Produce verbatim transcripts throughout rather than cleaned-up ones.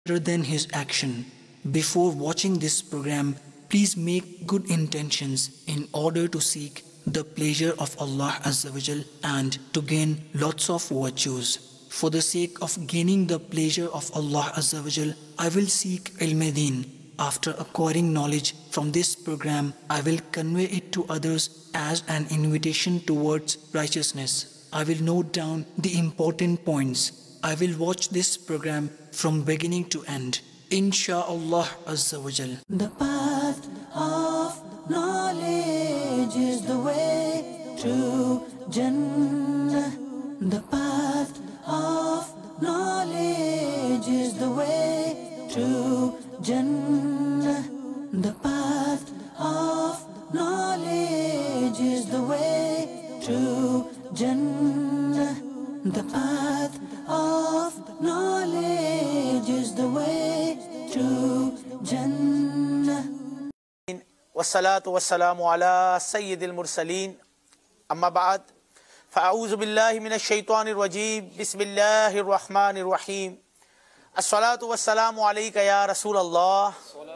rather than his action. Before watching this program, please make good intentions in order to seek the pleasure of Allah Azza wa Jal and to gain lots of virtues. For the sake of gaining the pleasure of Allah Azza wa Jal, I will seek ilm-e-deen. After acquiring knowledge from this program, I will convey it to others as an invitation towards righteousness. I will note down the important points. I will watch this program from beginning to end. Insha'Allah Azza wa Jal. The path of knowledge is the way to Jannah. The path of knowledge is the way to Jannah. The path of knowledge is the way to Jannah. The path of knowledge is the way to Jannah. والصلاة والسلام على سيد المرسلين أما بعد فأعوذ بالله من الشيطان الرجيم بسم الله الرحمن الرحيم الصلاة والسلام عليك يا رسول الله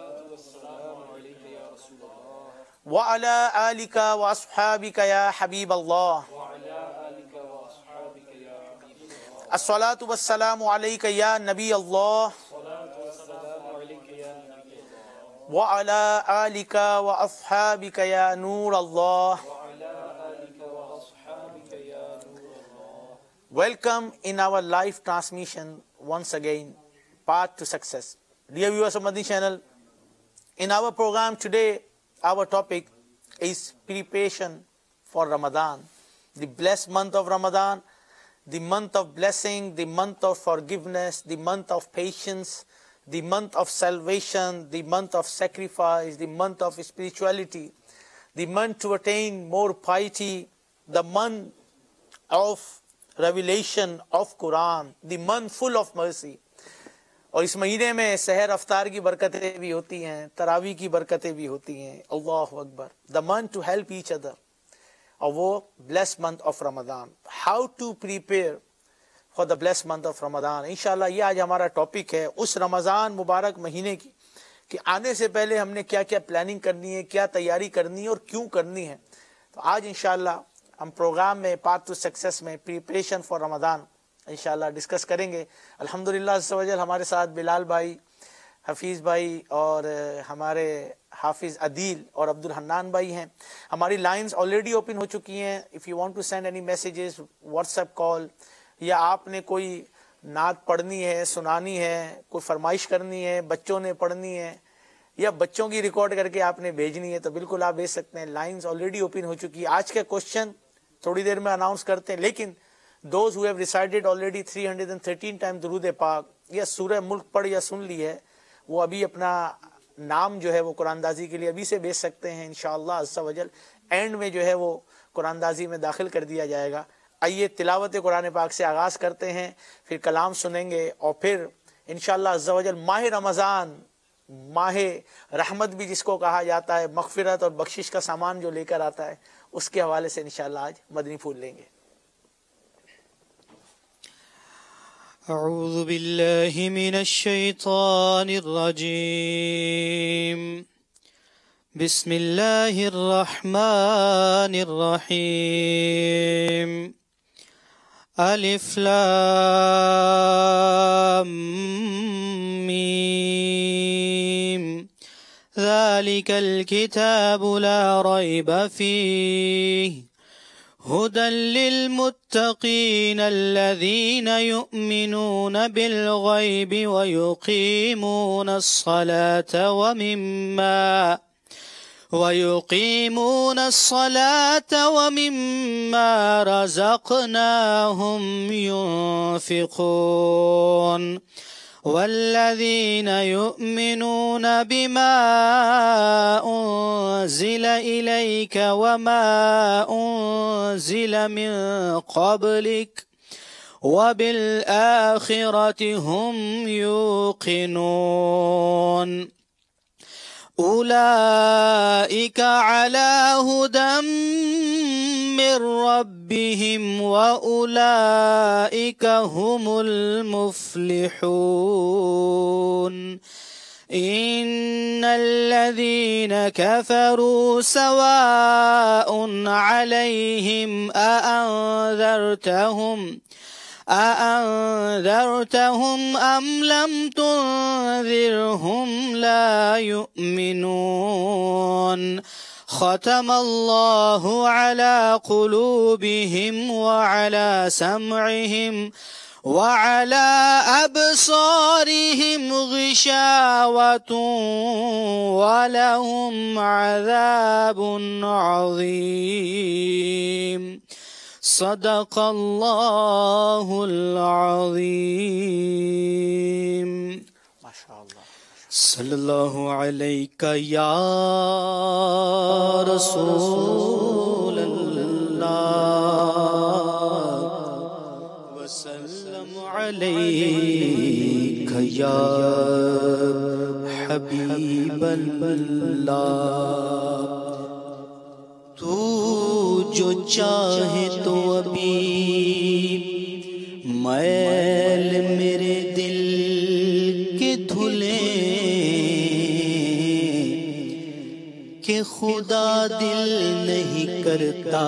وعلى آلك وأصحابك يا حبيب الله الصلاة والسلام عليك يا نبي الله وعلى آلك وأصحابك يا نور الله. Welcome in our live transmission once again, Path to Success. Dear viewers of Madani channel, in our program today, our topic is preparation for Ramadan, the blessed month of Ramadan, the month of blessing, the month of forgiveness, the month of patience, the month of salvation, the month of sacrifice, the month of spirituality, the month to attain more piety, the month of revelation of Quran, the month full of mercy. اور اس مہینے میں سحر افطار کی برکتیں بھی ہوتی ہیں, تراویح کی برکتیں بھی ہوتی ہیں. اللہ اکبر. The month to help each other. اور وہ blessed month of Ramadan. How to prepare for the blessed month of Ramadan. انشاءاللہ یہ آج ہمارا ٹاپک ہے اس رمضان مبارک مہینے کی کہ آنے سے پہلے ہم نے کیا کیا پلاننگ کرنی ہے, کیا تیاری کرنی ہے اور کیوں کرنی ہے. تو آج انشاءاللہ ہم پروگرام میں پاتھ ٹو سکسیس میں پریپریشن فار رمضان انشاءاللہ ڈسکس کریں گے. الحمدللہ عز و جل ہمارے ساتھ بلال بھائی, حفیظ بھائی اور ہمارے حافظ عدیل اور عبد الحنان بھائی ہیں. ہماری لائنز آلریڈی اوپن ہو چکی ہیں. If you want to send any messages, WhatsApp call, یا آپ نے کوئی نعت پڑھنی ہے, سنانی ہے, کوئی فرمائش کرنی ہے, بچوں نے پڑھنی ہے یا بچوں کی ریکارڈ کر کے آپ نے بھیجنی ہے, تو بالکل آپ بھیج سکتے ہیں. لائنز آلریڈی اوپن ہو چکی ہے. آج کا کوشچن تھوڑی دیر میں اناؤنس کرتے ہیں, لیکن those who have recited already three hundred thirteen times درود پاک یا سورہ ملک پڑھ یا سن لی ہے, وہ ابھی اپنا نام جو ہے وہ قرآن دازی کے لیے ابھی سے بھیج سکتے ہیں. انشاءاللہ عز و جل اینڈ میں جو ہے وہ قرآن دازی میں داخل کر دیا جائے گا. آئیے تلاوت قرآن پاک سے آغاز کرتے ہیں, پھر کلام سنیں گے اور پھر انشاءاللہ عز و جل ماہ رمضان, ماہ رحمت بھی جس کو کہا جاتا ہے, مغفرت اور بخشش کا سامان جو لے کر آتا ہے, اس کے حوالے سے انشاءاللہ آج مدنی پھول لیں گے. اعوذ باللہ من الشیطان الرجیم بسم اللہ الرحمن الرحیم الف لام میم ذلك الكتاب لا ريب فيه هدى للمتقين الذين يؤمنون بالغيب ويقيمون الصلاة ومما ويقيمون الصلاة ومما رزقناهم ينفقون والذين يؤمنون بما أنزل إليك وما أنزل من قبلك وبالآخرة هم يوقنون أولئك على هدى من ربهم ربهم وأولئك هم المفلحون إن الذين كفروا سواء عليهم أأنذرتهم أأنذرتهم أم لم تنذرهم لا يؤمنون ختم الله على قلوبهم وعلى سمعهم وعلى أبصارهم غشاوة ولهم عذاب عظيم صدق الله العظيم. ما شاء الله. صلی اللہ علیکہ یا رسول اللہ وسلم علیکہ یا حبیب اللہ. تو جو چاہے تو ابھی میل میرے دل کے دھلے کہ خدا دل نہیں کرتا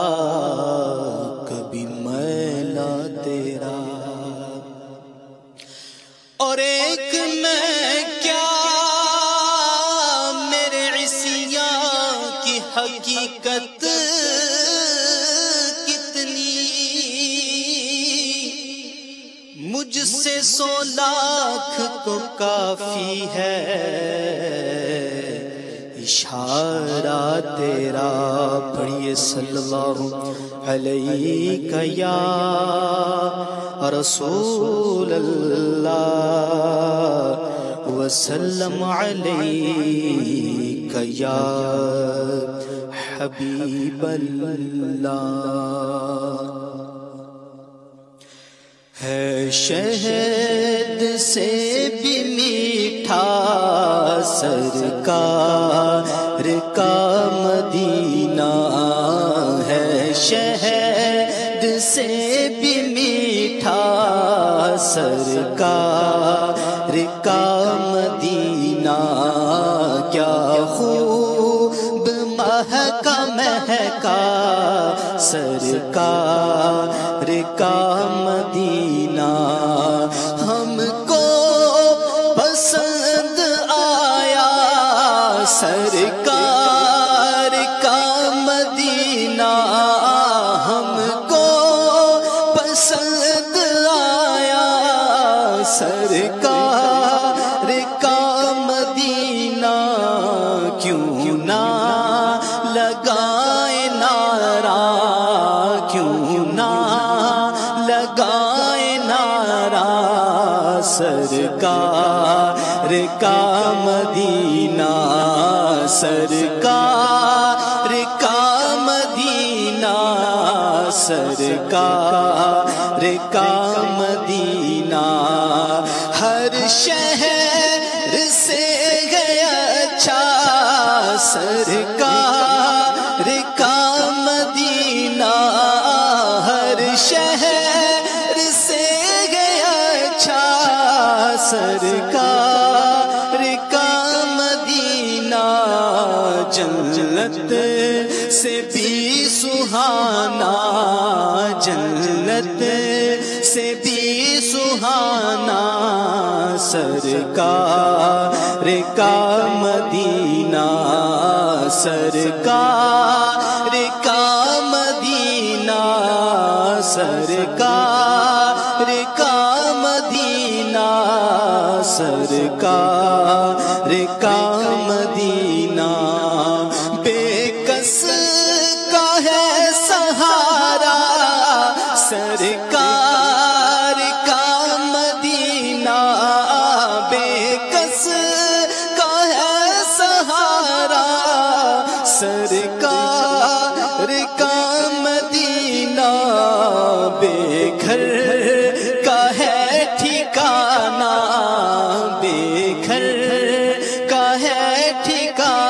کبھی میلا تیرا. اور ایک میں کیا میرے عصیاں کی حقیقت کتنی، مجھ سے سو لاکھ کو کافی ہے اشارہ تیرا. پڑھیے صلی اللہ علیہ یا رسول اللہ وسلم علیہ یا حبیب اللہ. ہے شہد سے بھی میٹھا سرکار کا مدینہ، ہے شہد سے بھی میٹھا سرکار کا مدینہ. کیا خوب مہکا مہکا سرکار کا مدینہ. ہم کو پسند آیا سرکار کا مدینہ، ہم کو پسند آیا سرکار کا مدینہ. کیوں نہ لگائے نعرہ، کیوں نہ لگائے نعرہ سرکار کا مدینہ، سرکار کا مدینہ، سرکار کا مدینہ. ہر شہر سے گیا اچھا سرکار کا مدینہ، ہر شہر سے گیا اچھا سرکار کا مدینہ. جنت سے بھی سہانا، جنت سے بھی سہانا سرکار کا مدینہ، سرکار کا مدینہ، سرکار کا مدینہ، سرکار کا مدینہ. بے کس کا ہے سہارا سرکار کا مدینہ، بے کس کا ہے سہارا سرکار کا مدینہ. بے گھر کا ہے ٹھکانہ، بے گھر کا ہے ٹھکانہ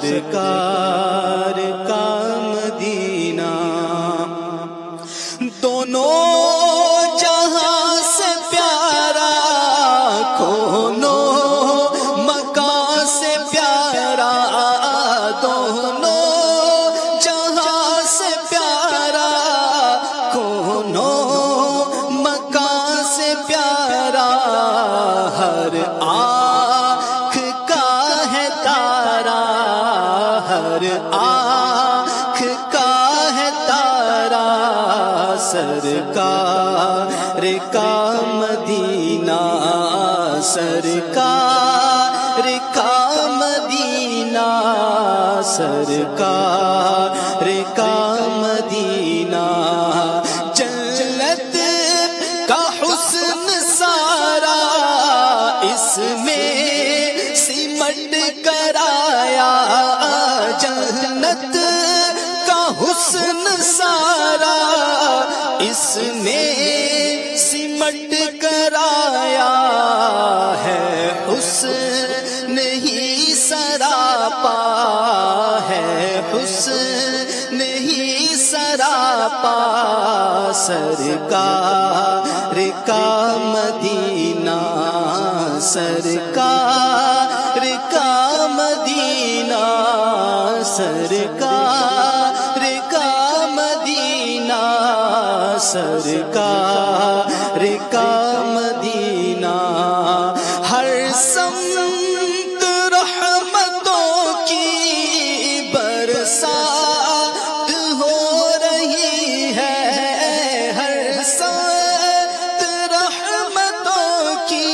سرکار کا مدینہ دونوں جہاں سے پیارا کونوں مکان سے پیارا دونوں جہاں سے پیارا کونوں مکان سے پیارا ہر آنکھ کا ہے تارا ہر آنکھ کا ہے تارا سرکار کا مدینہ سرکار کا مدینہ سرکار کا مدینہ جنت کا حسن سارا اس میں سمٹ کر آیا جنت کا حسن سارا اس میں سمٹ کر آیا ہے حسن ہی سراپا ہے حسن ہی سراپا سرکار کا مدینہ سرکار کا مدینہ سرکار کا مدینہ سرکار کا مدینہ ہر سمت رحمتوں کی برسات ہو رہی ہے ہر سمت رحمتوں کی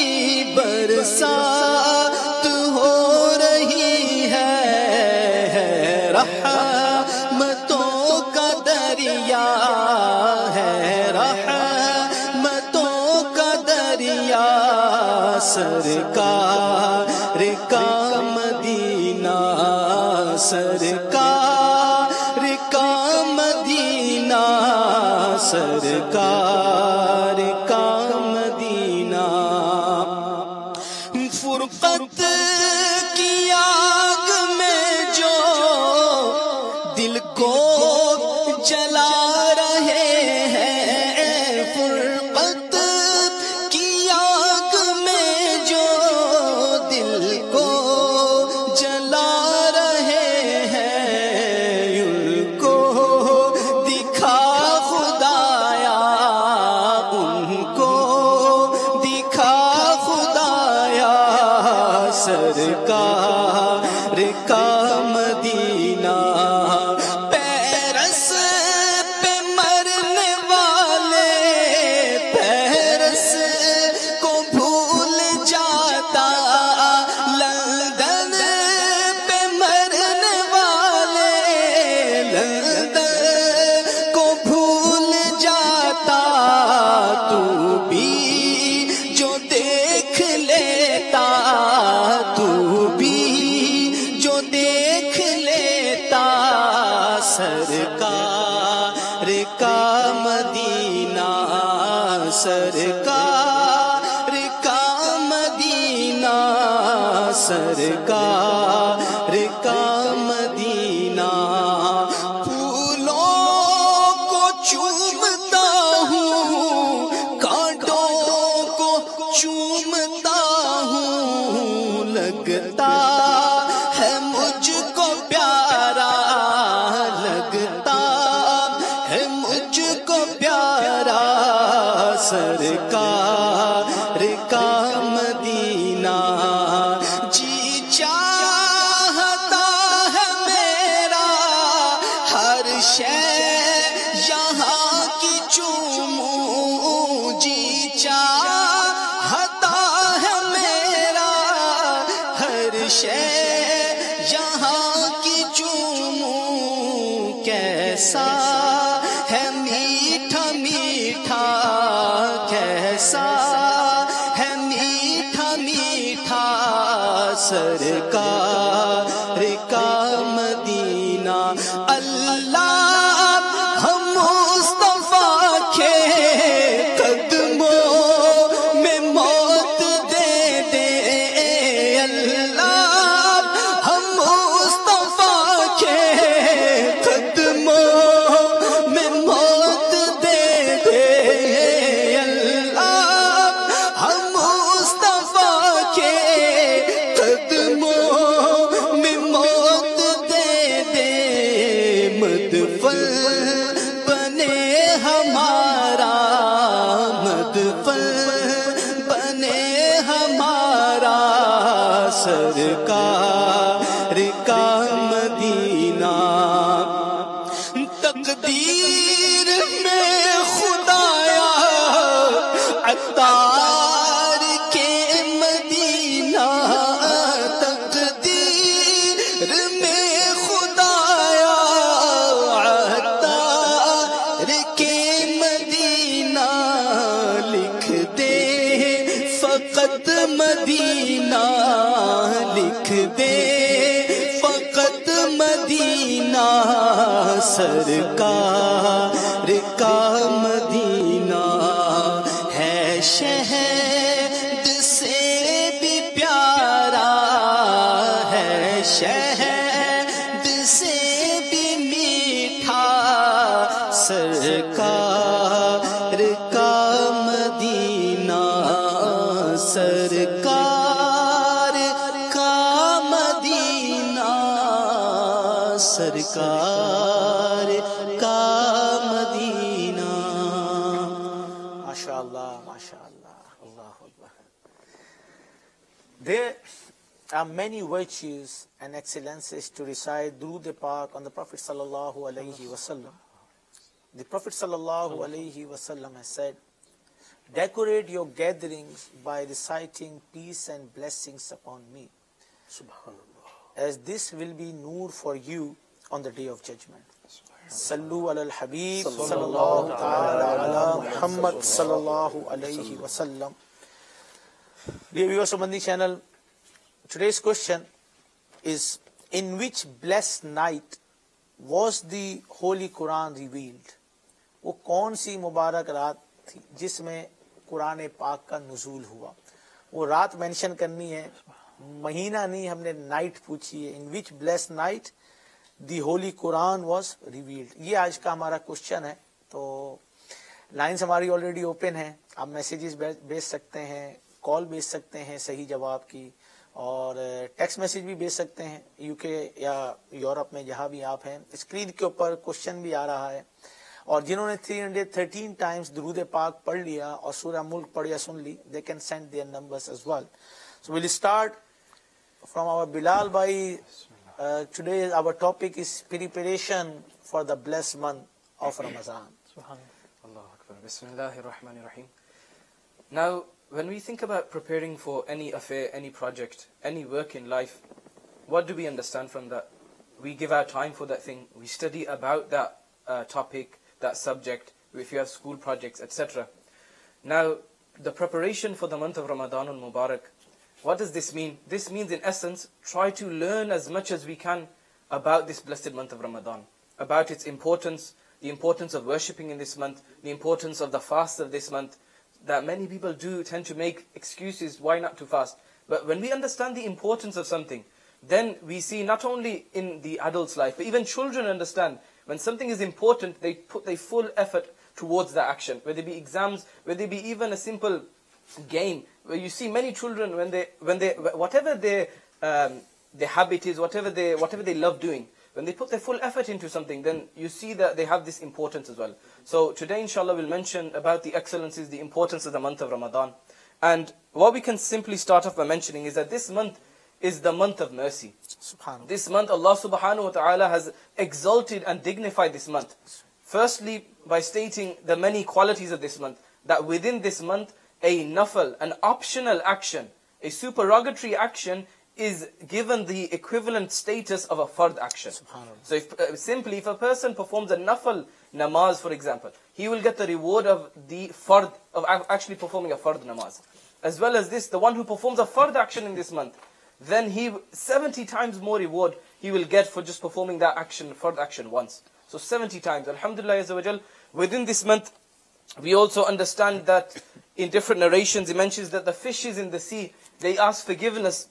برسات ہو رہی ہے رحمتوں کا دریا ہے رحمتوں کا دریا سرکار کا مدینہ سرکار کا مدینہ سرکار کا مدینہ فرقت کی آگ میں جو دل کو جلا رہے ہیں فرقت کی آگ میں جو دل کو جلا رہے ہیں ان کو دکھا خدایا ان کو دکھا خدایا سرکار کا مدینہ پیرس پہ مرنے والے پیرس کو بھول جاتا لندن پہ مرنے والے لندن کو بھول جاتا تو بھی جو دیکھ لیتا تو بھی جو دیکھ لیتا سرکار کا مدینہ سرکار کا مدینہ سرکار کا مدینہ پھولوں کو چومتا ہوں کانٹوں کو چومتا ہوں لگتا ہے مجھ کو پیارا لگتا ہے مجھ کو پیارا سرکار کا مدینہ جی چاہتا ہے میرا ہر شے یہاں کی چوموں جی چاہتا ہے میرا ہر شے یہاں کی چوموں کیسا ہے میٹھا میٹھا کیسا ہے میٹھا میٹھا سرکار کا مدینہ اللہ ہم مصطفیٰ کے قدموں میں موت دے دے اللہ ہم مصطفیٰ کا مدینہ تقدیر میں خدایا عطار کے مدینہ تقدیر میں خدایا عطار کے مدینہ لکھ دے فقط مدینہ لکھ دے فقط مدینہ سرکار کا مدینہ ہے شہد سے بھی پیارا ہے شہد سے بھی میٹھا سرکار کا مدینہ سرکار کا مدینہ سرکار کا مدینہ. MashaAllah, MashaAllah, Allahu Akbar. There are many virtues and excellences to recite Durood Pak on the Prophet Sallallahu Alaihi Wasallam. The Prophet Sallallahu Alaihi Wasallam has said, decorate your gatherings by reciting peace and blessings upon me, as this will be noor for you on the day of judgment. Sallu ala al-Habib sallallahu ta'ala ala Muhammad sallallahu alayhi wa sallam. Dear viewers of Madani channel, today's question is, in which blessed night was the Holy Quran revealed? وہ کون سی مبارک رات تھی جس میں قرآن پاک کا نزول ہوا؟ وہ رات مینشن کرنی ہے، مہینہ نہیں، ہم نے نائٹ پوچھی ہے. In which blessed night the holy Quran was revealed. یہ آج کا ہمارا کوشچن ہے. تو لائنز ہماری آلریڈی اوپن ہیں، آپ میسیجز بھیج سکتے ہیں، کال بھیج سکتے ہیں صحیح جواب کی، اور ٹیکسٹ میسیج بھی بھیج سکتے ہیں یو کے یا یورپ میں جہاں بھی آپ ہیں. اسکرین کے اوپر کوشچن بھی آ رہا ہے، اور جنہوں نے تین سو تیرہ ٹائمز درود پاک پڑھ لیا اور سورہ ملک پڑھ یا سن لی، they can send their numbers as well. So we'll start from our Bilal bhai. Uh, today our topic is preparation for the blessed month of Ramadan. Allahu Akbar. Bismillahir Rahmanir Rahim. Now, when we think about preparing for any affair, any project, any work in life, what do we understand from that? We give our time for that thing, we study about that uh, topic, that subject, if you have school projects, et cetera. Now, the preparation for the month of Ramadan al-Mubarak, what does this mean? This means, in essence, try to learn as much as we can about this blessed month of Ramadan, about its importance, the importance of worshipping in this month, the importance of the fast of this month, that many people do tend to make excuses why not to fast. But when we understand the importance of something, then we see not only in the adult's life, but even children understand when something is important, they put their full effort towards that action, whether it be exams, whether it be even a simple game, where you see many children when they, when they, whatever their, um, their habit is, whatever they, whatever they love doing, when they put their full effort into something, then you see that they have this importance as well. So today, inshallah, we'll mention about the excellencies, the importance of the month of Ramadan. And what we can simply start off by mentioning is that this month is the month of mercy. Subhanallah. This month, Allah subhanahu wa ta'ala has exalted and dignified this month. Firstly, by stating the many qualities of this month, that within this month, a nafal, an optional action, a supererogatory action is given the equivalent status of a fard action. So if, uh, simply, if a person performs a nafal namaz, for example, he will get the reward of the fard, of actually performing a fard namaz. As well as this, the one who performs a fard action in this month, then he, seventy times more reward he will get for just performing that action, fard action once. So seventy times. Alhamdulillah Azza wa Jal. Within this month, we also understand that in different narrations, it mentions that the fishes in the sea, they ask forgiveness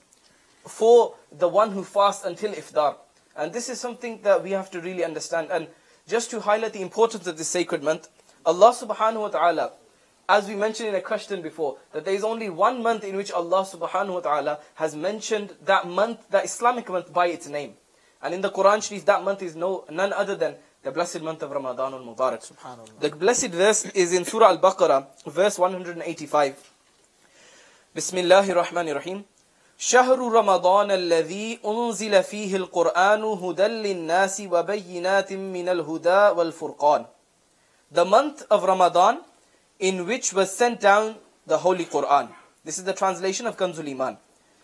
for the one who fasts until iftar. And this is something that we have to really understand. And just to highlight the importance of this sacred month, Allah subhanahu wa ta'ala, as we mentioned in a question before, that there is only one month in which Allah subhanahu wa ta'ala has mentioned that month, that Islamic month, by its name. And in the Quran Sharif, that month is no none other than the blessed month of Ramadan al-Mubarak. The blessed verse is in Surah Al-Baqarah, verse one hundred eighty-five. Bismillahir Rahmanir Rahim. شهر رمضان الذي أنزل فيه القرآن هدى للناس وبينات من الهدى والفرقان. The month of Ramadan in which was sent down the Holy Quran. This is the translation of Kanzul Iman.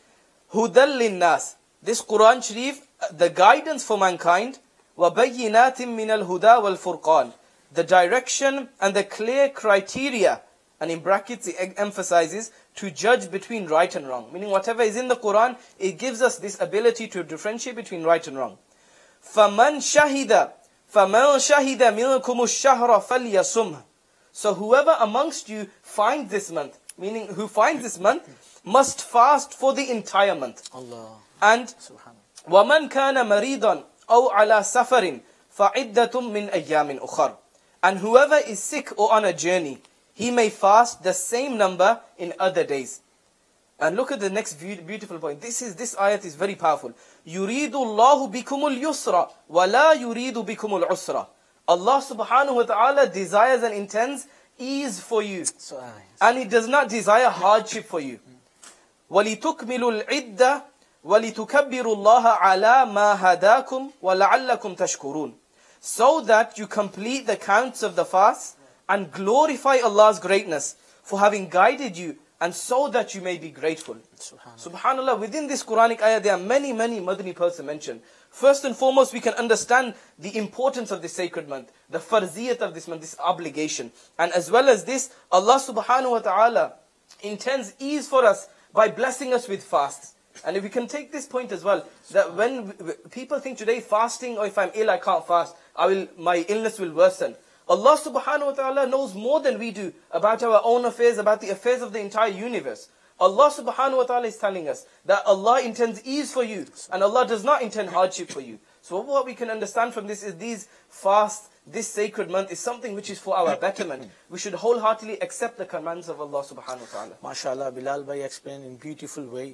هدى للناس. This Quran Sharif, the guidance for mankind. وبينات من الهدى والفرقان. The direction and the clear criteria, and in brackets it emphasizes, to judge between right and wrong. Meaning whatever is in the Quran, it gives us this ability to differentiate between right and wrong. فَمَنْ شَهِدَ فَمَنْ شَهِدَ مِنْكُمُ الشَّهْرَ فَلْيَصُمْهُ. So whoever amongst you finds this month, meaning who finds this month, must fast for the entire month. Allah. And Subhanallah. وَمَنْ كَانَ مَرِيضًا أَوْ عَلَى سَفَرٍ فَعِدَّةٌ مِّنْ أَيَّامٍ أُخَرٍ. And whoever is sick or on a journey, he may fast the same number in other days. And look at the next beautiful point. This is this ayat is very powerful. يُرِيدُ اللَّهُ بِكُمُ الْيُسْرَ وَلَا يُرِيدُ بِكُمُ الْعُسْرَ. Allah subhanahu wa ta'ala desires and intends ease for you. And He does not desire hardship for you. وَلِتُكْمِلُوا الْعِدَّةَ وَلِتُكَبِّرُوا اللَّهَ عَلَى مَا هَدَاكُمْ وَلَعَلَّكُمْ تَشْكُرُونَ. So that you complete the counts of the fast and glorify Allah's greatness for having guided you, and so that you may be grateful. Subhanallah. Subhanallah, within this Quranic ayah there are many, many Madani persons mentioned. First and foremost, we can understand the importance of this sacred month, the farziyat of this month, this obligation. And as well as this, Allah subhanahu wa ta'ala intends ease for us by blessing us with fasts. And if we can take this point as well, that when people think today fasting, or if I'm ill I can't fast, I will, my illness will worsen. Allah subhanahu wa ta'ala knows more than we do about our own affairs, about the affairs of the entire universe. Allah subhanahu wa ta'ala is telling us that Allah intends ease for you, and Allah does not intend hardship for you. So what we can understand from this is these fasts, this sacred month is something which is for our betterment. We should wholeheartedly accept the commands of Allah subhanahu wa ta'ala. MashaAllah, Bilal bhai explained in beautiful way.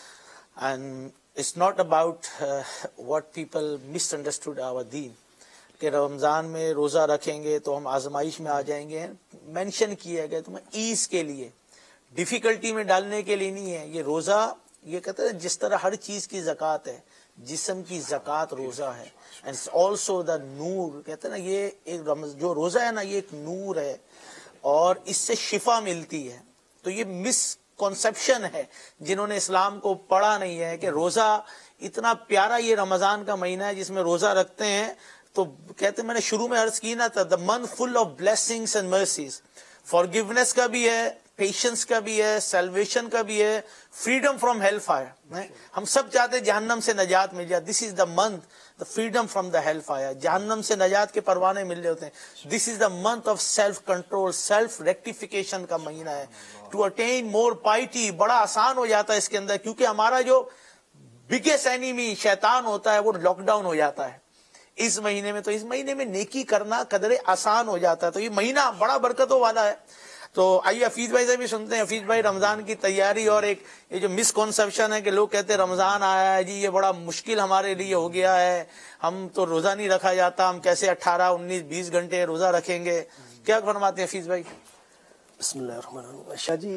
And it's not about uh, what people misunderstood our deen. کہ رمضان میں روزہ رکھیں گے تو ہم آزمائش میں آ جائیں گے. مینشن کیا گیا تمہیں ایز کے لیے, ڈیفیکلٹی میں ڈالنے کے لیے نہیں ہے. یہ روزہ, یہ کہتے ہیں جس طرح ہر چیز کی زکوٰۃ ہے, جسم کی زکوٰۃ روزہ ہے. اینڈ آلسو دا نور, کہتے ہیں نا یہ ایک رمض جو روزہ ہے نا یہ ایک نور ہے, اور اس سے شفا ملتی ہے. تو یہ مس کنسپشن ہے جنہوں نے اسلام کو پڑھا نہیں ہے کہ روزہ اتنا پیارا یہ رمضان کا مہینہ ہے جس میں روزہ رکھتے ہیں. تو کہتے ہیں میں نے شروع میں عرض کی نا تھا, the month full of blessings and mercies, forgiveness کا بھی ہے, پیشنس کا بھی ہے, سیلویشن کا بھی ہے, freedom from hellfire. ہم سب چاہتے ہیں جہنم سے نجات مل جائے. This is the month, the freedom from the hellfire. جہنم سے نجات کے پروانے مل جاتے ہیں. This is the month of self control, self rectification کا مہینہ ہے. To attain more piety بڑا آسان ہو جاتا ہے اس کے اندر, کیونکہ ہمارا جو biggest enemy شیطان ہوتا ہے وہ لاک ڈاؤن ہو جاتا ہے اس مہینے میں. تو اس مہینے میں نیکی کرنا قدرے آسان ہو جاتا ہے. تو یہ مہینہ بڑا برکتوں والا ہے. تو آئیے حفیظ بھائی سے بھی سنتے ہیں. حفیظ بھائی, رمضان کی تیاری اور ایک یہ جو مس کنسپشن ہے کہ لوگ کہتے ہیں رمضان آیا ہے جی یہ بڑا مشکل ہمارے لیے ہو گیا ہے, ہم تو روزہ نہیں رکھا جاتا, ہم کیسے اٹھارہ انیس بیس گھنٹے روزہ رکھیں گے, کیا فرماتے ہیں حفیظ بھائی؟ بسم اللہ الرحمن الرحیم. شاہ جی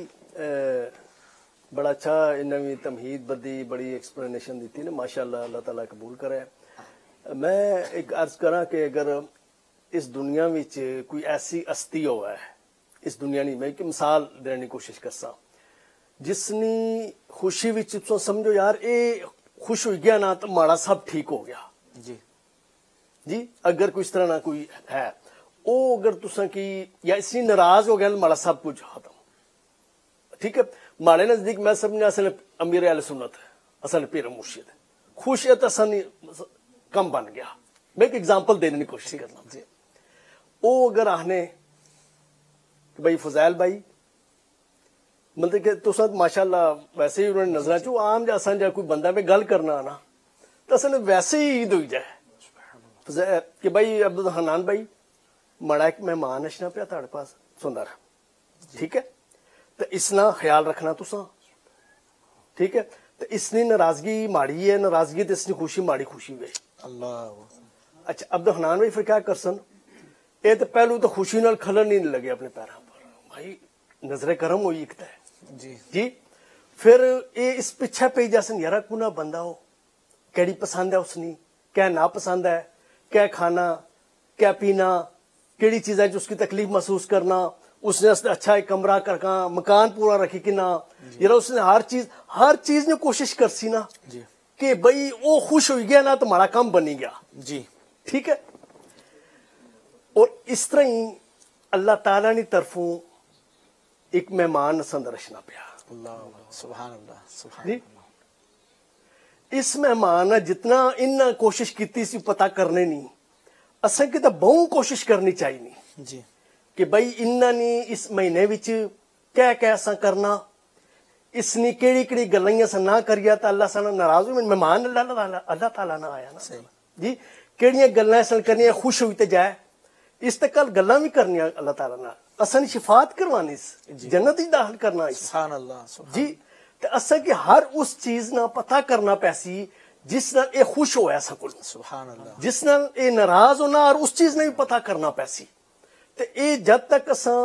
بڑا اچھا انہوں تمہید بدی بڑی ایکسپلینیشن دیتی نا, ماشاءاللہ, اللہ تعالیٰ قبول کرے. میں ایک عرض کراں کہ اگر اس دنیا میں کوئی ایسی ہستی ہوا ہے اس دنیا نہیں, میں ایک مثال دینے کی کوشش کرسا جس نے خوشی وچ سمجھو یار اے خوش ہوئی گیا نا تو ماڑا سب ٹھیک ہو گیا جی جی اگر کوئی اس طرح نہ کوئی ہے او اگر تساں کی یا اس نے ناراض ہو گیا تو ماڑا سب کچھ ختم. ٹھیک ہے, ماڑے نزدیک میں سمجھا اصل امیر اہل سنت ہے, اصل پیر مرشد ہے. خوشیت اصل کم بن گیا. میں ایک ایگزامپل دینے کی کوشش کرنا. او اگر آنے کہ بھائی فضائل بھائی مطلب کہ تو ساتھ ماشاءاللہ ویسے ہی انہوں نے نظریں چو عام جا سن جا کوئی بندہ میں گل کرنا آنا تو اصل ویسے ہی عید ہوئی جائے کہ بھائی عبدالحنان بھائی مڑا ایک مہمان اشنا پیا تھوڑے پاس سندا رہا. ٹھیک ہے, تو اس نا خیال رکھنا تساں. ٹھیک ہے, تو اس نے ناراضگی ماڑی ہے, ناراضگی تو اس نے خوشی ماڑی خوشی ہوئی. اللہ اچھا عبدالحنان بھائی پھر کیا کرسن, اے تو پہلو تو خوشی نال کھلن نہیں لگے اپنے پیراں پر, بھائی نظر کرم ہوئی ایک ہے جی جی پھر یہ اس پیچھے پی جاسن یارا کو نہ بندہ ہو کیڑی پسند ہے اس نے کیا ناپسند ہے کیا کھانا کیا پینا کیڑی چیز ہے جو اس کی تکلیف محسوس کرنا اس نے اچھا ایک کمرہ کرکا مکان پورا رکھی کہ نہ یارا اس نے ہر چیز ہر چیز نے کوشش کر سی نا کہ بھائی وہ خوش ہو گیا نا تو ہمارا کام بنی گیا جی ٹھیک ہے. اور اس طرح ہی اللہ تعالیٰ نے طرفوں ایک مہمان سند رچنا پیا. اللہ سبحان اللہ سبحان جی اس مہمان نے جتنا ان کوشش کیتی سی پتا کرنے نہیں اساں کی تو بہت کوشش کرنی چاہیے جی کہ بھائی انہاں نے اس مہینے وچ کیا کیا اساں کرنا اس نے کیڑی کیڑی گلاں سے نہ کریا تو اللہ سنا ناراض ہوئی مہمان اللہ تعالیٰ اللہ تعالیٰ نہ آیا نا جی کیڑیاں گلاں سن کرنی خوش ہوئی تے جائے اس تے کل گلاں بھی کرنی اللہ تعالیٰ نہ اساں نے شفاعت کروانی جنت ہی داخل کرنا سبحان اللہ جی تے اساں کی ہر اس چیز نہ پتہ کرنا پیسی جس نال اے خوش ہویا سکول سبحان اللہ جس نال اے ناراض ہونا اور اس چیز نے بھی پتہ کرنا پیسی تے اے جب تک اساں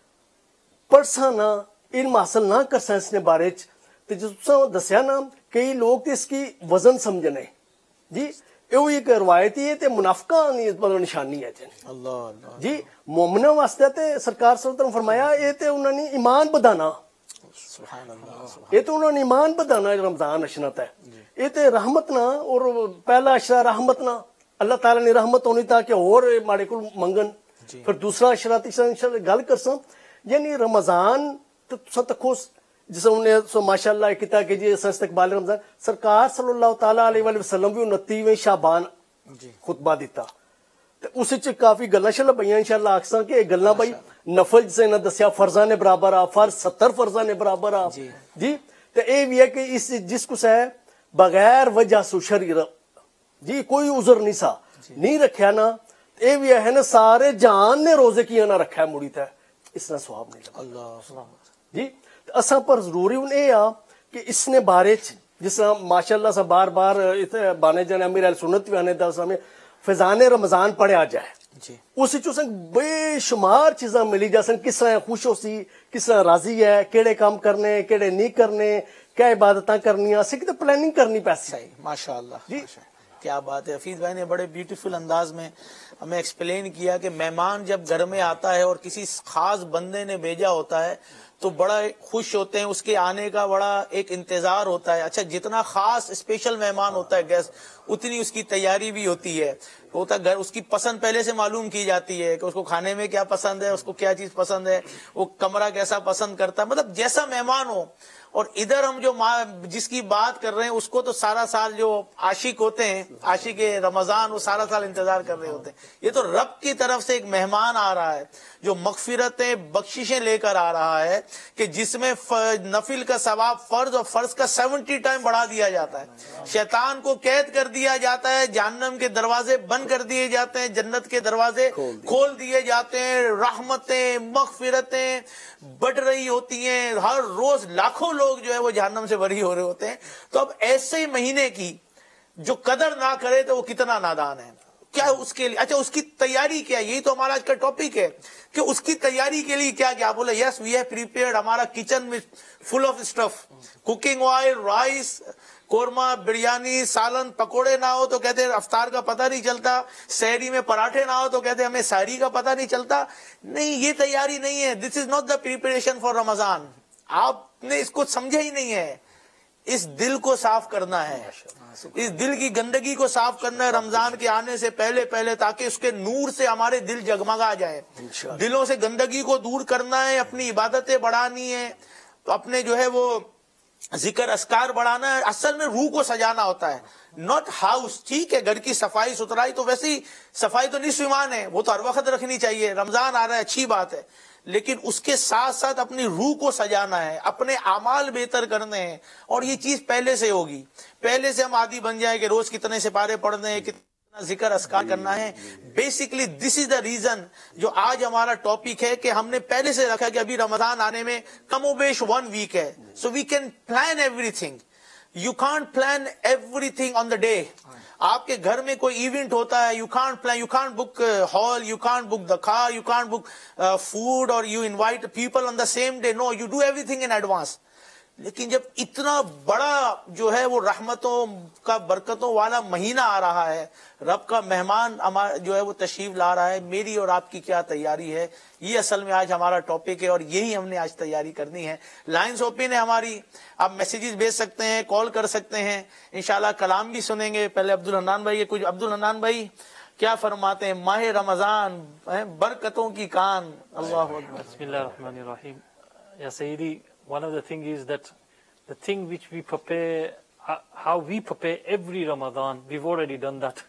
پڑھساں نہ علم حاصل نہ کر سا اس نے بارے چ تے جس دسیا نا کئی لوگ تے اس کی وزن سمجھنے جی یہ ایک روایتی ہے تے منافقہ نشانی ہے اللہ اللہ جی مومنوں واسطے تے سرکار صلی اللہ علیہ وسلم فرمایا یہ تے انہوں نے ایمان بدانا سبحان اللہ یہ تو انہوں نے ایمان بدانا رمضان اشرت ہے یہ تے رحمت نہ اور پہلا اشرا رحمت نہ اللہ تعالیٰ نے رحمت ہونی تاکہ اور ماڑے کو منگن پھر دوسرا اشرا تیسرا گل کر سا یعنی رمضان تو سب تکو جس نے سو ماشاء اللہ کیا کہ جی استقبال رمضان سرکار صلی اللہ تعالیٰ علیہ وآلہ وسلم بھی انتیویں شعبان خطبہ دیتا اس کافی گلاں شاء اللہ بھائی ان شاء اللہ آخساں کہ گلاں بھائی نفل جسے نہ دسیا فرضاں نے برابر آ فرض ستر فرضاں نے برابر آ جی تو یہ بھی ہے کہ اس جس کو ہے بغیر وجہ سو شریر جی کوئی عذر نہیں سا نہیں رکھیا نا یہ بھی ہے نا سارے جان نے روزے کیا نہ رکھا ہے مڑی تھا اس نے سواب نہیں لگا اللہ جی اساں پر ضروری ان اے آ کہ اس نے بارے جس طرح ماشاء اللہ سے بار بار بانے جانے امیر اہل سنت بھی آنے دا سامنے فیضان رمضان پڑھے آ جائے جی اس چوسن بے شمار چیزاں ملی جاسن کس طرح خوش ہو سی کس طرح راضی ہے کیڑے کام کرنے کیڑے نہیں کرنے کیا عبادتاں کرنی اسی کی تو پلاننگ کرنی پیسی صحیح ماشاء اللہ جی کیا بات ہے. حفیظ بھائی نے بڑے بیوٹیفل انداز میں ہمیں ایکسپلین کیا کہ مہمان جب گھر میں آتا ہے اور کسی خاص بندے نے بھیجا ہوتا ہے تو بڑا خوش ہوتے ہیں اس کے آنے کا بڑا ایک انتظار ہوتا ہے. اچھا جتنا خاص اسپیشل مہمان ہوتا ہے گیسٹ اتنی اس کی تیاری بھی ہوتی ہے ہوتا گھر اس کی پسند پہلے سے معلوم کی جاتی ہے کہ اس کو کھانے میں کیا پسند ہے اس کو کیا چیز پسند ہے وہ کمرہ کیسا پسند کرتا ہے مطلب جیسا مہمان ہو. اور ادھر ہم جو جس کی بات کر رہے ہیں اس کو تو سارا سال جو عاشق ہوتے ہیں عاشق رمضان وہ سارا سال انتظار کر رہے ہوتے ہیں. یہ تو رب کی طرف سے ایک مہمان آ رہا ہے جو مغفرتیں بخششیں لے کر آ رہا ہے کہ جس میں نفل کا ثواب فرض اور فرض کا سیونٹی ٹائم بڑھا دیا جاتا ہے. شیطان کو قید کر دیا جاتا ہے جہنم کے دروازے بند کر دیے جاتے ہیں جنت کے دروازے کھول دیے جاتے ہیں. رحمتیں مغفرتیں بڑھ رہی ہوتی ہیں ہر روز لاکھوں لوگ جو ہے وہ جہنم سے بری ہو رہے ہوتے ہیں. تو اب ایسے مہینے کی جو قدر نہ کرے تو وہ کتنا نادان ہے. کیا اس کے لیے اچھا اس کی تیاری کیا یہی تو ہمارا آج کا ٹاپک ہے کہ اس کی تیاری کے لیے کیا کیا بولے یس وی ہیو پریپیئرڈ ہمارا کچن میں full of stuff cooking oil rice korma biryani salan پکوڑے نہ ہو تو کہتے ہیں افطار کا پتہ نہیں چلتا سحری میں پراٹھے نہ ہو تو کہتے ہیں ہمیں سحری کا پتہ نہیں چلتا. نہیں یہ تیاری نہیں ہے. This is not the preparation for Ramzan. آپ نے اس کو سمجھا ہی نہیں ہے. اس دل کو صاف کرنا ہے اس دل کی گندگی کو صاف کرنا ہے رمضان کے آنے سے پہلے پہلے تاکہ اس کے نور سے ہمارے دل جگمگا جائے. دلوں سے گندگی کو دور کرنا ہے اپنی عبادتیں بڑھانی ہے تو اپنے جو ہے وہ ذکر اذکار بڑھانا ہے. اصل میں روح کو سجانا ہوتا ہے ناٹ ہاؤس. ٹھیک ہے گھر کی صفائی ستھرائی تو ویسی صفائی تو نصف ایمان ہے وہ تو ہر وقت رکھنی چاہیے. رمضان آ رہا ہے اچھی بات ہے لیکن اس کے ساتھ ساتھ اپنی روح کو سجانا ہے اپنے اعمال بہتر کرنے ہیں اور یہ چیز پہلے سے ہوگی. پہلے سے ہم عادی بن جائیں کہ روز کتنے سپارے پڑھنے ہیں کتنا ذکر اذکار کرنا ہے. Basically this is the reason جو آج ہمارا ٹاپک ہے کہ ہم نے پہلے سے رکھا کہ ابھی رمضان آنے میں کم و بیش ون ویک ہے. So we can plan everything. You can't plan everything on the day. آپ کے گھر میں کوئی ایونٹ ہوتا ہے you can't plan you can't book hall you can't book the car you can't book food اور you invite people on the same day. No you do everything in advance. لیکن جب اتنا بڑا جو ہے وہ رحمتوں کا برکتوں والا مہینہ آ رہا ہے, رب کا مہمان جو ہے وہ تشریف لا رہا ہے, میری اور آپ کی کیا تیاری ہے, یہ اصل میں آج ہمارا ٹاپک ہے اور یہی ہم نے آج تیاری کرنی ہے. لائنز اوپن ہے ہماری, آپ میسیجز بھیج سکتے ہیں, کال کر سکتے ہیں, انشاءاللہ کلام بھی سنیں گے. پہلے عبدالحنان بھائی, کچھ عبدالحنان بھائی کیا فرماتے ہیں؟ ماہ رمضان برکتوں کی کان. اللہ اکبر. بسم اللہ الرحمن الرحیم. یا سیدی, one of the things is that the thing which we prepare, how we prepare every Ramadan, we've already done that.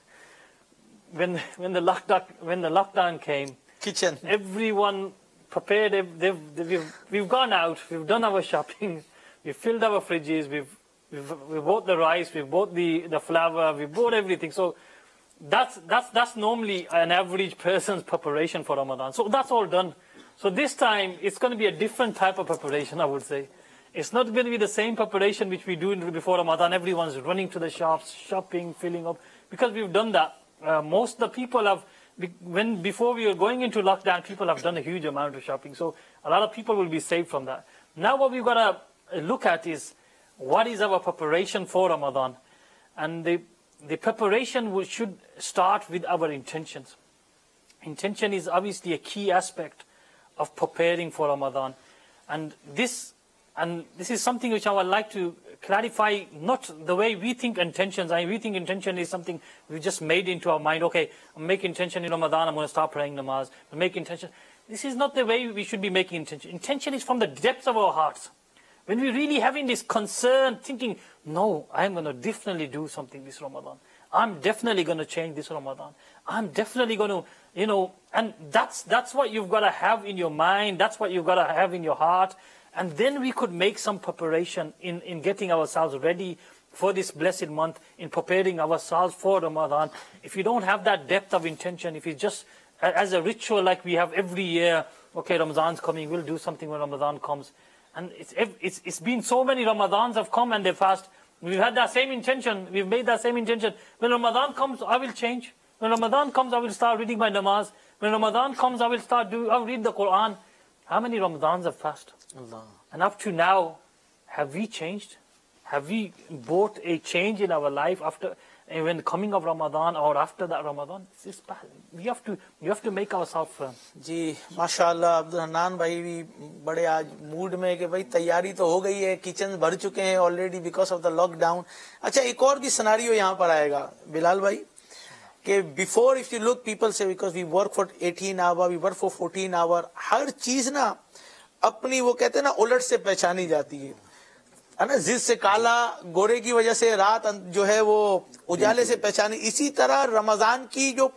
When when the lockdown when the lockdown came, kitchen, everyone prepared. They've, they've, we've we've gone out, we've done our shopping, we've filled our fridges, we've we've we bought the rice, we've bought the the flour, we bought everything. So that's that's that's normally an average person's preparation for Ramadan. So that's all done. So this time, it's going to be a different type of preparation, I would say. It's not going to be the same preparation which we do before Ramadan. Everyone's running to the shops, shopping, filling up. Because we've done that. Uh, most of the people have, when before we were going into lockdown, people have done a huge amount of shopping. So a lot of people will be saved from that. Now what we've got to look at is, what is our preparation for Ramadan? And the, the preparation will, should start with our intentions. Intention is obviously a key aspect of preparing for Ramadan. And this and this is something which I would like to clarify, not the way we think intentions. I mean, we think intention is something we just made into our mind. Okay, I'm making intention in Ramadan, I'm going to start praying namaz. I make intention. This is not the way we should be making intention. Intention is from the depths of our hearts. When we're really having this concern, thinking, no, I'm going to definitely do something this Ramadan. I'm definitely going to change this Ramadan. I'm definitely going to, you know, and that's that's what you've got to have in your mind. That's what you've got to have in your heart. And then we could make some preparation in, in getting ourselves ready for this blessed month, in preparing ourselves for Ramadan. If you don't have that depth of intention, if it's just as a ritual like we have every year, okay, Ramadan's coming, we'll do something when Ramadan comes. And it's, it's, it's been so many Ramadans have come and they've passed. We've had that same intention. We've made that same intention. When Ramadan comes, I will change. When Ramadan comes, I will start reading my namaz. When Ramadan comes, I will start do. I'll read the Quran. How many Ramadans have passed? Allah. And up to now, have we changed? Have we brought a change in our life after, when the coming of Ramadan or after that Ramadan? It's, we have to, we have to make ourselves firm. جی ماشاءاللہ عبدالحنان بھائی بھی بڑے آج mood میں کہ بھائی تیاری تو ہو گئی ہے, کچن بھر چکے ہیں already because of the lockdown. اچھا ایک اور بھی سناریو یہاں پر آئے گا بلال بھائی کہ before if you look people سے because we work for eighteen hour, we work for fourteen hour, ہر چیز نا اپنی وہ کہتے ہیں نا الٹ سے پہچانی جاتی ہے نا, زد سے کالا, گورے کی وجہ سے رات جو ہے وہ اجالے سے پہچانی. اسی طرح رمضان کی جو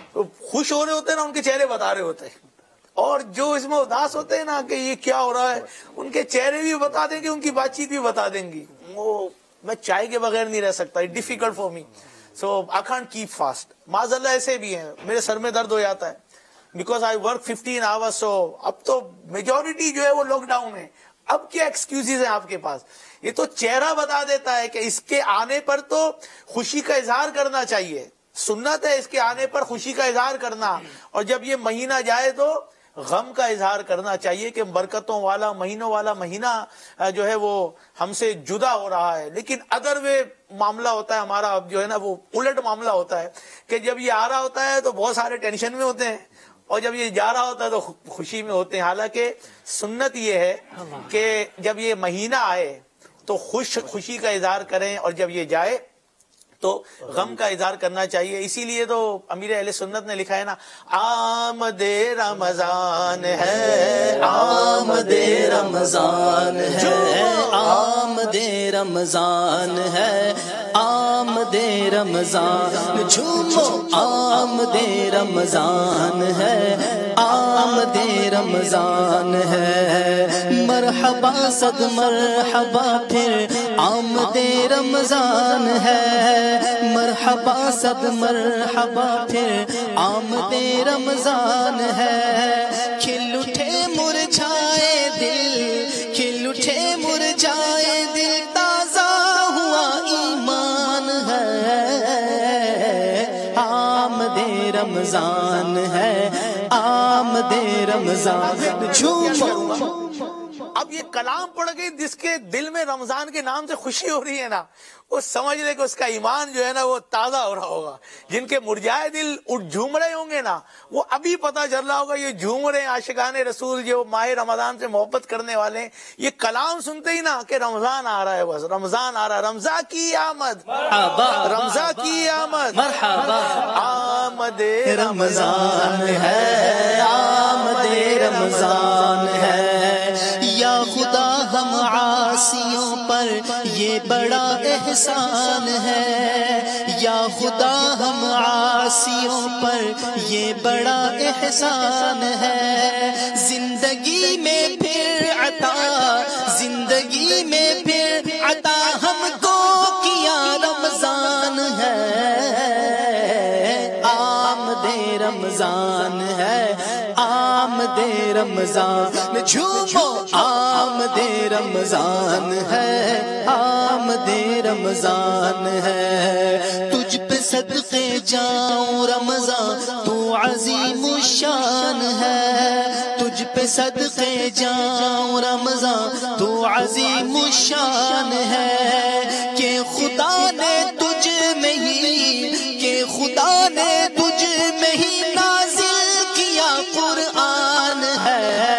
خوش ہو رہے ہوتے ہیں نا ان کے چہرے بتا رہے ہوتے ہیں, اور جو اس میں اداس ہوتے ہیں نا کہ یہ کیا ہو رہا ہے ان کے چہرے بھی بتا دیں گے, ان کی بات چیت بھی بتا دیں گی. وہ میں چائے کے بغیر نہیں رہ سکتا, it difficult for me, so I can't keep fast. معاذ اللہ ایسے بھی ہیں, میرے سر میں درد ہو جاتا ہے because I work fifteen hours. So اب تو میجورٹی جو ہے وہ لاک ڈاؤن ہے. اب کیا ایکسکیوزز ہیں آپ کے پاس؟ یہ تو چہرہ بتا دیتا ہے کہ اس کے آنے پر تو خوشی کا اظہار کرنا چاہیے, سنت ہے اس کے آنے پر خوشی کا اظہار کرنا, اور جب یہ مہینہ جائے تو غم کا اظہار کرنا چاہیے کہ برکتوں والا مہینوں والا مہینہ جو ہے وہ ہم سے جدا ہو رہا ہے. لیکن ادر وے معاملہ ہوتا ہے ہمارا, اب جو ہے نا وہ الٹ معاملہ ہوتا ہے کہ جب یہ آ رہا ہوتا ہے تو بہت سارے ٹینشن میں ہوتے ہیں, اور جب یہ جا رہا ہوتا ہے تو خوشی میں ہوتے ہیں. حالانکہ سنت یہ ہے کہ جب یہ مہینہ آئے تو خوش خوشی کا اظہار کریں, اور جب یہ جائے تو غم کا اظہار کرنا چاہیے. اسی لیے تو امیر اہل سنت نے لکھا ہے نا, آمد رمضان ہے, آمد رمضان ہے, آمد رمضان ہے, آمد رمضان جھومو, آمد رمضان ہے, آمد رمضان ہے, مرحبا صد مرحبا پھر آمد رمضان ہے, مرحبا صد مرحبا پھر آمد رمضان ہے. کھل اٹھے مرجھائے دل, کھل اٹھے مرجھائے دل, تازہ ہوا ایمان ہے, آمد رمضان ہے, آمد رمضان جھومو. اب اب یہ کلام پڑھ کے جس کے دل میں رمضان کے نام سے خوشی ہو رہی ہے نا، وہ سمجھ لے کہ اس کا ایمان جو ہے نا وہ تازہ ہو رہا ہوگا. جن کے مرجائے دل اٹھ جھوم رہے ہوں گے نا، وہ ابھی پتہ چل رہا ہوگا یہ جھوم رہے ہیں عاشقان رسول جو ماہ رمضان سے محبت کرنے والے ہیں. یہ کلام سنتے ہی نا کہ رمضان آ رہا ہے، بس رمضان آ رہا ہے، رمضان کی آمد، رمضان کی آمد، آمد رمضان ہے، آمد رمضان ہے. یا خدا ہم عاصیوں پر یہ بڑا احسان ہے، یا خدا ہم عاصیوں پر یہ بڑا احسان ہے. زندگی میں پھر عطا، زندگی میں پھر عطا ہم کو کیا رمضان ہے. آمد رمضان ہے، آمد رمضان، جھومو آمد رمضان ہے، آمد رمضان ہے. تجھ پہ صدقے جاؤں رمضان تو عظیم الشان ہے، تجھ پہ صدقے جاؤں رمضان تو عظیم الشان ہے. کہ خدا نے تجھ میں ہی، کہ خدا نے تجھ میں ہی نازل کیا قرآن ہے.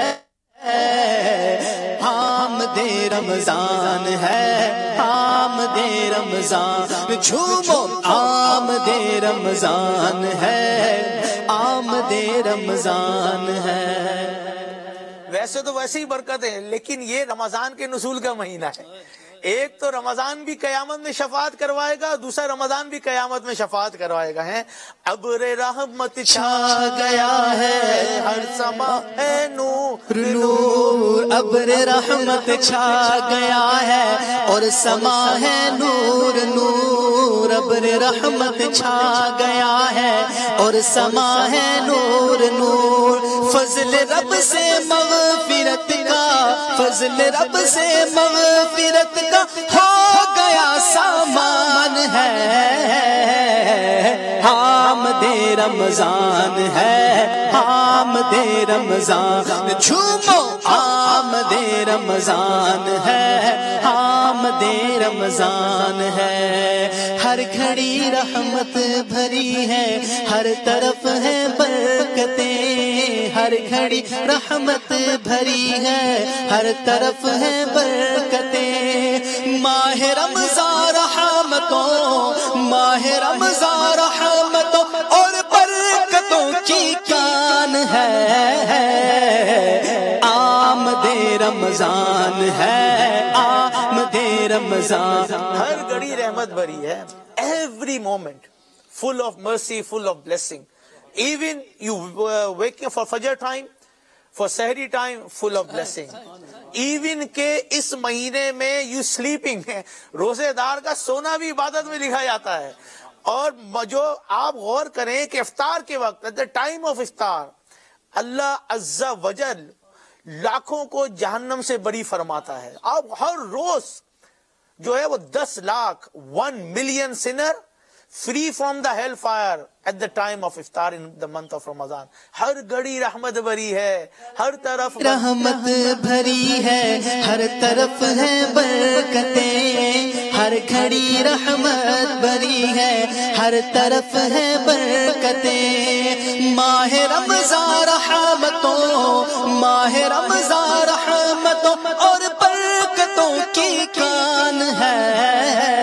آمد رمضان ہے، آمد رمضان، جھومو آمد رمضان ہے، آمد رمضان ہے. ویسے تو ویسے ہی برکت ہے، لیکن یہ رمضان کے نزول کا مہینہ ہے. ایک تو رمضان بھی قیامت میں شفاعت کروائے گا، دوسرا رمضان بھی قیامت میں شفاعت کروائے گا. ہے ابر رحمت چھا گیا ہے، ہر سما ہے نور نور. ابر رحمت چھا گیا ہے اور سما ہے نور نور. ابر رحمت چھا گیا ہے اور سما ہے نور نور. فضل رب سے مغفرت کا، فضل رب سے مغفرت کا ہو گیا سامان ہے. آمد رمضان ہے، آمد رمضان، جھومو آمد رمضان ہے، آمد رمضان ہے. ہر گھڑی رحمت بھری ہے، ہر طرف ہے برکتیں. ہر گھڑی رحمت بھری ہے، ہر طرف ہے برکتیں. ماہ رمضان رحمتوں، ماہ رمضان رحمتوں اور برکتوں کی کان ہے. آمد رمضان ہے، آمد رمضان. ہر گھڑی رحمت بھری ہے. Every moment full of mercy, full of blessing. Even you uh, wake up for Fajr time, for Sahri time, full of blessing. Even کہ اس مہینے میں you sleeping ہے، روزے دار کا سونا بھی عبادت میں لکھا جاتا ہے. اور جو آپ غور کریں کہ افطار کے وقت at the time of افطار اللہ عز و جل لاکھوں کو جہنم سے بری فرماتا ہے. آپ ہر روز جو ہے وہ دس lakh one million sinner free from the hell fire at the time of iftar in the month of رمضان. ہر گھڑی رحمت بھری ہے، ہر طرف رحمت بھری ہے، ہر طرف ہے برکتیں. ہر گھڑی رحمت بھری ہے، ہر طرف ہے برکتیں. ماہ رمضان رحمتوں، ماہ رمضان رحمتوں اور برکتوں کی کان ہے.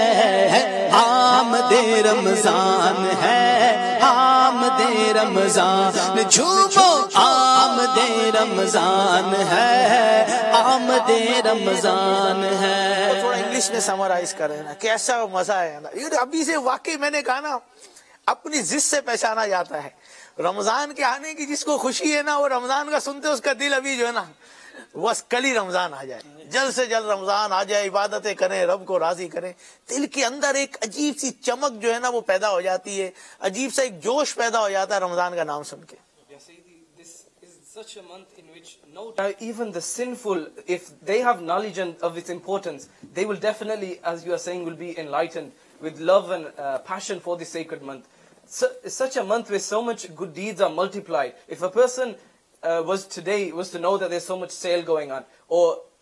آمد رمضان ہے، آمد رمضان، جھومو آمد رمضان ہے، آمد رمضان ہے. تھوڑا انگلش میں سمرائز کریں نا، کیسا مزہ ہے نا. یہ ابھی سے واقعی میں نے کہا نا اپنی ضد سے پہچانا جاتا ہے. رمضان کے آنے کی جس کو خوشی ہے نا، وہ رمضان کا سنتے اس کا دل ابھی جو ہے نا بس کل ہی رمضان آ جائے، جلد سے جلد رمضان آ جائے، عبادتیں کریں، رب کو راضی کریں. دل کے اندر ایک عجیب سی چمک جو ہے نا وہ پیدا ہو جاتی ہے، عجیب سا ایک جوش پیدا ہو جاتا ہے رمضان کا نام سن کے. Such a month in which no doubt even the sinful, if they have knowledge and of its importance, they will definitely, as you are saying, will be enlightened with love and uh, passion for this sacred month. So, such a month where so much good deeds are multiplied. If a person uh, was today was to know that there's so much sale going on, or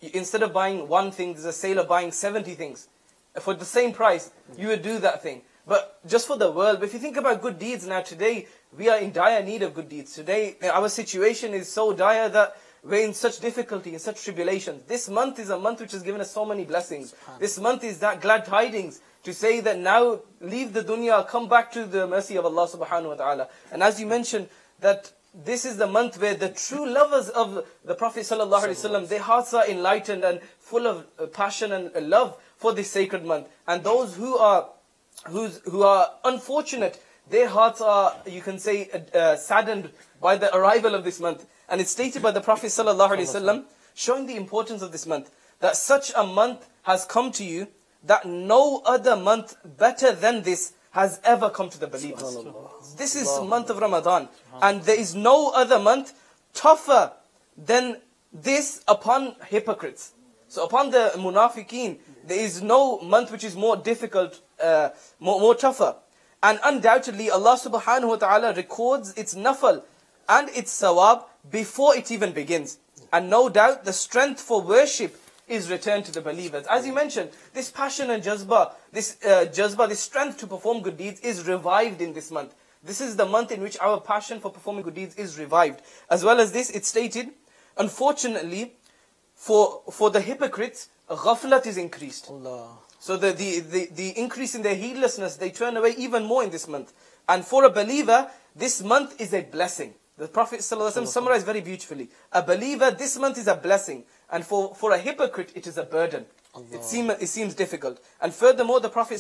instead of buying one thing, there's a sale of buying seventy things. For the same price, you would do that thing. But just for the world, but if you think about good deeds now, today, we are in dire need of good deeds. Today, our situation is so dire that we're in such difficulty, in such tribulations. This month is a month which has given us so many blessings. This month is that glad tidings to say that now leave the dunya, come back to the mercy of Allah subhanahu wa ta'ala. And as you mentioned, that this is the month where the true lovers of the Prophet sallallahu alaihi wasallam, their hearts are enlightened and full of passion and love for this sacred month. And those who are who's, who are unfortunate, their hearts are, you can say, uh, saddened by the arrival of this month. And it's stated by the Prophet sallallahu alaihi wasallam, showing the importance of this month, that such a month has come to you, that no other month better than this has ever come to the believers. This is the month of Ramadan. And there is no other month tougher than this upon hypocrites. So upon the munafiqeen, there is no month which is more difficult, uh, more, more tougher. And undoubtedly Allah subhanahu wa ta'ala records its nafal and its sawab before it even begins. And no doubt the strength for worship is returned to the believers. As you mentioned, this passion and jazba, this uh, jazba, this strength to perform good deeds is revived in this month. This is the month in which our passion for performing good deeds is revived. As well as this, it's stated, unfortunately, for for the hypocrites, ghaflat is increased. Allah. So the, the, the, the increase in their heedlessness, they turn away even more in this month. And for a believer, this month is a blessing. The Prophet ﷺ summarized very beautifully. A believer, this month is a blessing. And for, for a hypocrite, it is a burden. It, seem, it seems difficult. And furthermore, the Prophet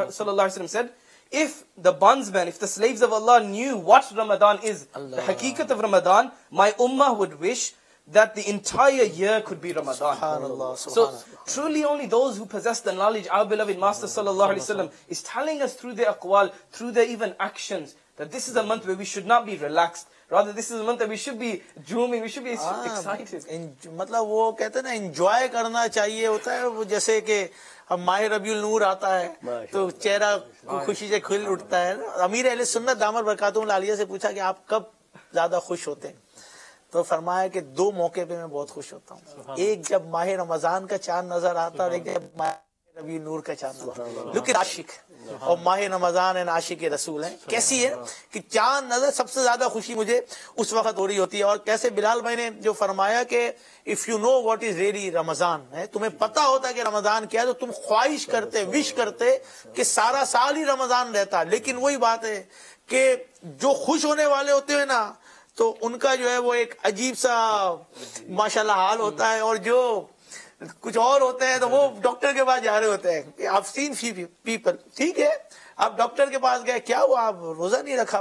ﷺ said, if the bondsmen, if the slaves of Allah knew what Ramadan is, Allah, the haqiqat of Ramadan, my ummah would wish that the entire year could be Ramadan. Subhanallah, so truly only those who possess the knowledge, our beloved Master Sallallahu Alaihi Wasallam is telling us through their aqwal, through their even actions, that this is a month where we should not be relaxed. Rather, this is a month that we should be zooming, we should be excited. मतलब वो कहते हैं ना, enjoy करना चाहिए होता है, वो जैसे कि अब माह रबीउल नूर आता है तो चेहरा खुशी से खिल उठता है. अमीर अहले सुन्नत दामर बरकातुहुल आलिया से पूछा कि आप कब ज्यादा खुश होते हैं, तो फरमाया कि दो मौके पे मैं बहुत खुश होता हूँ. एक जब माह रमजान का चांद नजर आता है और एक जब माह रबी नूर का चांद नजर. लुक एट आशिक और माह रमजान एंड आशिक रसूल हैं. कैसी है कि चांद नजर, सबसे ज्यादा खुशी मुझे उस वक्त हो रही होती है. और कैसे बिलाल भाई ने जो फरमाया कि if you know what is really Ramzan है, तुम्हें पता होता है कि रमजान क्या है, तो तुम ख्वाहिश करते, विश करते कि सारा साल ही रमजान रहता. लेकिन वही बात है कि जो खुश होने वाले होते हैं ना, तो उनका जो है वो एक अजीब सा माशाल्लाह हाल होता है. और जो कुछ और होते हैं तो वो डॉक्टर के पास जा रहे होते हैं. आप सीन फी पीपल, ठीक है, आप डॉक्टर के पास गए, क्या हुआ, आप रोजा नहीं रखा,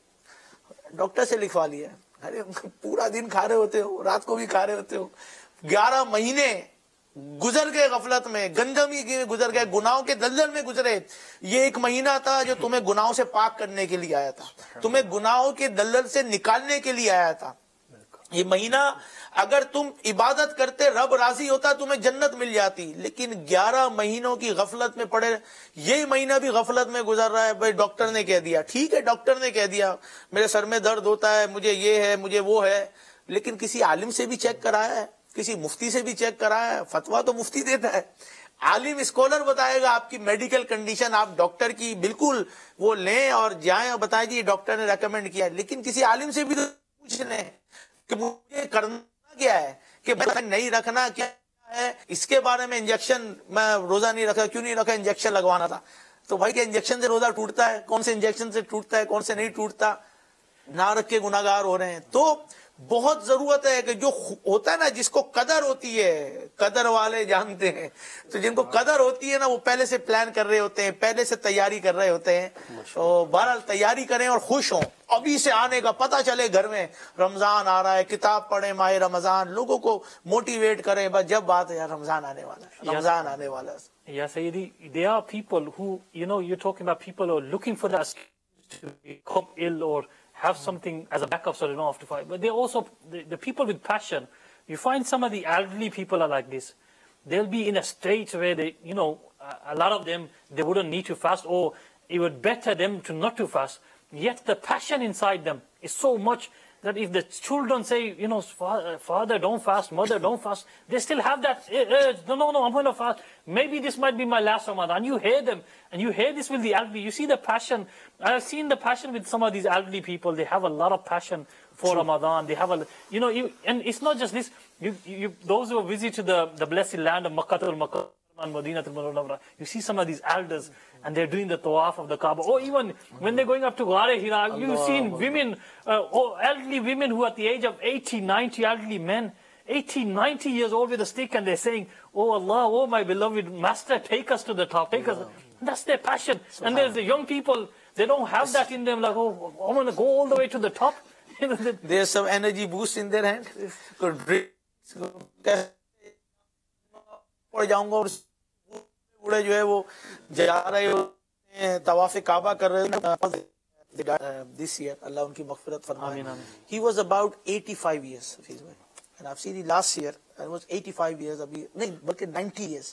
वहां डॉक्टर से लिखवा लिया. अरे पूरा दिन खा रहे होते हो, रात को भी खा रहे होते हो, ग्यारह महीने गुजर गए गफलत में, गंदगी में गुजर गए, गुनाहों के दलदल में गुजरे. ये एक महीना था जो तुम्हें गुनाहों से पाक करने के लिए आया था, तुम्हें गुनाहों के दलदल से निकालने के लिए आया था. ये महीना अगर तुम इबादत करते, रब राजी होता, तुम्हें जन्नत मिल जाती. लेकिन ग्यारह महीनों की गफलत में पड़े, यही महीना भी गफलत में गुजर रहा है. भाई डॉक्टर ने कह दिया, ठीक है, डॉक्टर ने कह दिया मेरे सर में दर्द होता है, मुझे ये है, मुझे वो है. लेकिन किसी आलिम से भी चेक कराया है, किसी मुफ्ती से भी चेक कराया है. फतवा तो मुफ्ती देता है, आलिम स्कॉलर बताएगा आपकी मेडिकल कंडीशन. आप डॉक्टर की बिल्कुल वो लें और जाएं और बताएं जी डॉक्टर ने रेकमेंड किया. लेकिन किसी आलिम से भी तो पूछ लें कि मुझे करना क्या है, कि मैं नहीं रखना क्या है, इसके बारे में. इंजेक्शन, मैं रोजा नहीं रखा, क्यों नहीं रखा, इंजेक्शन लगवाना था. तो भाई के इंजेक्शन से रोजा टूटता है, कौन से इंजेक्शन से टूटता है, कौन से नहीं टूटता, ना रख के गुनाहगार हो रहे हैं. तो बहुत जरूरत है कि जो होता है ना, जिसको कदर होती है, कदर वाले जानते हैं, तो जिनको कदर होती है ना, वो पहले से प्लान कर रहे होते हैं, पहले से तैयारी कर रहे होते हैं. तो बहरहाल तैयारी करें और खुश हों. अभी से आने का पता चले घर में रमजान आ रहा है, किताब पढ़े माह रमजान, लोगों को मोटिवेट करें. बस जब बात है यार रमजान आने वाला है, रमजान आने वाला है. Yeah, Sayyidi, there are people who, you know, you're talking about people who are looking for that to become ill or have something as a backup so they don't have to fight. But they're also, the, the people with passion, you find some of the elderly people are like this. They'll be in a state where they, you know, a lot of them, they wouldn't need to fast, or it would better them to not to fast. Yet the passion inside them is so much that if the children say, you know, father, don't fast, mother, don't fast, they still have that urge, no, no, no, I'm going to fast. Maybe this might be my last Ramadan. You hear them, and you hear this with the elderly. You see the passion. I've seen the passion with some of these elderly people. They have a lot of passion for True. Ramadan. They have a, you know, you, and it's not just this. You, you, those who visit to the, the blessed land of Makkah al-Mukarramah and Madinah al-Munawwarah, you see some of these elders, and they're doing the tawaf of the Kaaba. Or even when they're going up to Ghar Hira, you've seen women, uh, or elderly women who at the age of eighty, ninety, elderly men, eighty, ninety years old with a stick, and they're saying, oh Allah, oh my beloved Master, take us to the top, take us. That's their passion. And there's the young people, they don't have that in them, like, oh, I want to go all the way to the top. There's some energy boost in their hand. Could breathe. पड़ जाऊंगा और बूढ़े जो है वो जा रहे हो तवाफ काबा कर रहे हैं this year Allah उनकी मग़फ़िरत फरमाए. He was about eighty-five years of his life, and I've seen it last year and it was eighty-five years. अभी नहीं बल्कि ninety years.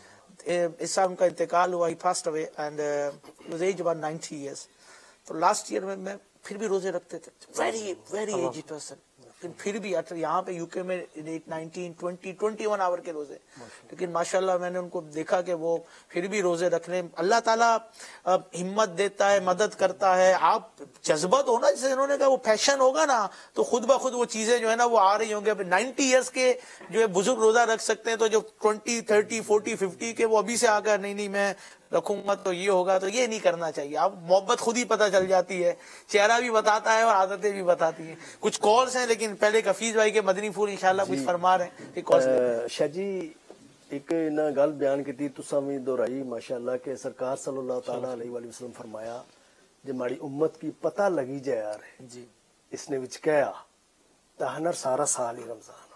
इस साल उनका इंतकाल हुआ. He passed away and uh, he was aged about ninety years. तो last year में मैं फिर भी रोजे रखते थे. Very very aged person. लेकिन फिर भी अटर यहाँ पे यूके में nineteen twenty twenty one hour के रोजे, लेकिन माशाल्लाह मैंने उनको देखा कि वो फिर भी रोजे रखने. अल्लाह ताला हिम्मत देता है, मदद करता है. आप जज्बत होना, जैसे इन्होंने कहा, वो पैशन होगा ना तो खुद ब खुद वो चीजें जो है ना वो आ रही होंगी. अब नाइन्टी ईयर्स के जो है बुजुर्ग रोजा रख सकते हैं, तो जो ट्वेंटी थर्टी फोर्टी फिफ्टी के वो अभी से आकर नहीं नहीं मैं रखूंगा तो ये होगा, तो ये नहीं करना चाहिए. आप मोहब्बत खुद ही पता चल जाती है, चेहरा भी बताता है और आदतें भी बताती हैं. कुछ कॉल्स हैं, लेकिन पहले कफीज भाई के मदनी फूल इंशाल्लाह कुछ फरमा रहे हैं. शाह जी एक ना गल बयान की तुसा भी दोहराई माशाल्लाह के सरकार सल्लल्लाहु ताला अलैहि वसल्लम फरमाया जे माड़ी उम्मत की पता लगी जाए यार जी इसने विच कहा ताहनर सारा साल ही रमजान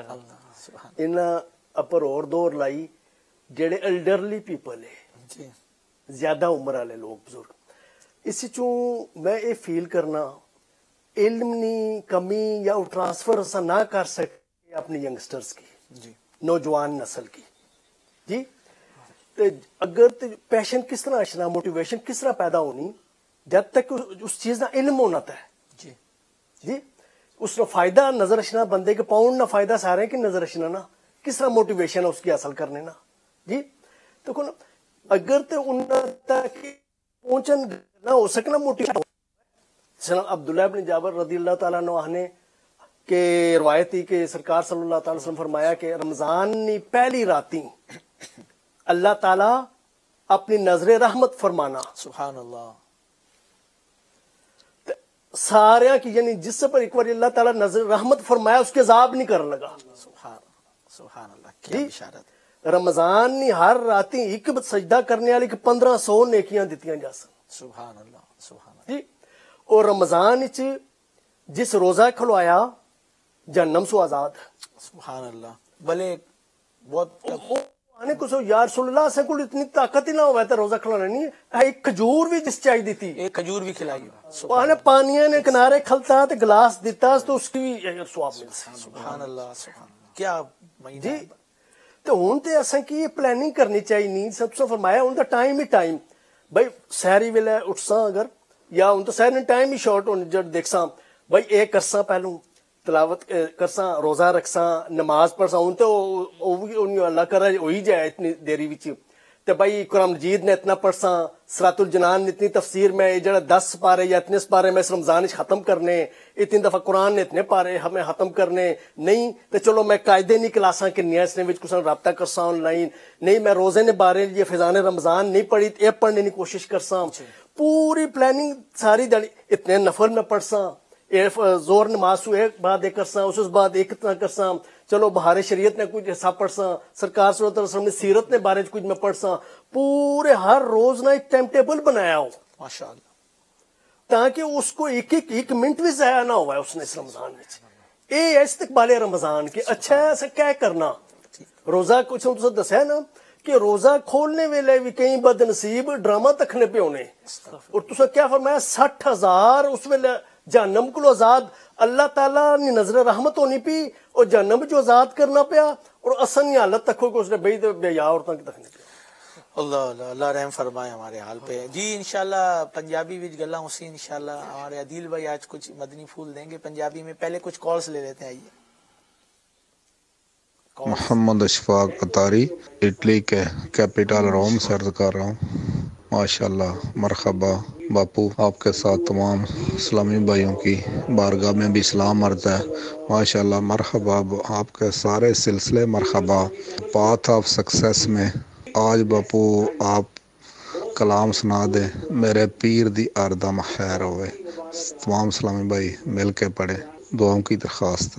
हो. इन अपर और दौर लाई जेड़े एल्डरली पीपल है, ज्यादा उम्र वाले लोग बुजुर्ग, इस चू मैं ये फील करना इल्म नी कमी या ट्रांसफर असा ना कर सके अपने यंगस्टर्स की जी, नौजवान नस्ल की जी. ते अगर ते पैशन किस तरह अचना, मोटिवेशन किस तरह पैदा होनी, जब तक उस चीज का इल्म होना था जी जी उसका फायदा नजर अचना, बंदे के पाउंड ना फायदा सारे की नजर अचना ना, किस तरह मोटिवेशन है उसकी हासिल करने ना जी. तो कौन अगर तो उन तक पहुंचन ना हो सकना मोटिवेशन. अब्दुल्लाह इब्न जाबर रज़ियल्लाहु ताला अन्हु ने के रवायती के सरकार सल्लल्लाहु अलैहि वसल्लम फरमाया कि रमजान नी पहली राती अल्लाह ताला अपनी नजरे रहमत फरमाना. सुभान अल्लाह. सारे की यानी जिस पर एक बार अल्लाह ताला नजर रहमत फरमाया उसके अजाब नहीं कर लगा. सुभान सुभान अल्लाह. क्या इशारत. रमजान नी हर राती एक सजदा करने वाले पंद्रह सौ नेकियां दितियां जा सन. सुभान अल्लाह सुभान अल्लाह जी. और रमजान च जिस रोजा खुलवाया जन्नम सो आजाद. सुभान अल्लाह. भले बहुत आने कुछ यार सुल्लाह से कुल इतनी ताकत ही ना हो तो रोजा खुलाना नहीं है. एक खजूर भी जिस चाहिए दी थी, एक खजूर भी खिलाई. सुभान पानिया ने किनारे खलता तो गिलास दिता तो उसकी भी स्वाब मिलता. सुभान अल्लाह सुभान. क्या जी. तो हूं तो असें की प्लानिंग करनी चाहिए नहीं. सबसे फरमाया उनका टाइम ही टाइम भाई सैरी वेले उठसा अगर या हूं तो सैर टाइम ही शॉर्ट होने जब देखसा भाई एक करसा पहलू तलावत करसा, रोजा रखसा, नमाज पढ़सा. हूं तो अल्लाह कर हो ही जाए इतनी देरी विच. तो भाई कुरान मजीद ने इतना पढ़सा, सरातुल जनान ने इतनी तफसीर में जरा दस पारे या इतने पारे में इस रमजान खत्म करने, इतनी दफा कुरान ने इतने पारे हमें खत्म करने नहीं. तो चलो मैं कायदे नहीं क्लासा किनिया इसने विच कुछ रब्ता करसा ऑनलाइन नहीं, मैं रोजे ने बारे ये फिजान रमजान नहीं पढ़ी ये पढ़ने की कोशिश करसा. पूरी प्लानिंग सारी दाड़ी इतने नफल में पढ़सा, जोर नमाज एक बाद एक करसा, उस बाद एक इतना करसा. चलो बहारे शरीयत ने कुछ हिस्सा पढ़सा, सरकार सल्लल्लाहु ने सीरत ने बारे कुछ में पढ़सा. पूरे हर रोज ना एक टाइम टेबल बनाया हो माशाअल्लाह, ताकि उसको एक एक एक मिनट भी जाया ना हुआ उसने इस रमजान में. ये इस्तकबाल रमजान के अच्छा ऐसा क्या करना. रोजा कुछ तो दसा ना कि रोजा खोलने वेले भी कई बदनसीब ड्रामा तकने पे होने. और तुसा क्या फरमाया साठ हजार उस वेले जहन्नम को आजाद अल्लाह ताला ने नजर रहमत होनी पी और जहन्नम जो आजाद करना पिया. और असन हालत तक उसने बई बेया औरतों की तकने पे. اللہ اللہ اللہ رحم فرمائے ہمارے حال پہ. جی انشاءاللہ پنجابی وچ گلاں اسی انشاءاللہ ہمارے عدیل بھائی آج کچھ مدنی پھول دیں گے پنجابی میں. پہلے کچھ کالز لے لیتے ہیں. آئیے. محمد اشفاق قطاری اٹلی کے کیپٹل روم سے عرض کر رہا ہوں. ماشاءاللہ مرحبا باپو، آپ کے ساتھ تمام اسلامی بھائیوں کی بارگاہ میں بھی سلام عرض ہے. ماشاءاللہ مرحبا آپ کے سارے سلسلے مرحبا. پاتھ آف سکسیس میں آج باپو آپ کلام سنا دیں، میرے پیر دی اردم خیر ہوئے. تمام اسلامی بھائی مل کے پڑھے، دعاؤں کی درخواست.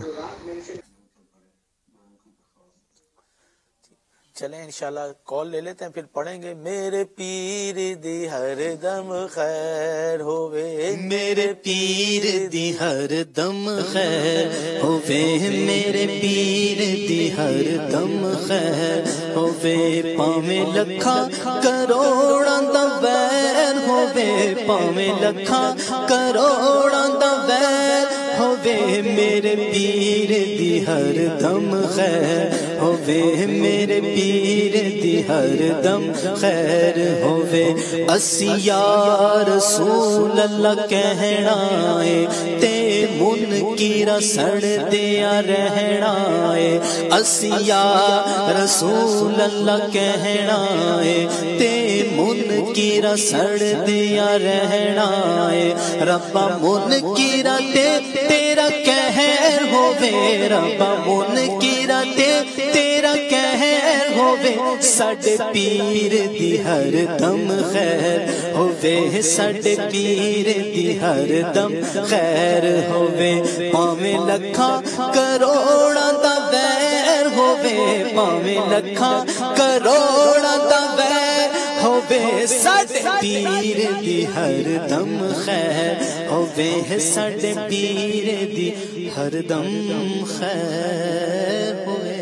چلیں انشاءاللہ کال لے لیتے ہیں پھر پڑھیں گے. میرے پیر دی ہر دم خیر ہووے، میرے پیر دی ہر دم خیر ہووے، میرے پیر دی ہر دم خیر ہووے. پاویں لکھاں کروڑاں دا ویر ہووے، پاویں لکھاں کروڑاں دا ویر ہووے، میرے پیر دی ہر دم خیر ہووے، میرے پیر دی ہر دم خیر ہووے. اسی یا رسول اللہ کہنا ہے تے منکر سڑ دیا رہنا ہے. اسی یا رسول اللہ کہنا ہے تے منکر سڑ دیا رہنا ہے. ربا منکر تے تیرا قہر ہووے، ربا منکر تے تیرا قہر ہووے. ساڈے پیر دی ہر دم خیر ہووے، ساڈے پیر دی ہر دم خیر ہووے. پاویں لکھاں کروڑاں دا ویر ہووے، پاویں لکھاں کروڑاں دا ویر ہووے، ساڈے پیر دی ہر دم خیر ہووے، ساڈے پیر دی ہر دم خیر ہووے.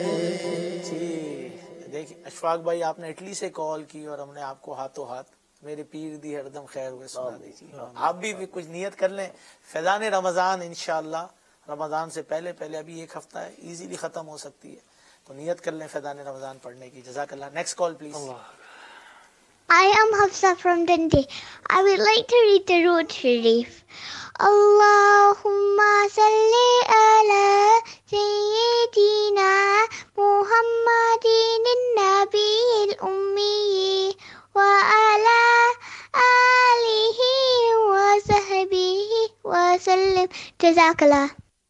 اشفاق بھائی آپ نے اٹلی سے کال کی اور ہم نے آپ کو ہاتھوں ہاتھ میرے پیر دی ہر دم خیر ہوئے سنا دیجیے. آپ بھی کچھ نیت کر لیں. فیضان رمضان انشاءاللہ رمضان سے پہلے پہلے ابھی ایک ہفتہ ہے، ایزیلی ختم ہو سکتی ہے، تو نیت کر لیں فیضان رمضان پڑھنے کی. جزاک اللہ. Next call please. I am Hafsa from Dundee. I would like to read the Road Sharif. Allahumma salli ala Sayyidina Muhammadin an-Nabiyil Ummi wa ala alihi wa sahbihi wa sallim. Jazakallah.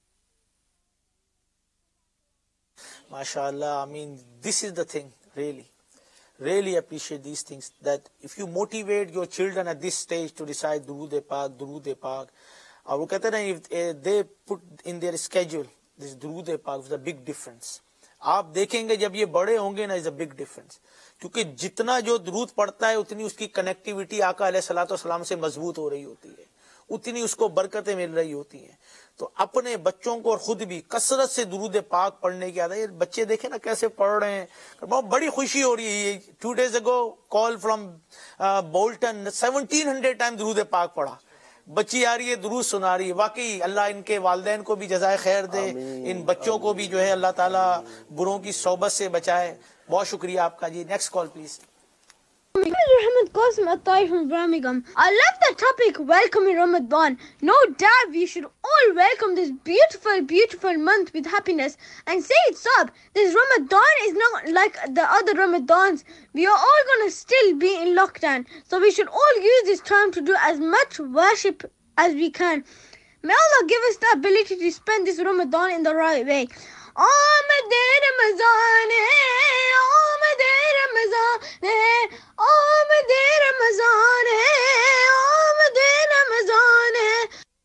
MashaAllah. I mean, this is the thing, really. Really appreciate these things, that if you motivate your children at this stage to decide Durood Pak, Durood Pak, اور وہ کہتے ہیں if they put in their schedule this Durood Pak, is a big difference. آپ دیکھیں گے جب یہ بڑے ہوں گے نا, is a big difference. کیونکہ جتنا جو درود پڑھتا ہے اتنی اس کی کنیکٹیویٹی آقا علیہ الصلوۃ والسلام سے مضبوط ہو رہی ہوتی ہے, اتنی اس کو برکتیں مل رہی ہوتی ہیں. تو اپنے بچوں کو اور خود بھی کثرت سے درود پاک پڑھنے کی عادت ہے. بچے دیکھیں نا کیسے پڑھ رہے ہیں, بہت بڑی خوشی ہو رہی ہے. Two days ago call from Bolton, seventeen hundred time درود پاک پڑھا. بچی آ رہی ہے درود سنا رہی ہے. واقعی اللہ ان کے والدین کو بھی جزائے خیر دے, ان بچوں کو بھی جو ہے اللہ تعالیٰ بروں کی صحبت سے بچائے. بہت شکریہ آپ کا. جی next call please. Muhammad Qasim Attai from Birmingham. I love the topic welcoming Ramadan. No doubt we should all welcome this beautiful, beautiful month with happiness. And say it's up, this Ramadan is not like the other Ramadans. We are all going to still be in lockdown. So we should all use this time to do as much worship as we can. May Allah give us the ability to spend this Ramadan in the right way. آمد رمضان ہے, آمد رمضان ہے, آمد رمضان ہے, آمد رمضان ہے.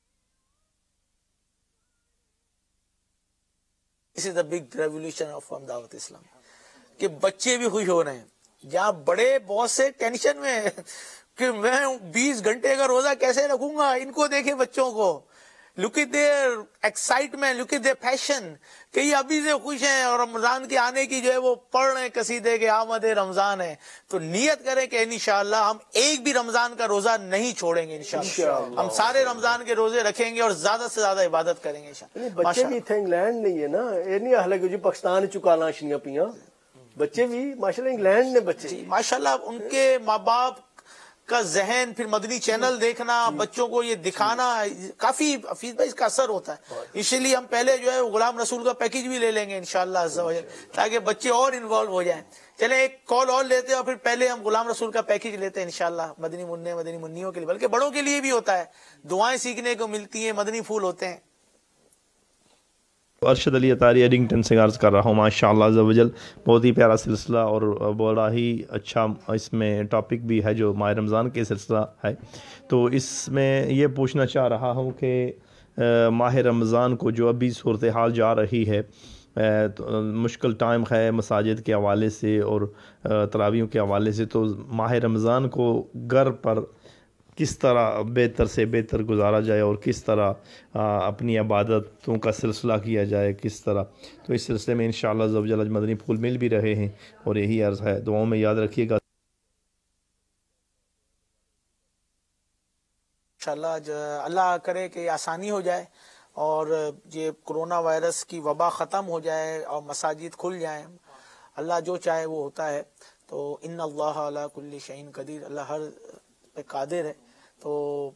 This is the big revolution of Dawat Islam. کہ بچے بھی خوش ہو رہے ہیں, جہاں بڑے بہت سے ٹینشن میں کہ میں بیس گھنٹے کا روزہ کیسے رکھوں گا. ان کو دیکھیں بچوں کو, look at their excitement, look at their passion, کہ یہ ابھی سے خوش ہیں اور رمضان کے آنے کی جو ہے وہ پڑھ رہے ہیں قصیدے کے آمد رمضان ہے. تو نیت کریں کہ انشاءاللہ ہم ایک بھی رمضان کا روزہ نہیں چھوڑیں گے. انشاءاللہ ہم سارے رمضان کے روزے رکھیں گے اور زیادہ سے زیادہ عبادت کریں گے. بچے بھی اتنے انگلینڈ نہیں ہے نا, یہ نہیں حالانکہ جی پاکستان چکانا شنیاں پیاں, بچے بھی ماشاءاللہ انگلینڈ میں بچے جی ماشاءاللہ ان کے ماں باپ کا ذہن پھر مدنی چینل دیکھنا بچوں کو یہ دکھانا کافی حفیظ بھائی اس کا اثر ہوتا ہے. اسی لیے ہم پہلے جو ہے غلام رسول کا پیکیج بھی لے لیں گے انشاءاللہ عز و جل تاکہ بچے اور انوالو ہو جائیں. چلیں ایک کال اور لیتے ہیں اور پھر پہلے ہم غلام رسول کا پیکیج لیتے ہیں انشاءاللہ مدنی منع مدنی منیوں کے لیے بلکہ بڑوں کے لیے بھی ہوتا ہے. دعائیں سیکھنے کو ملتی ہیں مدنی پھول ہوتے ہیں. ارشد علی اطاری ایڈنگٹن سے عرض کر رہا ہوں ماشاءاللہ عز و جل بہت ہی پیارا سلسلہ اور بڑا ہی اچھا اس میں ٹاپک بھی ہے جو ماہ رمضان کے سلسلہ ہے. تو اس میں یہ پوچھنا چاہ رہا ہوں کہ ماہ رمضان کو جو ابھی صورتحال جا رہی ہے مشکل ٹائم ہے مساجد کے حوالے سے اور تراویحوں کے حوالے سے, تو ماہ رمضان کو گھر پر کس طرح بہتر سے بہتر گزارا جائے اور کس طرح اپنی عبادتوں کا سلسلہ کیا جائے کس طرح, تو اس سلسلے میں انشاءاللہ عز و جل مدنی پھول مل بھی رہے ہیں اور یہی عرض ہے دعاؤں میں یاد رکھیے گا. انشاءاللہ اللہ کرے کہ آسانی ہو جائے اور یہ کرونا وائرس کی وبا ختم ہو جائے اور مساجد کھل جائیں. اللہ جو چاہے وہ ہوتا ہے. تو ان اللہ علی کل شیء قدیر, اللہ ہر پہ قادر ہے. تو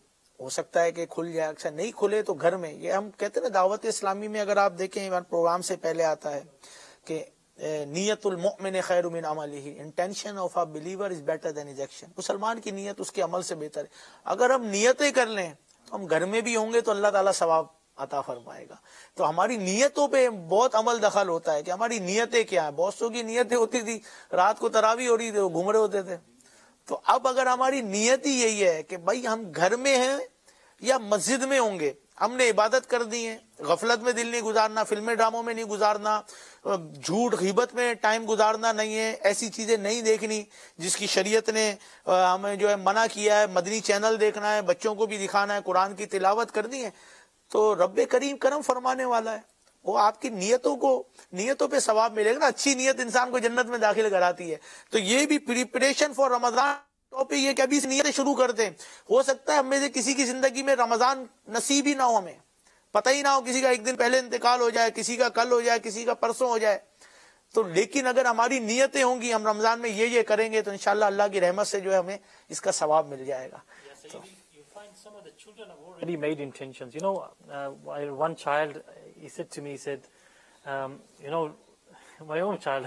ہو سکتا ہے کہ کھل جائے, اکثر نہیں کھلے تو گھر میں. یہ ہم کہتے ہیں نا دعوت اسلامی میں اگر آپ دیکھیں پروگرام سے پہلے آتا ہے کہ نیت المؤمن خیر من عملہ, intention of a believer is better than his action. مسلمان کی نیت اس کے عمل سے بہتر ہے. اگر ہم نیتیں کر لیں تو ہم گھر میں بھی ہوں گے تو اللہ تعالیٰ ثواب عطا فرمائے گا. تو ہماری نیتوں پہ بہت عمل دخل ہوتا ہے کہ ہماری نیتیں کیا ہیں. بہت سو کی نیتیں ہوتی تھی رات کو تراویح ہو رہی تھی وہ گھوم رہے ہوتے تھے. تو اب اگر ہماری نیت ہی یہی ہے کہ بھائی ہم گھر میں ہیں یا مسجد میں ہوں گے, ہم نے عبادت کر دی ہے, غفلت میں دل نہیں گزارنا, فلمیں ڈراموں میں نہیں گزارنا, جھوٹ غیبت میں ٹائم گزارنا نہیں ہے, ایسی چیزیں نہیں دیکھنی جس کی شریعت نے ہمیں جو ہے منع کیا ہے. مدنی چینل دیکھنا ہے, بچوں کو بھی دکھانا ہے, قرآن کی تلاوت کرنی ہے. تو رب کریم کرم فرمانے والا ہے, وہ آپ کی نیتوں کو نیتوں پہ ثواب ملے گا نا. اچھی نیت انسان کو جنت میں داخل کراتی ہے. تو یہ بھی پریپریشن فار رمضان ٹاپک یہ کہ ابھی نیتیں شروع کر دیں. ہو سکتا ہے ہم میں سے کسی کی زندگی میں رمضان نصیب ہی نہ ہو, ہمیں پتہ ہی نہ ہو, کسی کا ایک دن پہلے انتقال ہو جائے, کسی کا کل ہو جائے, کسی کا پرسوں ہو جائے. تو لیکن اگر ہماری نیتیں ہوں گی ہم رمضان میں یہ یہ کریں گے تو انشاءاللہ اللہ کی رحمت سے جو ہے ہمیں اس کا ثواب مل جائے گا. تو some of the children have already made intentions. You know, uh, one child, he said to me, he said, um, you know, my own child,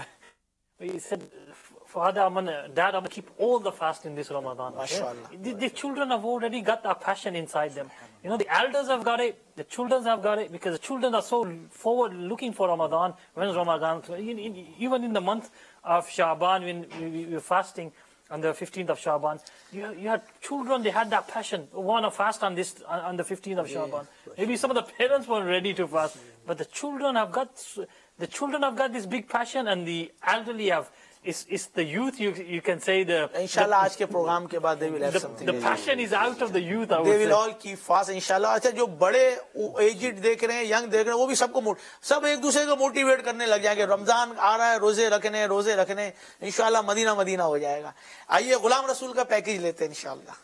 he said, Father, I'm gonna, Dad, I'm gonna keep all the fast in this Ramadan. MashaAllah. The, the children have already got that passion inside them. You know, the elders have got it, the children have got it, because the children are so forward looking for Ramadan. When's Ramadan? Even in the month of Sha'ban, when we were fasting, on the fifteenth of Sha'ban, you, you had children, they had that passion, want to fast on this on, on the fifteenth of Sha'ban. Maybe some of the parents weren't ready to fast, but the children have got the children have got this big passion, and the elderly have. It's, it's the youth, you, you can say the... Inshallah, aaj ke program ke baad they will have the, something. The passion is out of the youth, I would They will say. all keep fast, inshallah. اچھا جو بڑے aged دیکھ رہے ہیں, young دیکھ رہے ہیں, وہ بھی سب کو سب ایک دوسرے کو موٹیویٹ کرنے لگ جائیں گے. رمضان آ رہا ہے, روزے رکھنے روزے رکھنے انشاءاللہ مدینہ مدینہ ہو جائے گا. آئیے غلام رسول کا پیکیج لیتے ہیں انشاءاللہ.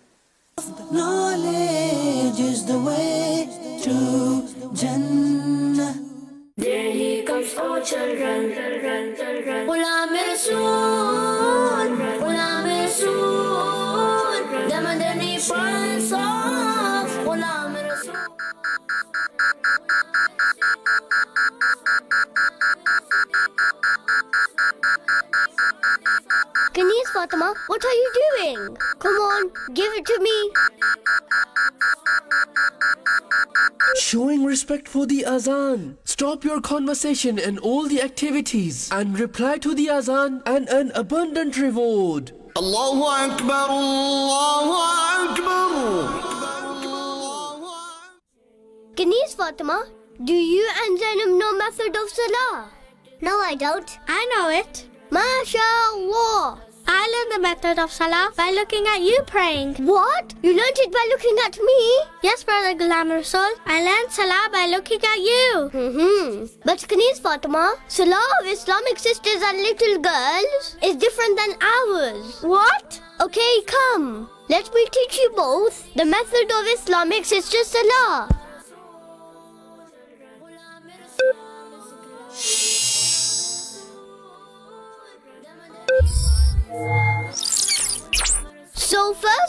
Knowledge is the way to Jannah. There he comes, oh children, children, children. Ghulam Rasool, Ghulam Rasool. The Madani pulse of Ghulam Rasool. Kanis Fatima, what are you doing? Come on, give it to me. Showing respect for the azan. Stop your conversation and all the activities and reply to the azan and an abundant reward. Allahu Akbar, Allahu Akbar. Kanis Fatima, do you and Zainab know method of salah? No, I don't. I know it. MashaAllah. I learned the method of salah by looking at you praying. What? You learned it by looking at me? Yes, Brother Ghulam Rasool. I learned salah by looking at you. Mm-hmm. But Kanis Fatima, salah of Islamic sisters and little girls is different than ours. What? Okay, come. Let me teach you both the method of Islamic sisters' salah.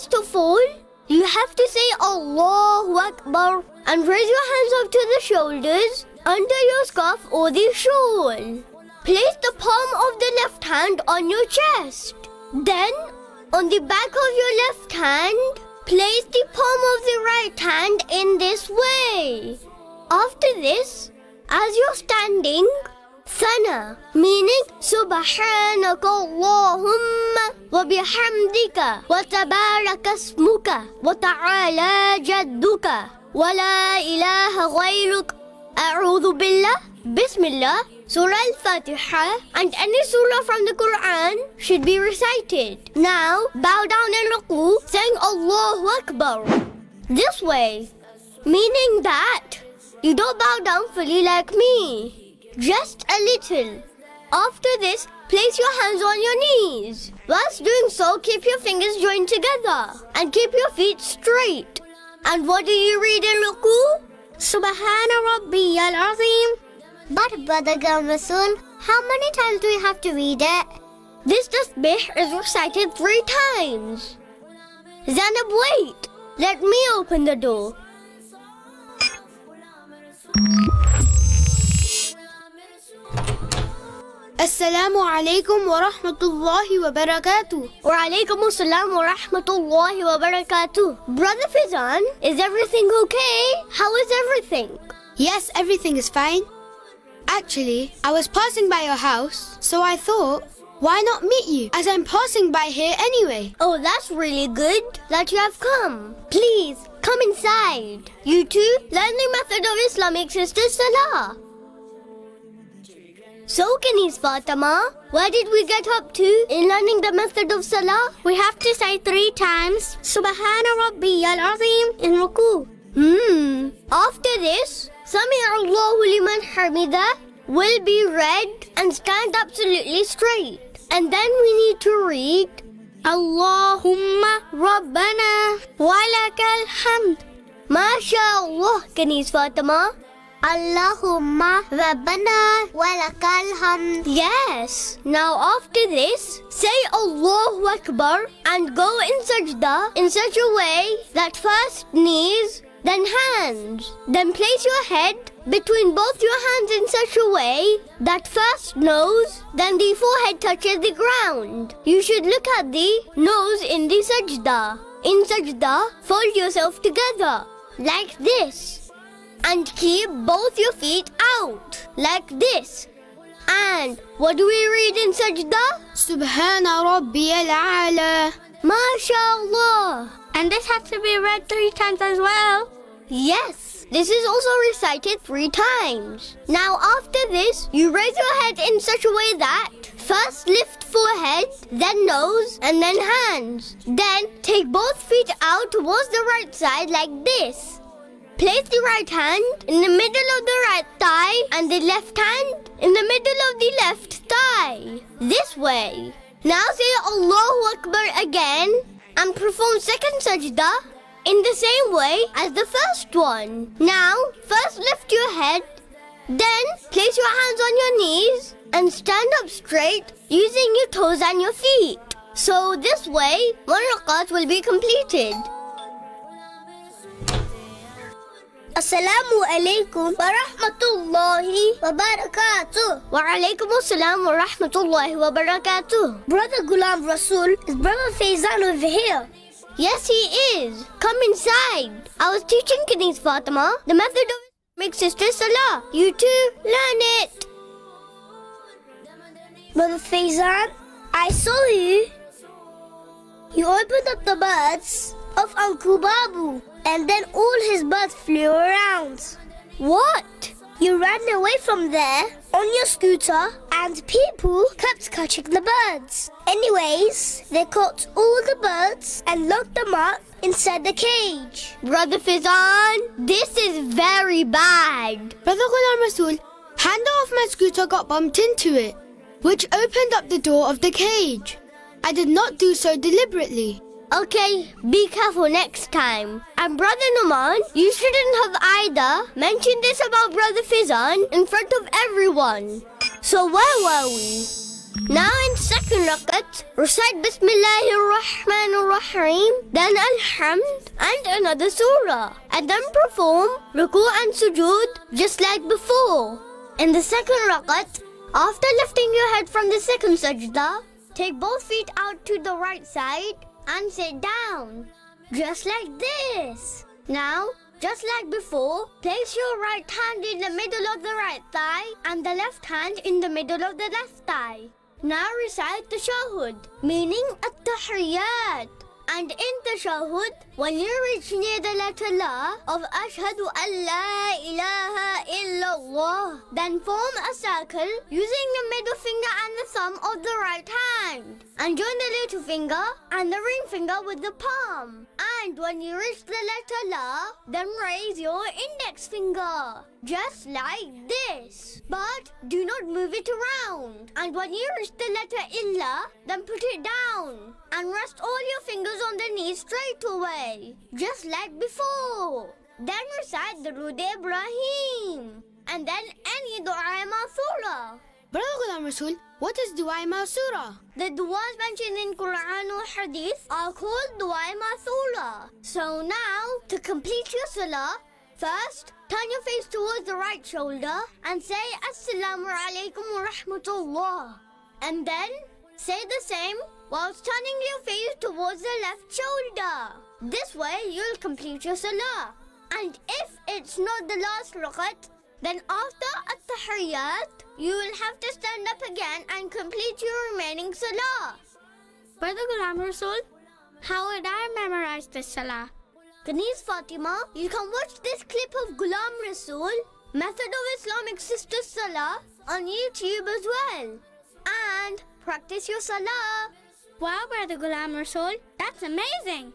First of all, you have to say Allahu Akbar and raise your hands up to the shoulders under your scarf or the shawl. Place the palm of the left hand on your chest. Then, on the back of your left hand, place the palm of the right hand in this way. After this, as you're standing, Thana, meaning Subhanaka Allahumma wa bihamdika wa tabaraka ismuka wa ta'ala jadduka wa la ilaha ghayruk a'udhu billah, Bismillah, Surah Al-Fatiha and any surah from the Quran should be recited. Now, bow down in ruku, saying Allahu Akbar. This way, meaning that you don't bow down fully like me. Just a little. After this, place your hands on your knees. Whilst doing so, keep your fingers joined together and keep your feet straight. And what do you read in ruku? Subhana Rabbiyal Azim. But Brother Ghulam Rasool, how many times do we have to read it? This tasbih is recited three times. Zainab, wait. Let me open the door. Assalamu alaikum wa rahmatullahi wa barakatuh. Wa alaikum assalam wa rahmatullahi wa barakatuh. Brother Fizan, is everything okay? How is everything? Yes, everything is fine. Actually, I was passing by your house, so I thought, why not meet you, as I'm passing by here anyway. Oh, that's really good that you have come. Please, come inside. You too, learn the method of Islamic Sister Salah. So, Kenise Fatima, where did we get up to in learning the method of Salah? We have to say three times, Subhana Rabbiyal Azim in ruku. Hmm. After this, Sami Allahu liman hamida will be read and stand absolutely straight. And then we need to read Allahumma Rabbana walakal hamd. MashaAllah, Kenise Fatima. Allahumma Rabbana walakal hamd. Yes. Now after this, say Allahu Akbar and go in sajda in such a way that first knees, then hands. Then place your head between both your hands in such a way that first nose, then the forehead touches the ground. You should look at the nose in the sajda. In sajda, fold yourself together like this. And keep both your feet out, like this. And what do we read in sajda? Subhana Rabbiyal A'la. MashaAllah. And this has to be read three times as well. Yes, this is also recited three times. Now after this, you raise your head in such a way that first lift forehead, then nose, and then hands. Then take both feet out towards the right side like this. Place the right hand in the middle of the right thigh and the left hand in the middle of the left thigh. This way. Now say Allahu Akbar again and perform second sajda in the same way as the first one. Now, first lift your head, then place your hands on your knees and stand up straight using your toes and your feet. So this way, one rakat will be completed. Assalamu alaikum wa rahmatullahi wa barakatuh. Wa alaikum assalam wa rahmatullahi wa barakatuh. Brother Ghulam Rasool, is Brother Faizan over here? Yes, he is. Come inside. I was teaching Kenise Fatima the method of Islamic Sister Salah. You too, learn it. Brother Faizan, I saw you. You opened up the birds of Uncle Babu. And then all his birds flew around. What? You ran away from there on your scooter and people kept catching the birds. Anyways, they caught all the birds and locked them up inside the cage. Brother Fizan, this is very bad. Brother Ghulam Rasool, handle of my scooter got bumped into it, which opened up the door of the cage. I did not do so deliberately. Okay, be careful next time. And Brother Numan, you shouldn't have either mentioned this about Brother Fizan in front of everyone. So where were we? Now in second rakat, recite Bismillahir Rahmanir Rahim, then Alhamd and another surah, and then perform ruku and sujood just like before. In the second rakat, after lifting your head from the second sajda, take both feet out to the right side and sit down, just like this. Now, just like before, place your right hand in the middle of the right thigh and the left hand in the middle of the left thigh. Now recite the Tashahhud, meaning At-Tahiyyat. And in Tashahhud, when you reach near the letter La of Ashhadu an la ilaha illallah, then form a circle using the middle finger and the thumb of the right hand, and join the little finger and the ring finger with the palm. And when you reach the letter La, then raise your index finger, just like this. But do not move it around. And when you reach the letter Illa, then put it down and rest all your fingers on the knees straight away, just like before. Then recite the Durood Ibrahim, and then any Dua Ma'thura. Brother Ghulam Rasool, what is Dua Ma'thura? The duas mentioned in Quran or Hadith are called Dua Ma'thura. So now, to complete your salah, first, turn your face towards the right shoulder and say Assalamu alaikum wa rahmatullah. And then, say the same whilst turning your face towards the left shoulder. This way, you'll complete your salah. And if it's not the last rakat, then after At-Tahiyyat, you will have to stand up again and complete your remaining salah. Brother Ghulam Rasool, how would I memorize this salah? Kaniz Fatima, you can watch this clip of Ghulam Rasool, Method of Islamic Sisters Salah, on YouTube as well. And practice your salah. Wow, Brother Ghulam Rasool, that's amazing.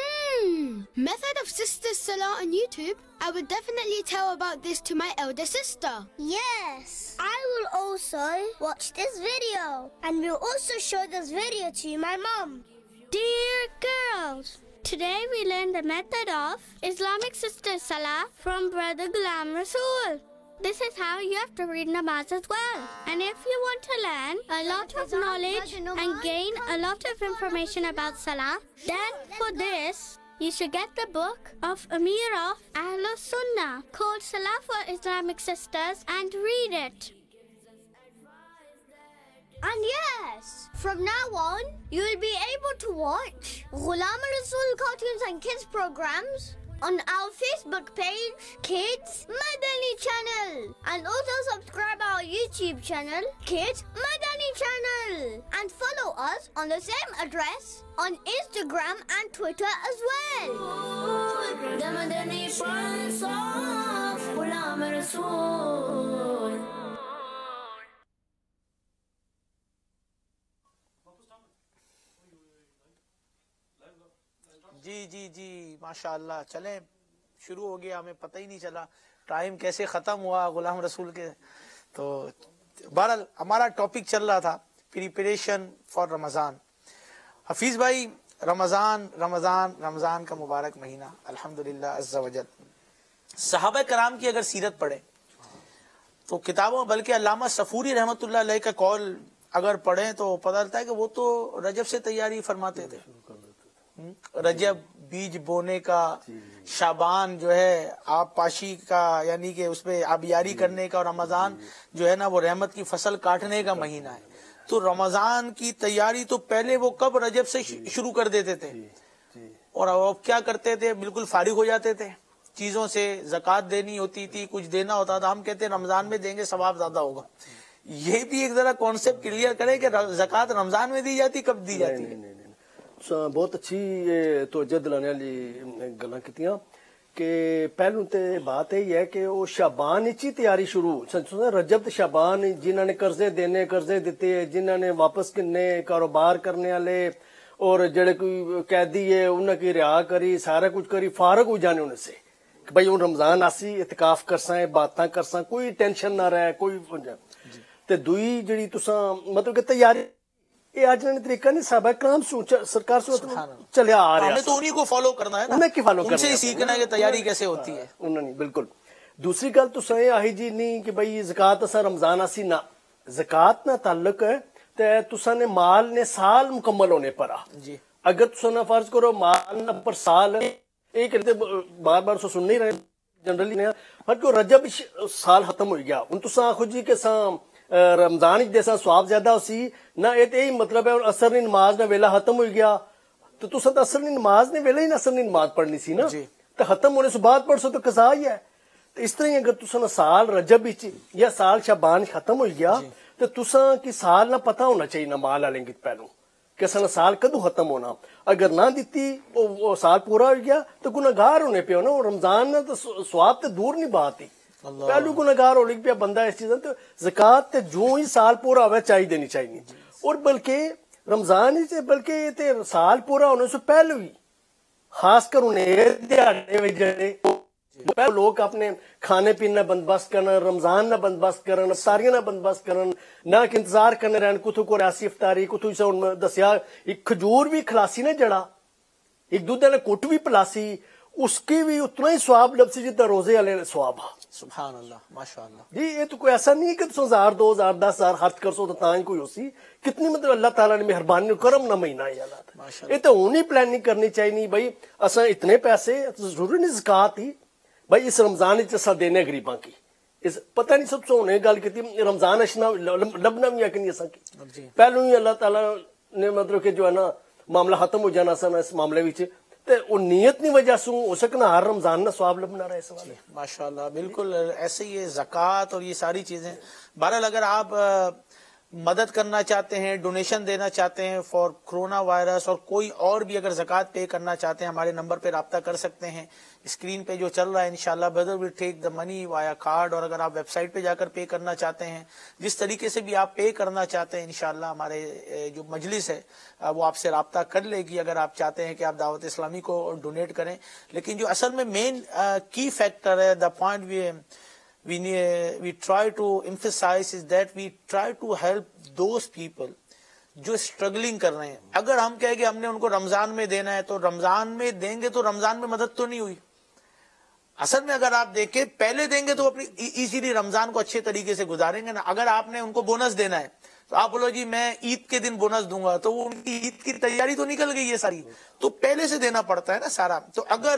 Mmm, Method of Sisters Salah on YouTube. I would definitely tell about this to my elder sister. Yes, I will also watch this video, and will also show this video to my mom. Dear girls, today we learned the method of Islamic Sisters Salah from Brother Ghulam Rasool. This is how you have to read namaz as well. And if you want to learn a lot of knowledge and gain a lot of information about Salah, then for this, you should get the book of Amir of Ahlus Sunnah called Salah for Islamic Sisters and read it. And yes, from now on, you will be able to watch Ghulam Rasool cartoons and kids programs on our Facebook page, Kids Madani Channel. And also subscribe our YouTube channel, Kids Madani Channel. And follow us on the same address on Instagram and Twitter as well. The Madani Prince of Ghulam Rasool. جی جی جی ماشاءاللہ چلیں شروع ہو گیا, ہمیں پتہ ہی نہیں چلا time کیسے ختم ہوا غلام رسول کے. تو بہرحال ہمارا ٹاپک چل رہا تھا پریپریشن فار رمضان. حفیظ بھائی, رمضان رمضان رمضان کا مبارک مہینہ الحمدللہ عز و جل. صحابہ کرام کی اگر سیرت پڑھیں تو کتابوں, بلکہ علامہ صفوری رحمۃ اللہ علیہ کا قول اگر پڑھیں تو پتہ چلتا ہے کہ وہ تو رجب سے تیاری فرماتے تھے. رجب بیج بونے کا, شعبان جو ہے آپ پاشی کا یعنی کہ اس پہ آبیاری کرنے کا, اور رمضان جو ہے نا وہ رحمت کی فصل کاٹنے کا مہینہ ہے. تو رمضان کی تیاری تو پہلے وہ کب رجب سے شروع کر دیتے تھے, اور اب کیا کرتے تھے, بالکل فارغ ہو جاتے تھے چیزوں سے. زکوٰۃ دینی ہوتی تھی, کچھ دینا ہوتا تھا, ہم کہتے ہیں رمضان میں دیں گے ثواب زیادہ ہوگا. یہ بھی ایک ذرا کانسیپٹ کلیئر کریں کہ زکوٰۃ رمضان میں دی جاتی, کب دی جاتی ہے. بہت اچھی توجہ دلانے والی گلاں کیتیاں کہ پہلو تے بات یہ ہے کہ وہ شعبان ہی تیاری شروع, رجب تے شعبان جنہاں نے قرضے دینے قرضے دیتے, جنہاں نے واپس کرنے, کاروبار کرنے والے, اور جڑے کوئی قیدی ہے انہاں کی رہا کری, سارا کچھ کری, فارغ ہو جانے انہیں سے کہ بھائی ہوں رمضان آسی اعتکاف کرساں, باتاں کرساں, کوئی ٹینشن نہ رہے کوئی. تے دوئی جڑی تساں مطلب کہ تیاری یہ آج نے طریقہ نہیں صحابہ کرام سرکار سے چلیا آ رہا ہے, ہمیں تو انہی کو فالو کرنا ہے نا, انہیں کی فالو کرنا ہے, ان سے سیکھنا ہے کہ تیاری کیسے ہوتی ہے. انہوں نے بالکل. دوسری گل تو سہیں آہی جی نہیں کہ بھئی زکوٰۃ اسا رمضان آسی, نہ زکوٰۃ نہ تعلق ہے تے تساں نے مال نے سال مکمل ہونے پرا جی اگر تساں نہ فرض کرو مال نہ پر سال ایک بار بار سو سن نہیں رہے جنرلی نے پر کو رجب سال ختم ہو گیا ہن تساں آکھو جی کہ ساں رمضان وچ دیسا ثواب زیادہ ہوسی نہ اے تے مطلب ہے اثر دی نماز دا ویلا ختم ہو گیا تو تساں تے اثر دی نماز نے ویلا ہی نہ اثر دی نماز پڑھنی سی نا تے ختم ہونے سے بعد پڑھ سو تو قضا ہی ہے تو اس طرح اگر تساں سال رجب وچ یا سال شعبان ختم ہو گیا تو تساں کی سال نہ پتہ ہونا چاہیے نہ مال والے گت پہلو کہ سن سال کدو ختم ہونا اگر نہ دیتی وہ سال پورا ہو گیا تو گناہگار ہونے پہ ہونا رمضان نہ تو ثواب تے دور نہیں بات ہی پہلو گناہگار ہو لگ پیا بندہ اس چیز تو زکات تے جو ہی سال پورا ہوئے چاہیے دینی چاہیے اور بلکہ رمضان ہی سے بلکہ تے سال پورا ہونے سے پہلو ہی خاص کر انہیں دیہڑے وچ جڑے لوگ اپنے کھانے پینے بندوبست کرنا رمضان نہ بندوبست کرن افطاریاں نہ بندوبست کرن نہ کہ انتظار کرنے رہن کتھو کو ریاسی افطاری کتھو سے ان دسیا ایک کھجور بھی کھلاسی نہ جڑا ایک دودھ نے کوٹ بھی پلاسی اس کی بھی اتنا ہی ثواب لبسی جتنا روزے والے ثواب سبحان اللہ ماشاءاللہ جی یہ تو کوئی ایسا نہیں ہے کہ تساں ہزار دو ہزار دس ہزار خرچ کر سو تو تاں کوئی ہوسی کتنی مطلب اللہ تعالیٰ نے مہربانی کرم نہ مہینہ ہے اللہ یہ تو ہونی پلاننگ کرنی چاہیے نہیں بھائی اساں اتنے پیسے ضروری نہیں زکات ہی بھائی اس رمضان اسا دینے غریباں کی اس پتہ نہیں سب سے ہونے گل کی رمضان اشنا لبنا بھی ہے اسا کی پہلو ہی اللہ تعالیٰ نے مطلب کہ جو ہے نا معاملہ ختم ہو جانا سا اس معاملے وچ تے وہ نیت نہیں وجہ سے ہو سکنا ہر رمضان نہ ثواب لبنا رہے سوال ماشاءاللہ بالکل ایسے ہی ہے زکوٰۃ اور یہ ساری چیزیں بہرحال اگر آپ مدد کرنا چاہتے ہیں ڈونیشن دینا چاہتے ہیں فار کرونا وائرس اور کوئی اور بھی اگر زکوٰۃ پے کرنا چاہتے ہیں ہمارے نمبر پہ رابطہ کر سکتے ہیں اسکرین پہ جو چل رہا ہے انشاءاللہ بردر ول ٹیک دا منی وایا کارڈ اور اگر آپ ویب سائٹ پہ جا کر پے کرنا چاہتے ہیں جس طریقے سے بھی آپ پے کرنا چاہتے ہیں انشاءاللہ ہمارے جو مجلس ہے وہ آپ سے رابطہ کر لے گی اگر آپ چاہتے ہیں کہ آپ دعوت اسلامی کو ڈونیٹ کریں لیکن جو اصل میں مین کی فیکٹر ہے the point we We, we try to emphasize is that we try to help those people جو اسٹرگلنگ کر رہے ہیں اگر ہم کہیں کہ ہم نے ان کو رمضان میں دینا ہے تو رمضان میں دیں گے تو رمضان میں مدد تو نہیں ہوئی اصل میں اگر آپ دیکھیں پہلے دیں گے تو اپنی ایزیلی رمضان کو اچھے طریقے سے گزاریں گے نا اگر آپ نے ان کو بونس دینا ہے تو آپ بولو جی میں عید کے دن بونس دوں گا تو وہ ان کی عید کی تیاری تو نکل گئی ہے ساری تو پہلے سے دینا پڑتا ہے نا سارا تو اگر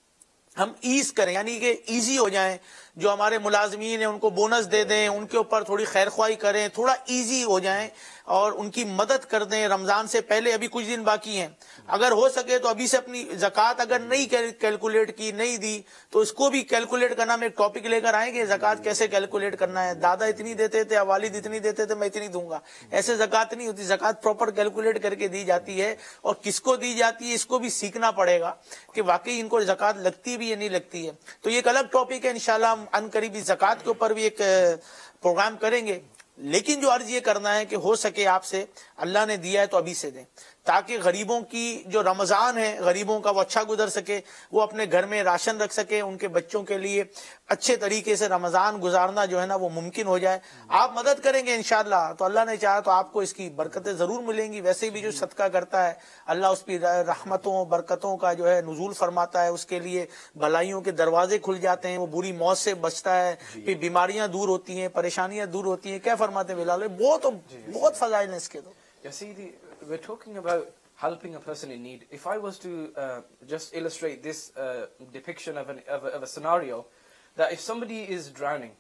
ہم ایز کریں یعنی کہ ایزی ہو جائیں جو ہمارے ملازمین ہیں ان کو بونس دے دیں ان کے اوپر تھوڑی خیر خواہی کریں تھوڑا ایزی ہو جائیں اور ان کی مدد کر دیں رمضان سے پہلے ابھی کچھ دن باقی ہیں اگر ہو سکے تو ابھی سے اپنی زکوٰۃ اگر نہیں کیلکولیٹ کی نہیں دی تو اس کو بھی کیلکولیٹ کرنا میں ایک ٹاپک لے کر آئیں گے زکوٰۃ کیسے کیلکولیٹ کرنا ہے دادا اتنی دیتے تھے والد اتنی دیتے تھے میں اتنی دوں گا ایسے زکوٰۃ نہیں ہوتی زکوٰۃ پراپر کیلکولیٹ کر کے دی جاتی ہے اور کس کو دی جاتی ہے اس کو بھی سیکھنا پڑے گا کہ واقعی ان کو زکوٰۃ لگتی بھی یا نہیں لگتی ہے تو یہ ایک الگ ٹاپک ہے انشاءاللہ ہم ان قریبی زکوٰۃ کے اوپر بھی ایک پروگرام کریں گے لیکن جو عرض یہ کرنا ہے کہ ہو سکے آپ سے اللہ نے دیا ہے تو ابھی سے دیں تاکہ غریبوں کی جو رمضان ہے غریبوں کا وہ اچھا گزر سکے وہ اپنے گھر میں راشن رکھ سکے ان کے بچوں کے لیے اچھے طریقے سے رمضان گزارنا جو ہے نا وہ ممکن ہو جائے آپ مدد کریں گے انشاءاللہ تو اللہ نے چاہا تو آپ کو اس کی برکتیں ضرور ملیں گی ویسے بھی جو صدقہ کرتا ہے اللہ اس کی رحمتوں برکتوں کا جو ہے نزول فرماتا ہے اس کے لیے بھلائیوں کے دروازے کھل جاتے ہیں وہ بری موت سے بچتا ہے پھر بیماریاں دور ہوتی ہیں پریشانیاں دور ہوتی ہیں کیا فرماتے ہیں بلال بہت بہت فضائل ہیں اس کے تو You see, the, we're talking about helping a person in need. If I was to uh, just illustrate this uh, depiction of, an, of, a, of a scenario, that if somebody is drowning,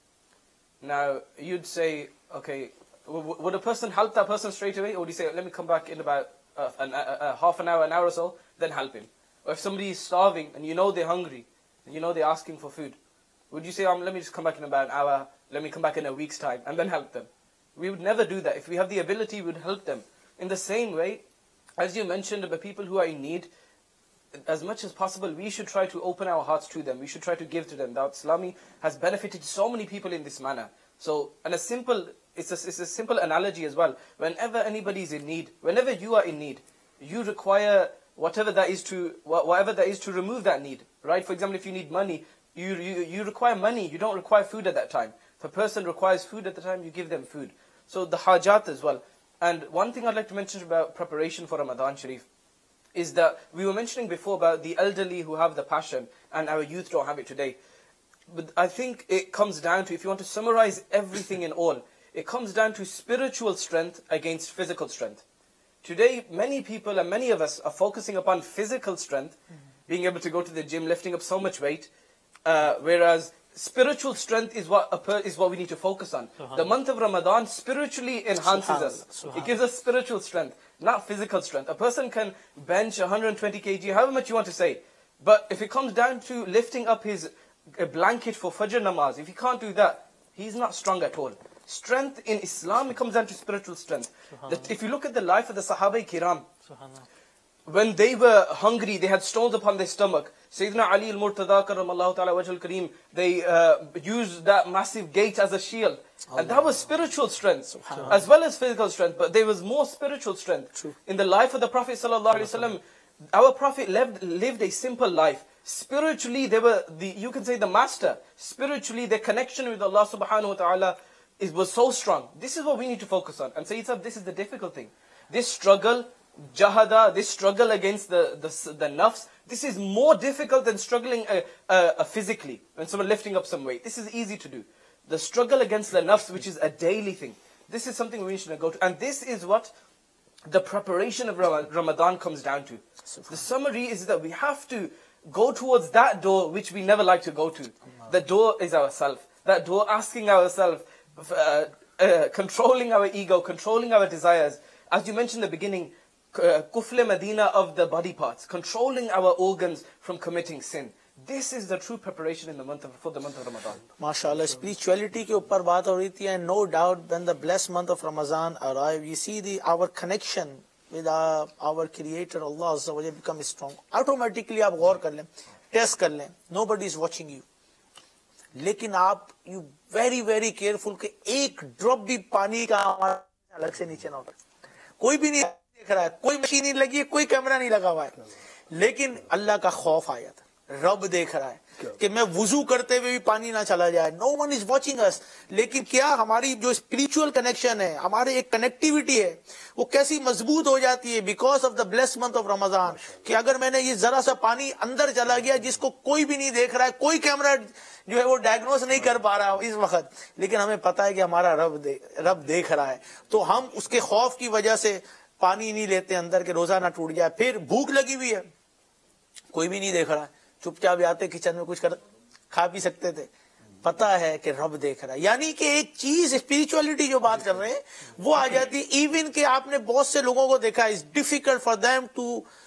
now you'd say, okay, w would a person help that person straight away, or would you say, let me come back in about uh, an, uh, uh, half an hour, an hour or so, then help him? Or if somebody is starving and you know they're hungry, and you know they're asking for food, would you say, um, let me just come back in about an hour, let me come back in a week's time, and then help them? We would never do that. If we have the ability, we would help them. In the same way, as you mentioned about people who are in need, as much as possible, we should try to open our hearts to them. We should try to give to them. Dawat Islami has benefited so many people in this manner. So, and a simple, it's a, it's a simple analogy as well. Whenever anybody is in need, whenever you are in need, you require whatever that is to, whatever that is to remove that need, right? For example, if you need money, you, you, you require money. You don't require food at that time. If a person requires food at the time, you give them food. So the hajat as well. And one thing I'd like to mention about preparation for Ramadan Sharif is that we were mentioning before about the elderly who have the passion and our youth don't have it today. But I think it comes down to, if you want to summarize everything in all, It comes down to spiritual strength against physical strength. Today, many people and many of us are focusing upon physical strength, being able to go to the gym, lifting up so much weight, uh, whereas spiritual strength is what a per is what we need to focus on. The month of Ramadan spiritually enhances us. It gives us spiritual strength, not physical strength. A person can bench one hundred twenty kilograms, however much you want to say, but if it comes down to lifting up his a blanket for Fajr namaz, if he can't do that, he's not strong at all. Strength in Islam, it comes down to spiritual strength. That if you look at the life of the Sahaba Kiram, when they were hungry, they had stones upon their stomach. Sayyidina Ali al-Murtada karramallahu ta'ala wajhal kareem, they uh, used that massive gate as a shield. And that was spiritual strength, as well as physical strength, but there was more spiritual strength. True. In the life of the Prophet sallallahu alaihi wasallam, our Prophet lived, lived a simple life. Spiritually, they were, the, you can say, the master. Spiritually, their connection with Allah subhanahu wa ta'ala is, was so strong. This is what we need to focus on. And Sayyid Sahib, this is the difficult thing. This struggle, jahada, this struggle against the, the, the nafs, this is more difficult than struggling uh, uh, uh, physically, when someone lifting up some weight. This is easy to do. The struggle against the nafs, which is a daily thing, this is something we should go to. And this is what the preparation of Ramadan comes down to. The summary is that we have to go towards that door which we never like to go to. The door is ourself. That door asking ourselves, uh, uh, controlling our ego, controlling our desires. As you mentioned in the beginning, uh, kufle Medina of the body parts, controlling our organs from committing sin. This is the true preparation in the month of, for the month of Ramadan. MashaAllah, spirituality ke upar baat ho rahi thi, and no doubt when the blessed month of Ramadan arrive, you see the our connection with our, our Creator Allah Azza wa Jalla become strong. Automatically aap gaur kar lein, test kar lein. Nobody is watching you. Lekin aap, you very very careful ke ek drop bhi pani ka alag se niche na hoga. Koi bhi nahi dekh raha hai, koi machine nahi lagi hai, koi camera nahi laga hua hai. Lekin Allah ka khauf aaya tha. रब देख रहा है कि मैं वुजू करते हुए भी पानी ना चला जाए. No one is watching us. लेकिन क्या हमारी जो स्पिरिचुअल कनेक्शन है, हमारे एक कनेक्टिविटी है, वो कैसी मजबूत हो जाती है because of the blessed month of Ramzan. कि अगर मैंने ये जरा सा पानी अंदर चला गया जिसको कोई भी नहीं देख रहा है, कोई कैमरा जो है वो डायग्नोस नहीं कर पा रहा इस वक्त, लेकिन हमें पता है कि हमारा रब दे, रब देख रहा है, तो हम उसके खौफ की वजह से पानी नहीं लेते अंदर के रोजा ना टूट जाए. फिर भूख लगी हुई है, कोई भी नहीं देख रहा है, चुपचाप आते किचन में कुछ कर खा पी सकते थे. पता है कि रब देख रहा है. यानी कि एक चीज स्पिरिचुअलिटी जो बात कर रहे हैं वो आ जाती है. इवन कि आपने बहुत से लोगों को देखा, is difficult for them to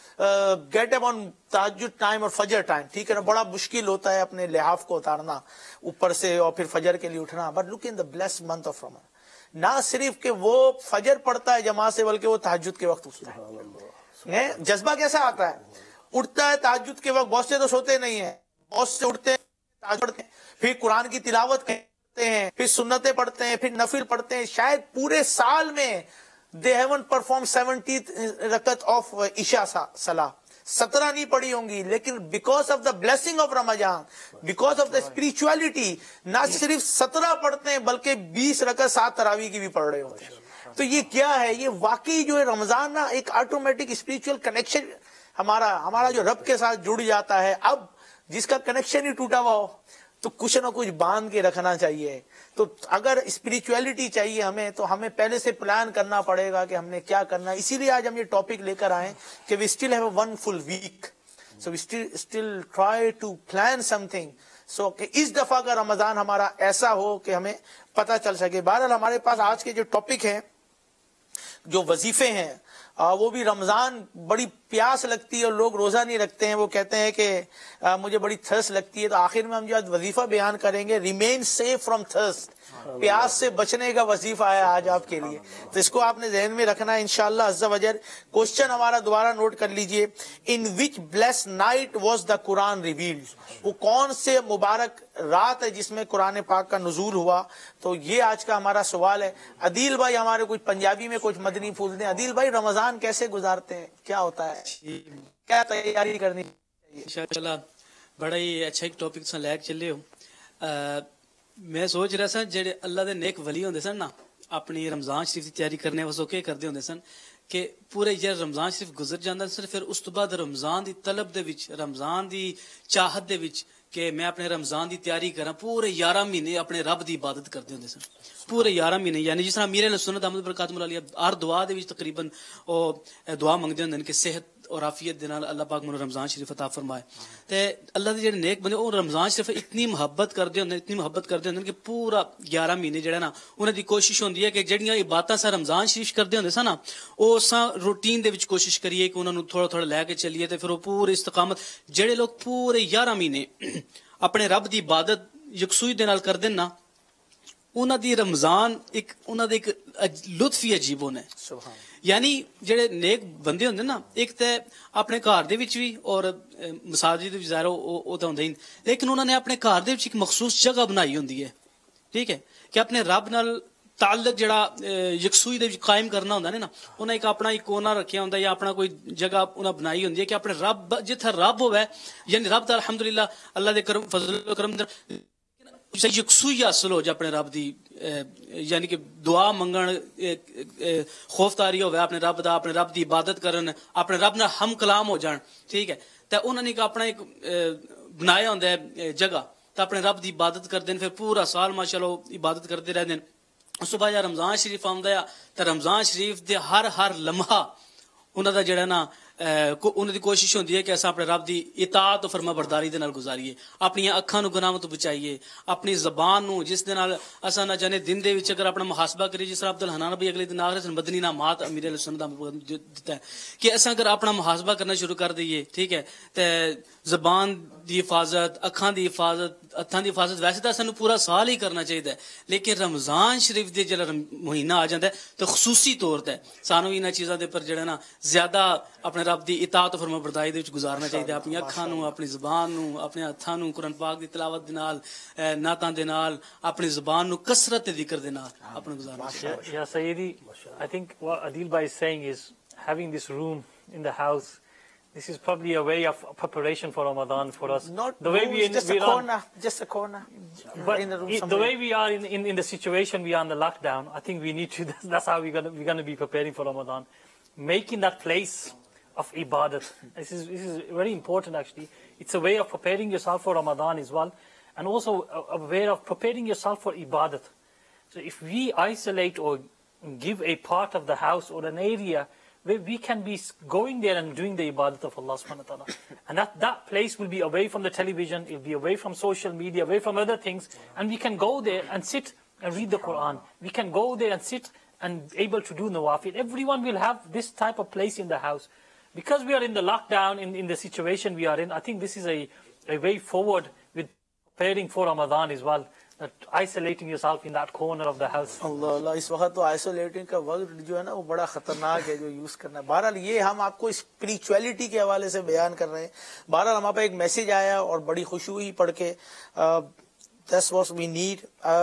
get up on तहज्जुद टाइम और फजर टाइम. ठीक है ना, बड़ा मुश्किल होता है अपने लिहाफ को उतारना ऊपर से और फिर फजर के लिए उठना. But look in the blessed month of Ramzan, ना सिर्फ कि वो फजर पढ़ता है जमात से, बल्कि वो तहज्जुद के वक्त उठता है. जज्बा कैसा आता है, उठता है तहज्जुद के वक्त. बहुत से तो सोते नहीं है, बहुत से उठते हैं, तहज्जुद पढ़ते हैं, फिर कुरान की तिलावत करते हैं, फिर सुन्नतें पढ़ते हैं, फिर नफिल पढ़ते हैं. शायद पूरे साल में दे हैवंट परफॉर्म सेवेंटी रकत ऑफ इशा सलाह, सत्रह नहीं पढ़ी होंगी. लेकिन because of the blessing of Ramzan, because of the spirituality, ना सिर्फ सत्रह पढ़ते हैं बल्कि बीस रकत सात तरावी की भी पढ़ रहे होते हैं. तो ये क्या है, ये वाकई जो है रमजान ना एक ऑटोमेटिक स्पिरिचुअल कनेक्शन हमारा हमारा जो रब के साथ जुड़ जाता है. अब जिसका कनेक्शन ही टूटा हुआ हो तो कुछ ना कुछ बांध के रखना चाहिए. तो अगर स्पिरिचुअलिटी चाहिए हमें, तो हमें पहले से प्लान करना पड़ेगा कि हमने क्या करना है. इसीलिए आज हम ये टॉपिक लेकर आए कि we still have one full week, so we still still try to plan something, so कि इस दफा का रमजान हमारा ऐसा हो कि हमें पता चल सके. बहरहाल हमारे पास आज के जो टॉपिक है, जो वजीफे हैं, आ, वो भी रमजान बड़ी प्यास लगती है और लोग रोजा नहीं रखते हैं. वो कहते हैं कि आ, मुझे बड़ी थर्स्ट लगती है. तो आखिर में हम जो आज वजीफा बयान करेंगे, रिमेन सेफ फ्रॉम थर्स्ट, प्यास से बचने का वजीफा है आज आपके लिए. तो इसको आपने ज़हन में रखना है इंशाअल्लाह अज़्ज़ा वजल. क्वेश्चन हमारा दोबारा नोट कर लीजिए. In which blessed night was the Quran revealed, वो कौन से मुबारक रात है जिसमें कुरान पाक का नुज़ूल हुआ. तो ये आज का हमारा सवाल है. अदील भाई हमारे कुछ पंजाबी में कुछ मदनी फूल दें. अदील भाई रमजान कैसे गुजारते हैं, क्या होता है, क्या तैयारी करनी चाहिए? इंशाअल्लाह बड़ा ही अच्छा एक टॉपिक से लैक चले हो. मैं सोच रहा सा जेडे अल्लाह दे नेक वली होंदे सन ना, अपनी रमजान शरीफ की तैयारी करने वास्ते क्या करते होंदे सन कि पूरे जब रमजान शरीफ गुजर जाता सन, फिर उस तो बाद रमजान की तलब दे विच, रमजान की चाहत दे विच کہ میں اپنے رمضان دی تیاری کراں پورے یارہ مہینے اپنے رب دی عبادت کرتے ہوندے سن پورے یارہ مہینے یعنی جس طرح امیر اہل سنت احمد برکاتہ علیہ ہر دعا دے وچ تقریباً او دعا منگدے ہوندے کہ صحت اور عافیت دے نال اللہ پاک منو رمضان شریف عطا فرمائے تے اللہ دے جڑے نیک بندے او رمضان شریف اتنی محبت کردے ہوندے اتنی محبت کردے ہوندے کہ پورا گیارہ مہینے جڑا نا انہاں دی کوشش ہوندی ہے کہ جڑیاں عبادتاں سا رمضان شریف کردے ہوندے سن نا او سا روٹین دے وچ کوشش کریے کہ انہاں نو تھوڑا تھوڑا لے کے چلیے تے پھر او پورے استقامت جڑے لوگ پورے یارہ مہینے اپنے رب دی عبادت یکسوئی دے نال کردے نا انہاں دی رمضان ایک انہاں دے ایک لطف ہی عجیب ہونا ہے سبحان یعنی جڑے نیک بندے ہوندے نا ایک تے اپنے گھر دے وچ بھی اور مساجد وچ ظاہر او تے ہوندا ہی لیکن انہوں نے اپنے گھر دے وچ ایک مخصوص جگہ بنائی ہوندی ہے ٹھیک ہے کہ اپنے رب نال تعلق جڑا یکسوئی دے وچ قائم کرنا ہوندا نا انہاں ایک اپنا ایک کونا رکھیا ہوندا یا اپنا کوئی جگہ انہاں بنائی ہوندی ہے کہ اپنے رب جتھے رب ہوے یعنی رب دا الحمدللہ اللہ دے کرم فضل و کرم یکسوئی حاصل ہو جائے اپنے رب دی یعنی کہ دعا منگن خوف تاری ہوئے اپنے رب دا اپنے رب دی عبادت کرن اپنے رب نال ہم کلام ہو جان ٹھیک ہے تے انہوں نے اپنا ایک بنایا ہوندا ہے جگہ تے اپنے رب دی عبادت کردے ہیں پھر پورا سال ماشاءاللہ عبادت کرتے رہتے ہیں صبح جا رمضان شریف آندا ہے تے رمضان شریف دے ہر ہر لمحہ انہاں دا جڑا نا انہاں دی کوشش ہوندی ہے کہ اساں اپنے رب دی اطاعت و فرما برداری دے نال گزاریے اپنی اکھاں نو گناہاں تو بچائیے اپنی زبان نو جس دے نال اساں نہ جانے دن دے وچ اگر اپنا محاسبہ کریے جس طرح عبد الحنان بھائی اگلے دن آخر مدنی نامات امیر اہل سنت دیتا ہے کہ اساں اگر اپنا محاسبہ کرنا شروع کر دئیے ٹھیک ہے تے زبان دی حفاظت اکھاں دی حفاظت ہتھاں دی حفاظت ویسے تو سانو پورا سال ہی کرنا چاہیے لیکن رمضان شریف دے جڑا مہینہ آ جاندا ہے تو خصوصی طور تے سانو انہاں چیزاں دے پر جڑا نا زیادہ اپنے رب دی اطاعت و فرما برداری دے وچ گزارنا چاہیے اپنی اکھاں نو اپنی زبان نو اپنے ہتھاں نو قرآن پاک دی تلاوت دے نال نعتاں دے نال اپنی زبان نو کثرت ذکر دے نال اپنا گزارنا چاہیے. Yeah, Sayyidi, I think what Adil Bhai is saying is having this room in the house, this is probably a way of preparation for Ramadan for us. Not the way rooms, we in, just a corner, just a corner. But in the, room it, the way we are in, in, in the situation we are in the lockdown, I think we need to, that's how we're going we're going to be preparing for Ramadan. Making that place of ibadat. This is, this is very important actually. It's a way of preparing yourself for Ramadan as well. And also a, a way of preparing yourself for ibadat. So if we isolate or give a part of the house or an area where we can be going there and doing the ibadat of Allah subhanahu wa ta'ala. And that, that place will be away from the television, it will be away from social media, away from other things. And we can go there and sit and read the Quran. We can go there and sit and able to do nawafil. Everyone will have this type of place in the house. Because we are in the lockdown, in, in the situation we are in, I think this is a, a way forward with preparing for Ramadan as well. That isolating yourself in that corner of the house. اللہ اللہ اس وقت تو isolating کا وقت جو ہے نا وہ بڑا خطرناک ہے جو یوز کرنا ہے. بہرحال یہ ہم آپ کو اسپریچولیٹی کے حوالے سے بیان کر رہے ہیں. بہرحال ہمارے پاس ایک میسیج آیا اور بڑی خوشی ہوئی پڑھ کے. That's what we need.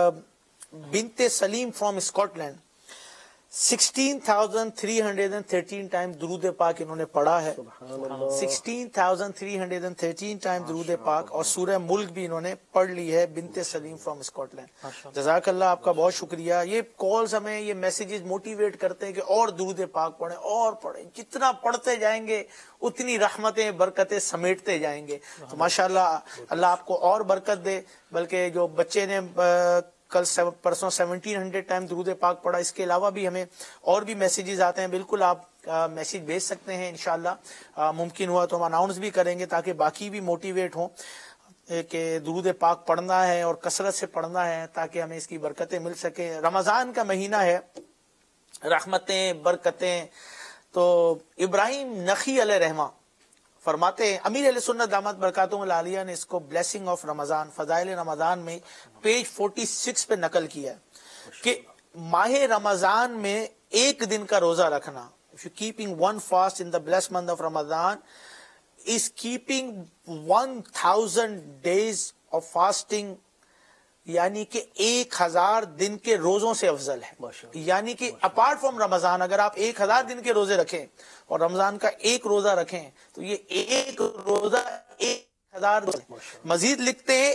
بنت Saleem from Scotland sixteen thousand three hundred thirteen times درود پاک انہوں نے پڑھا ہے. sixteen thousand three hundred thirteen times درود پاک اور سورہ ملک بھی انہوں نے پڑھ لی ہے. بنت سلیم فرام اسکاٹ لینڈ. جزاک اللہ آپ کا بہت شکریہ. یہ کالز ہمیں یہ میسیجز موٹیویٹ کرتے ہیں کہ اور درود پاک پڑھیں اور پڑھیں. جتنا پڑھتے جائیں گے اتنی رحمتیں برکتیں سمیٹتے جائیں گے. تو ماشاءاللہ اللہ آپ کو اور برکت دے. بلکہ جو بچے نے کل پرسوں سیونٹین ہنڈریڈ ٹائم درود پاک پڑھا. اس کے علاوہ بھی ہمیں اور بھی میسیجز آتے ہیں. بالکل آپ میسیج بھیج سکتے ہیں. انشاءاللہ ممکن ہوا تو ہم اناؤنس بھی کریں گے تاکہ باقی بھی موٹیویٹ ہوں کہ درود پاک پڑھنا ہے اور کثرت سے پڑھنا ہے تاکہ ہمیں اس کی برکتیں مل سکیں. رمضان کا مہینہ ہے, رحمتیں برکتیں. تو ابراہیم نخی علیہ رحمہ فرماتے ہیں, امیر اہل سنت دامت برکاتہم العالیہ نے اس کو بلیسنگ آف رمضان فضائل رمضان میں پیج فورٹی سکس پہ نقل کیا ہے کہ ماہ رمضان میں ایک دن کا روزہ رکھنا, if you keeping one fast in the blessed month of Ramadan is keeping one thousand days of fasting, یعنی کہ ایک ہزار دن کے روزوں سے افضل ہے. یعنی کہ اپارٹ فرام رمضان اگر آپ ایک ہزار دن کے روزے رکھیں اور رمضان کا ایک روزہ رکھیں تو یہ ایک روزہ ایک ہزار. مزید لکھتے ہیں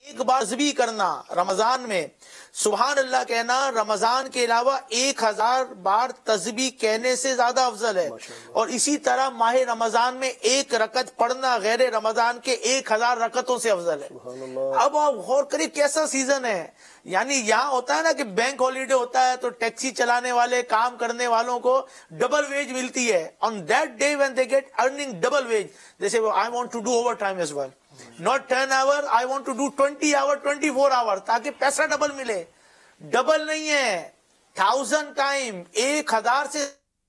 ایک بار تسبیح کرنا رمضان میں، سبحان اللہ کہنا رمضان کے علاوہ ایک ہزار بار تسبیح کہنے سے زیادہ افضل ہے. اور اسی طرح ماہ رمضان میں ایک رکعت پڑھنا غیر رمضان کے ایک ہزار رکعتوں سے افضل ہے. اب آپ غور کریے کیسا سیزن ہے. یعنی یہاں ہوتا ہے نا کہ بینک ہالیڈے ہوتا ہے تو ٹیکسی چلانے والے کام کرنے والوں کو ڈبل ویج ملتی ہے. On that day when they get earning double wage they say I want to do overtime as well. Not ten hour, I want to do twenty hour, twenty-four hour تاکہ پیسہ double ملے. Double نہیں ہے، thousand time, ایک ہزار سے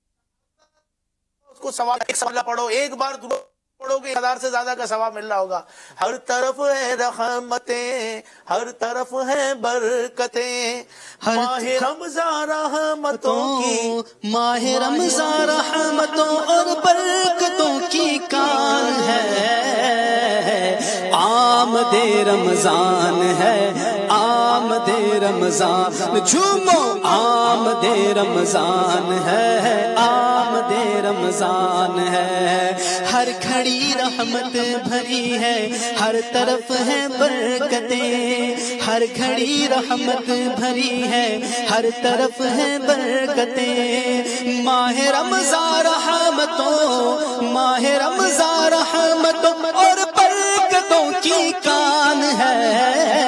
اس کو سوال ایک سوال پڑھو، ایک بار دعا پڑھو گے ایک ہزار سے زیادہ کا ثواب مل رہا ہوگا. ہر طرف ہے رحمتیں، ہر طرف ہے برکتیں، ماہ رمضان رحمتوں کی، ماہ رمضان رحمتوں اور برکتوں کی کان ہے. آمد رمضان ہے، آمد رمضان، جھومو آمد رمضان ہے، آمد رمضان ہے. ہر گھڑی رحمت بھری ہے، ہر طرف ہے برکتیں، ہر گھڑی رحمت بھری ہے، ہر طرف ہے برکتیں. ماہ رمضان رحمتوں، ماہ رمضان رحمتوں اور برکتوں کی کان ہے.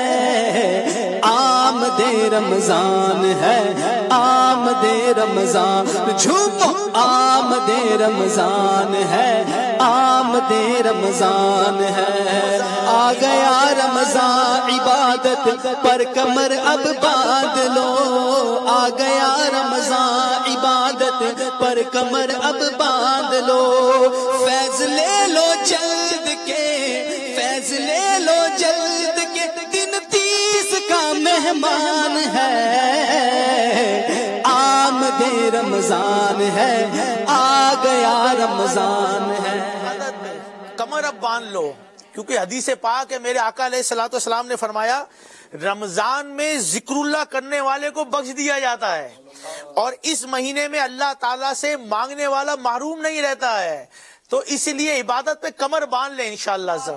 آمد رمضان ہے، آمد رمضان، جھومو آمد رمضان ہے، آمد رمضان ہے. آ گیا رمضان عبادت پر کمر اب باندھ لو، آ گیا رمضان عبادت پر کمر اب باندھ لو. فیض لے لو جلد کے، فیض لے لو جلد کے، دن تیس کا مہمان ہے. آمد رمضان ہے، آ گیا رمضان ہے. کمر اب باندھ لو، کیونکہ حدیث پاک ہے میرے آقا علیہ الصلوۃ والسلام نے فرمایا رمضان میں ذکر اللہ کرنے والے کو بخش دیا جاتا ہے، اور اس مہینے میں اللہ تعالیٰ سے مانگنے والا محروم نہیں رہتا ہے. تو اس لیے عبادت پہ کمر باندھ لیں انشاءاللہ.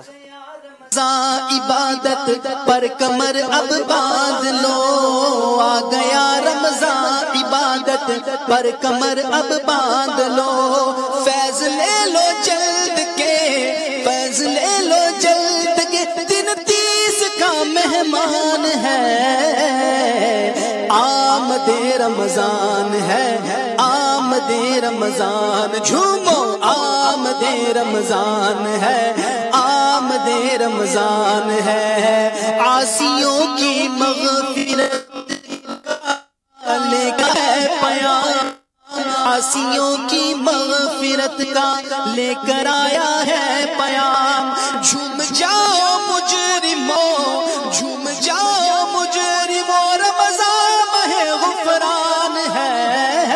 عبادت پر کمر اب باندھ لو، آ گیا رمضان عبادت پر کمر اب باندھ لو. فیض لے لو جلد کے، فیض لے لو جلد کے، دن تیس کا مہمان ہے. آمد رمضان ہے، آمد رمضان، جھومو آمد رمضان ہے، آمد رمضان ہے. عاصیوں کی مغفرت لے کر ہے پیام، عاصیوں کی مغفرت کا لے کر آیا ہے پیام. جھوم جاؤ مجرموں، جھوم جاؤ مجرموں، رمضان ماہ غفران ہے.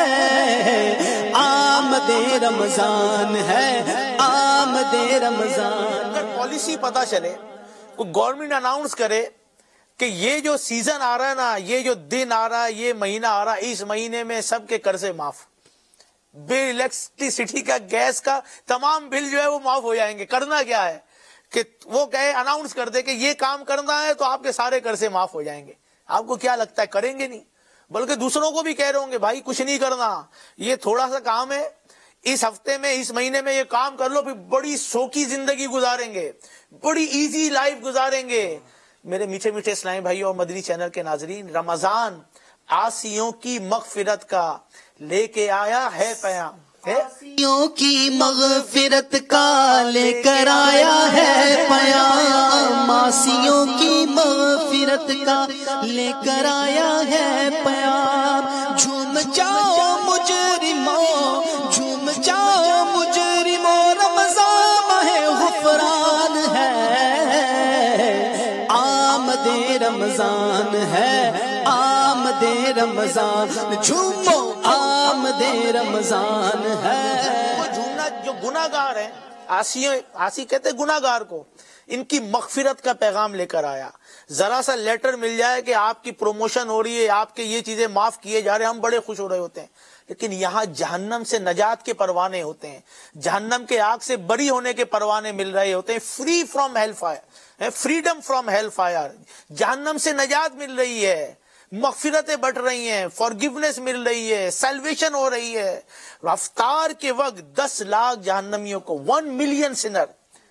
آمد رمضان ہے، آمد رمضان. پالیسی پتا چلے، کوئی گورنمنٹ اناؤنس کرے کہ یہ جو سیزن آ رہا ہے نا، یہ جو دن آ رہا ہے، یہ مہینہ آ رہا ہے، اس مہینے میں سب کے قرضے معاف، بل الیکٹریسٹی کا، گیس کا، تمام بل جو ہے وہ معاف ہو جائیں گے. کرنا کیا ہے کہ وہ کہے اناؤنس کر دے کہ یہ کام کرنا ہے تو آپ کے سارے قرضے معاف ہو جائیں گے. آپ کو کیا لگتا ہے کریں گے؟ نہیں، بلکہ دوسروں کو بھی کہہ رہے ہوں گے بھائی کچھ نہیں کرنا، یہ تھوڑا سا کام ہے، اس ہفتے میں اس مہینے میں یہ کام کر لو، پھر بڑی سوکھی زندگی گزاریں گے، بڑی ایزی لائف گزاریں گے. میرے میٹھے میٹھے اسلامی بھائیوں اور مدنی چینل کے ناظرین، رمضان عاصیوں کی مغفرت کا لے کے آیا ہے پیام. عاصیوں کی مغفرت کا لے کر آیا ہے پیام، عاصیوں کی مغفرت کا لے کر آیا ہے پیام. جھوم جاؤ مجرموں، جھوم جاؤ مجرموں، رمضان ماہ غفران ہے. آمد رمضان ہے، آمد رمضان، جھومو آمد رمضان ہے. جھومنا جو گناہ گار ہیں، آسی آسی کہتے گناہ گار کو، ان کی مغفرت کا پیغام لے کر آیا. ذرا سا لیٹر مل جائے کہ آپ کی پروموشن ہو رہی ہے، آپ کے یہ چیزیں معاف کیے جا رہے ہیں، ہم بڑے خوش ہو رہے ہوتے ہیں. لیکن یہاں جہنم سے نجات کے پروانے ہوتے ہیں، جہنم کے آگ سے بری ہونے کے پروانے مل رہے ہوتے ہیں، free from hell fire. Freedom from hell fire, جہنم سے نجات مل رہی ہے, مغفرتیں بٹ رہی ہیں, فارگیونیس مل رہی ہے, سیلویشن ہو رہی ہے. افطار کے وقت دس لاکھ جہنمیوں کو, ون ملین سنر,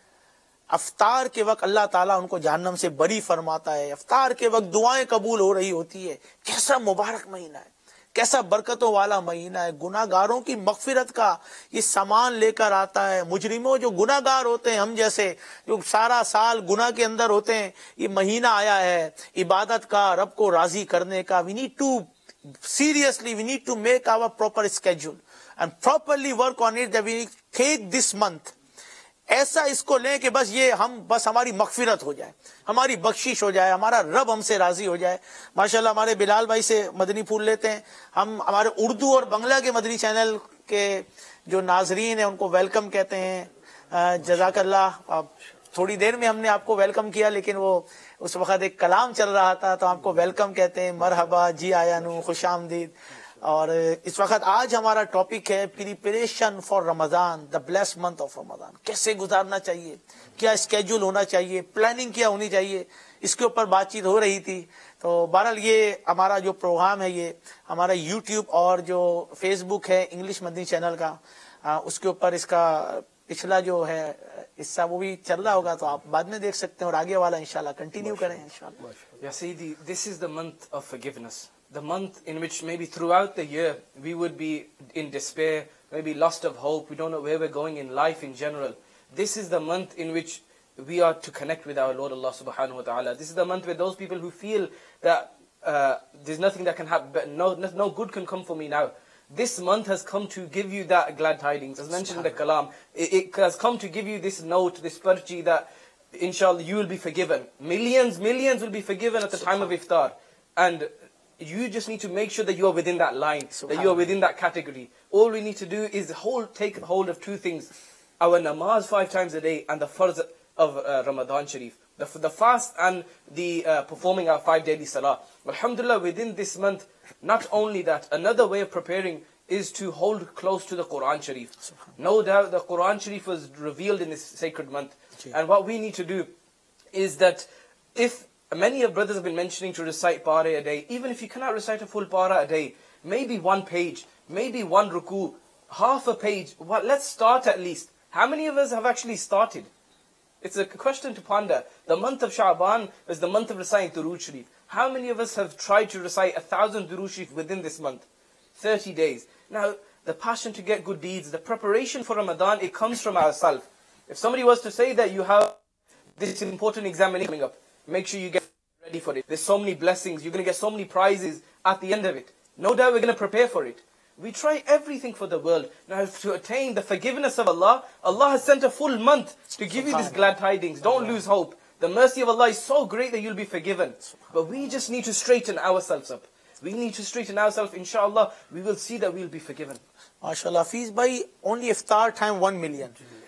افطار کے وقت اللہ تعالیٰ ان کو جہنم سے بری فرماتا ہے. افطار کے وقت دعائیں قبول ہو رہی ہوتی ہے. کیسا مبارک مہینہ ہے, کیسا برکتوں والا مہینہ ہے. گناہ گاروں کی مغفرت کا یہ سامان لے کر آتا ہے. مجرموں جو گناہ گار ہوتے ہیں, ہم جیسے جو سارا سال گناہ کے اندر ہوتے ہیں, یہ مہینہ آیا ہے عبادت کا, رب کو راضی کرنے کا. We need to seriously we need to make our proper schedule and properly work on it, that we take this month. ایسا اس کو لیں کہ بس یہ ہم بس ہماری مغفرت ہو جائے, ہماری بخشش ہو جائے, ہمارا رب ہم سے راضی ہو جائے. ماشاءاللہ ہمارے بلال بھائی سے مدنی پھول لیتے ہیں ہم. ہمارے اردو اور بنگلہ کے مدنی چینل کے جو ناظرین ہیں ان کو ویلکم کہتے ہیں. جزاک اللہ. تھوڑی دیر میں ہم نے آپ کو ویلکم کیا, لیکن وہ اس وقت ایک کلام چل رہا تھا تو آپ کو ویلکم کہتے ہیں. مرحبا, جی آیا نو, خوش آمدید. اور اس وقت آج ہمارا ٹاپک ہے preparation for Ramzan, the blessed month of Ramzan. کیسے گزارنا چاہیے, کیا اسکیجول ہونا چاہیے, پلاننگ کیا ہونی چاہیے, اس کے اوپر بات چیت ہو رہی تھی. تو بہرحال یہ ہمارا جو پروگرام ہے یہ ہمارا یوٹیوب اور جو فیس بک ہے انگلش مدنی چینل کا, اس کے اوپر اس کا پچھلا جو ہے حصہ وہ بھی چل رہا ہوگا, تو آپ بعد میں دیکھ سکتے ہیں, اور آگے والا انشاءاللہ کنٹینیو کریں انشاءاللہ. Ya Sayyidi, this is the month of forgiveness. The month in which maybe throughout the year we would be in despair, maybe lost of hope, we don't know where we're going in life in general. This is the month in which we are to connect with our Lord Allah subhanahu wa ta'ala. This is the month where those people who feel that uh, there's nothing that can happen, no, no good can come for me now. This month has come to give you that glad tidings. As mentioned in the kalam, it, it has come to give you this note, this parchi that inshallah you will be forgiven. Millions, millions will be forgiven at the time of iftar. And you just need to make sure that you are within that line, that you are within that category. All we need to do is hold, take hold of two things. Our namaz five times a day and the farz of uh, Ramadan Sharif. The, the fast and the uh, performing our five daily salah. Alhamdulillah, within this month, not only that, another way of preparing is to hold close to the Quran Sharif. No doubt the Quran Sharif was revealed in this sacred month. And what we need to do is that if many of brothers have been mentioning to recite para a day, even if you cannot recite a full para a day, maybe one page, maybe one ruku, half a page, well, let's start at least. How many of us have actually started? It's a question to ponder. The month of Sha'ban is the month of reciting Durood Sharif. How many of us have tried to recite a thousand Durood Sharif within this month? thirty days. Now, the passion to get good deeds, the preparation for Ramadan, it comes from ourselves. If somebody was to say that you have this important examination coming up, make sure you get ready for it. There's so many blessings. You're going to get so many prizes at the end of it. No doubt we're going to prepare for it. We try everything for the world. Now, to attain the forgiveness of Allah, Allah has sent a full month to give you these glad tidings. Don't lose hope. The mercy of Allah is so great that you'll be forgiven. But we just need to straighten ourselves up. We need to straighten ourselves. Inshallah, we will see that we'll be forgiven. MashaAllah. Fees by only iftar time one million.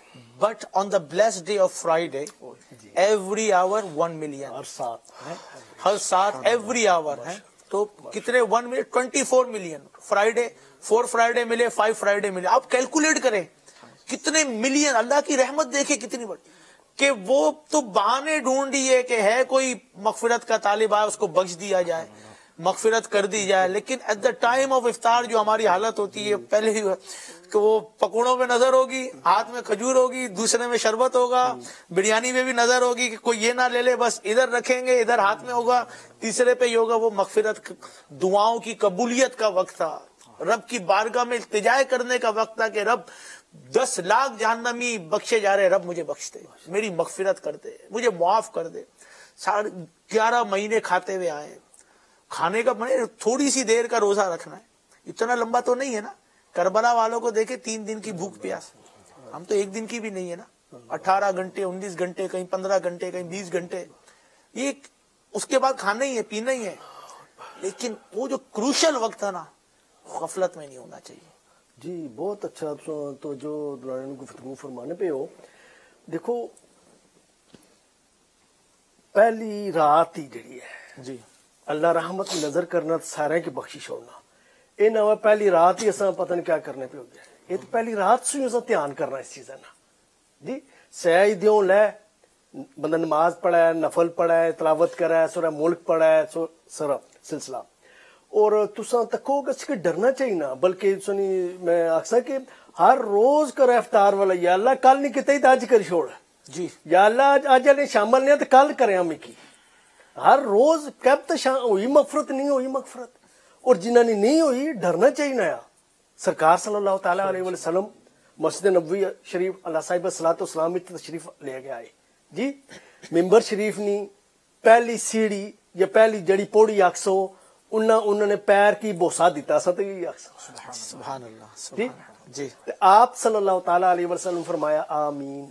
But on the blessed day of Friday, every hour one million. Har saat, every hour. تو کتنے one million twenty four million Friday four Friday ملے five Friday ملے. آپ calculate کریں کتنے million. اللہ کی رحمت دیکھیں کتنی بڑی کہ وہ تو بہانے ڈھونڈ دیے کہ ہے کوئی مغفرت کا طالب آئے اس کو بخش دیا جائے, مغفرت کر دی جائے. لیکن ایٹ دا ٹائم آف افطار جو ہماری حالت ہوتی ہے پہلے ہی کہ وہ پکوڑوں میں نظر ہوگی, ہاتھ میں کھجور ہوگی, دوسرے میں شربت ہوگا, بریانی میں بھی نظر ہوگی کہ کوئی یہ نہ لے لے, بس ادھر رکھیں گے, ادھر ہاتھ میں ہوگا, تیسرے پہ یہ ہوگا. وہ مغفرت دعاؤں کی قبولیت کا وقت تھا, رب کی بارگاہ میں التجا کرنے کا وقت تھا کہ رب دس لاکھ جہنمی بخشے جا رہے, رب مجھے بخش دے, میری مغفرت کر دے, مجھے معاف کر دے. ساڑھے گیارہ مہینے کھاتے ہوئے آئے. کھانے کا تھوڑی سی دیر کا روزہ رکھنا ہے, اتنا لمبا تو نہیں ہے نا. کربلا والوں کو دیکھیں تین دن کی بھوک پیاس, ہم تو ایک دن کی بھی نہیں ہے نا. اٹھارہ گھنٹے انیس گھنٹے کہیں پندرہ گھنٹے کہیں بیس گھنٹے, یہ اس کے بعد کھانا ہی ہے پینا ہی ہے. لیکن وہ جو کروشل وقت ہے نا, غفلت میں نہیں ہونا چاہیے. جی بہت اچھا. تو جو دوران گفتگو فرمانے پہ ہو, دیکھو پہلی رات ہی جڑی ہے جی اللہ رحمت نظر کرنا سارے کی بخشش ہونا, یہ نہ پہلی رات ہی اصا پتہ نہیں کیا کرنے پہ ہو گیا. یہ تو پہلی رات سے ہی اصا دھیان کرنا اس چیز نا جی. سہ دیوں لے بندہ نماز پڑھا ہے, نفل پڑھا ہے, تلاوت کرا ہے, سورہ ملک پڑھا ہے, سارا سلسلہ. اور تساں تکو کہ ڈرنا چاہیے نا, بلکہ سنی میں آخسا کہ ہر روز کرا افطار والا, یا اللہ کل نہیں کتے تو اج کر چھوڑ جی, یا اللہ اج والے شامل نہیں تو کل کرے ہم کی. ہر روز کب تک ہوئی مغفرت, نہیں ہوئی مغفرت, اور جنہاں نے نہیں ہوئی ڈرنا چاہیے نا. سرکار صلی اللہ تعالیٰ علیہ وسلم مسجد نبوی شریف اللہ صاحب صلاۃ والسلام میں تشریف لے گیا ہے جی. ممبر شریف نہیں پہلی سیڑھی یا پہلی جڑی پوڑی آکسو انہوں نے پیر کی بوسا دیتا سا, تو یہ آکسو سبحان اللہ جی جی. آپ صلی اللہ تعالیٰ علیہ وسلم فرمایا آمین.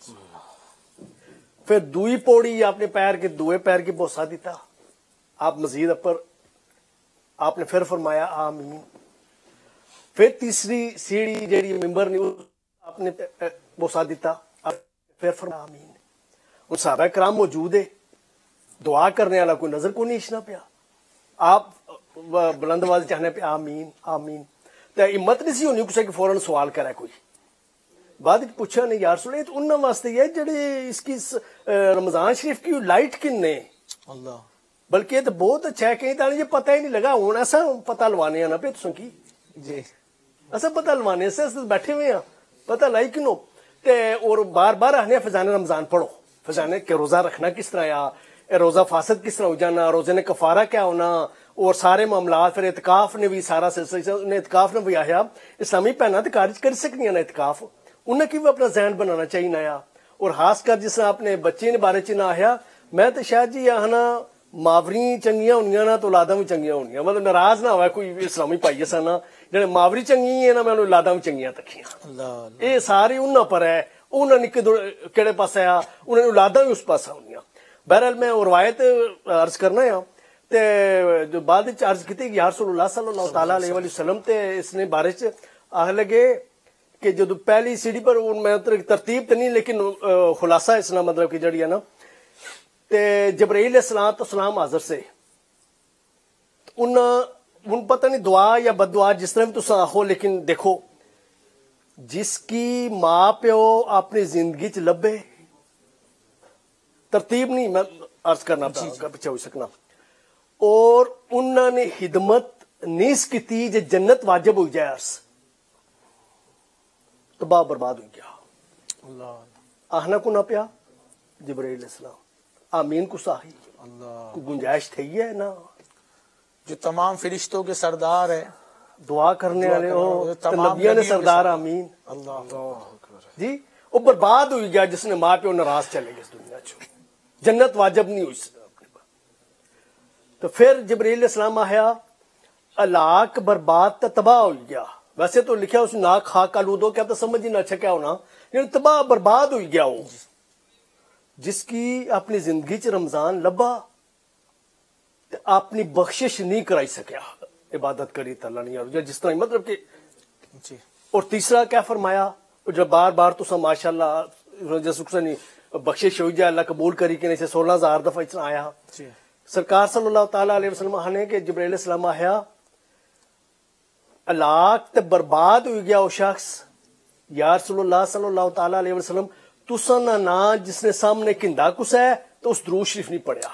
پھر دوئی پوڑی آپ نے پیر کے دوئے پیر کی بوسا دیتا, آپ مزید اپر آپ نے پھر فرمایا آمین. پھر تیسری سیڑھی جیڑی ممبر نے آپ نے بوسا دیتا, پھر فرمایا آمین. ان صحابہ کرام موجود ہے, دعا کرنے والا کوئی نظر کو نہیں اشنا پیا, آپ بلند آواز چاہنے پہ آمین آمین. تو ہمت نہیں سی ہونی کسی کہ فوراً سوال کرے کوئی. بعد پوچھا نہیں یار سنے تو انہوں واسطے یہ جڑے اس کی رمضان شریف کی لائٹ کن نے اللہ, بلکہ یہ تو بہت اچھا ہے, کہیں تانے یہ پتہ ہی نہیں لگا. ہوں ایسا پتہ لوانے نا پہ تسوں کی جی, ایسا پتہ لوانے سے بیٹھے ہوئے ہیں پتہ لائی کنو. اور بار بار آنے فضان رمضان پڑھو, فضانے کہ روزہ رکھنا کس طرح, یا روزہ فاسد کس طرح ہو جانا, روزے نے کفارہ کیا ہونا, اور سارے معاملات. پھر اعتکاف نے بھی سارا سلسلہ, انہیں اعتکاف نے بھی آیا اسلامی پہنا تو کارج کر سکنی نا اعتکاف, انہیں کی بھی اپنا ذہن بنانا چاہیے نیا. اور خاص کر جس طرح اپنے بچے نے بارے چ نہ آیا, میں تو شاید جی آنا ماوری چنگیاں ہونیاں نا تو اولاداں بھی چنگیاں ہونیاں, مطلب ناراض نہ ہوا کوئی اسلامی پائی سا نا جڑے ماوری چنگی ہیں نا میں اولاداں بھی چنگیاں تکھیاں. یہ ساری انہاں پر ہے, انہاں نے کہڑے پاس آیا انہوں نے اولاداں بھی اس پاس ہونیاں. بہرحال میں روایت عرض کرنا ہے تے جو بعد وچ عرض کیتی کہ یا رسول اللہ صلی اللہ تعالیٰ علیہ وسلم تے اس نے بارے چ آخ لگے کہ جدو پہلی سیڑھی پر میں ترتیب تو نہیں لیکن خلاصہ اس نا مطلب کہ جڑی ہے نا, تے جبرائیل السلام تو سلام حاضر سے ان پتہ نہیں دعا یا بد دعا جس طرح بھی تساں آخو, لیکن دیکھو جس کی ماں پیو اپنی زندگی چ لبے, ترتیب نہیں میں عرض کرنا پیچھے ہو سکنا, اور انہوں نے خدمت نیس کی تھی جو جنت واجب ہو جائے عرص, تباہ برباد ہو گیا. اللہ آہنا کو نہ پیا جبرائیل السلام آمین کو صاحی کو گنجائش تھی ہے نا, جو تمام فرشتوں کے سردار ہے, دعا کرنے والے ہو, نبیوں نے سردار آمین جی. وہ برباد ہوئی گیا جس نے ماں پیو ناراض چلے گئے اس دنیا چھو, جنت واجب نہیں ہوئی. تو پھر جبرائیل السلام آیا, ہلاک برباد تباہ ہو گیا. ویسے تو لکھا اس ناک خاک آلود ہو, کیا تو سمجھ ہی نہ اچھا کیا ہونا, لیکن تباہ برباد ہو گیا وہ جس کی اپنی زندگی چ رمضان لبا اپنی بخشش نہیں کرائی سکیا, عبادت کری تو اللہ نہیں جس طرح مطلب کہ. اور تیسرا کیا فرمایا, جب بار بار تو ماشاء اللہ جیسے نہیں بخشش ہو جائے اللہ قبول کری کہ نہیں سے سولہ ہزار دفعہ اتنا آیا. سرکار صلی اللہ تعالیٰ علیہ وسلم آنے کہ جبرائیل السلام آیا, ہلاک تے برباد ہو گیا وہ شخص, یا رسول اللہ صلی اللہ تعالیٰ علیہ وسلم تساں نا نا جس نے سامنے کندا کس ہے تو اس درود شریف نہیں پڑھیا.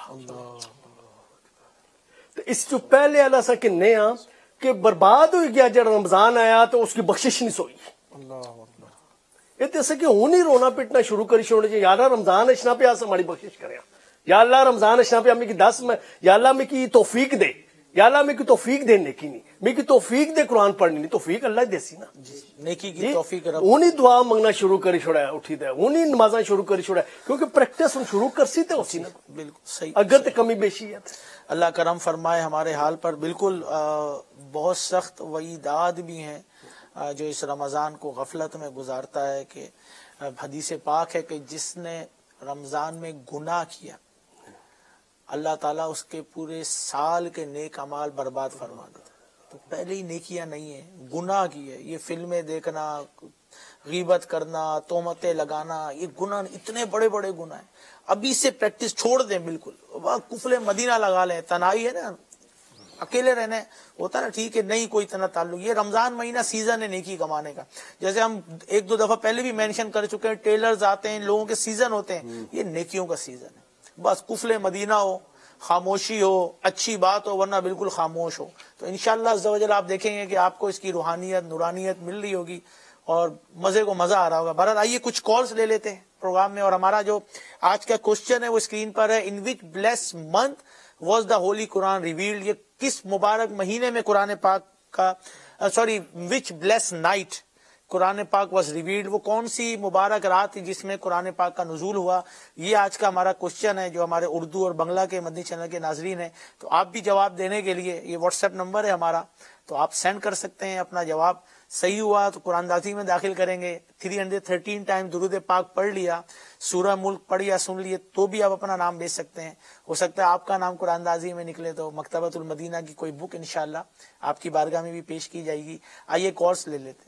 تو اس جو پہلے اللہ سا کنے ہاں کہ برباد ہو گیا جب رمضان آیا تو اس کی بخشش نہیں سوئی. یہ تو ایسا کہ ہوں نہیں رونا پٹنا شروع کری چھوڑنے چاہیے, یار رمضان اشنا پہ آس ہماری بخشش کرے, یا اللہ رمضان اشنا پہ ہمیں کی دس میں, یا اللہ میں کی توفیق دے, یا اللہ میں کی توفیق دے نیکی نہیں, میں کی توفیق دے قرآن پڑھنی نہیں, توفیق اللہ دے سی نا نیکی کی توفیق. انہی دعا منگنا شروع کری چھوڑا ہے, اٹھی دے انہی نمازاں شروع کری چھوڑا ہے, کیونکہ پریکٹس ہم شروع کر سی تے اسی نا. بالکل صحیح, اگر تے کمی بیشی ہے. اللہ کرم فرمائے ہمارے حال پر. بالکل بہت سخت وعیدات بھی ہیں جو اس رمضان کو غفلت میں گزارتا ہے, کہ حدیث پاک ہے کہ جس نے رمضان میں گناہ کیا اللہ تعالیٰ اس کے پورے سال کے نیک اعمال برباد فرما دیتا. تو پہلے ہی نیکیاں نہیں ہیں, گناہ کی ہے. یہ فلمیں دیکھنا, غیبت کرنا, تہمتیں لگانا, یہ گناہ اتنے بڑے بڑے گناہ ہیں. ابھی سے پریکٹس چھوڑ دیں بالکل, کفل مدینہ لگا لیں, تنہائی ہے نا اکیلے رہنے ہوتا نا ٹھیک ہے, نہیں کوئی اتنا تعلق. یہ رمضان مہینہ سیزن ہے نیکی کمانے کا, جیسے ہم ایک دو دفعہ پہلے بھی مینشن کر چکے ہیں, ٹیلرز آتے ہیں, لوگوں کے سیزن ہوتے ہیں, یہ نیکیوں کا سیزن ہے. بس قفل مدینہ ہو, خاموشی ہو, اچھی بات ہو, ورنہ بالکل خاموش ہو. تو انشاءاللہ عز و جل آپ دیکھیں گے کہ آپ کو اس کی روحانیت نورانیت مل رہی ہوگی اور مزے کو مزہ آ رہا ہوگا. بہرحال آئیے کچھ کالز لے لیتے ہیں پروگرام میں, اور ہمارا جو آج کا کوشچن ہے وہ اسکرین پر ہے. In which blessed month was the holy Quran revealed, یہ کس مبارک مہینے میں قرآن پاک کا sorry which blessed night Quran پاک واز ریویلڈ, وہ کون سی مبارک رات تھی جس میں قرآن پاک کا نزول ہوا. یہ آج کا ہمارا کوشچن ہے جو ہمارے اردو اور بنگلہ کے مدنی چینل کے ناظرین ہیں. تو آپ بھی جواب دینے کے لیے یہ واٹس ایپ نمبر ہے ہمارا, تو آپ سینڈ کر سکتے ہیں اپنا جواب. صحیح ہوا تو قرآن دازی میں داخل کریں گے. تھری ہنڈریڈ تھرٹین ٹائم درود پاک پڑھ لیا, سورہ ملک پڑھ یا سن لیے, تو بھی آپ اپنا نام بھیج سکتے ہیں. ہو سکتا ہے آپ کا نام قرآن دازی میں نکلے تو مکتبۃ المدینہ کی کوئی بک انشاءاللہ آپ کی بارگاہ میں بھی پیش کی جائے گی. آئیے کورس لے لیتے ہیں.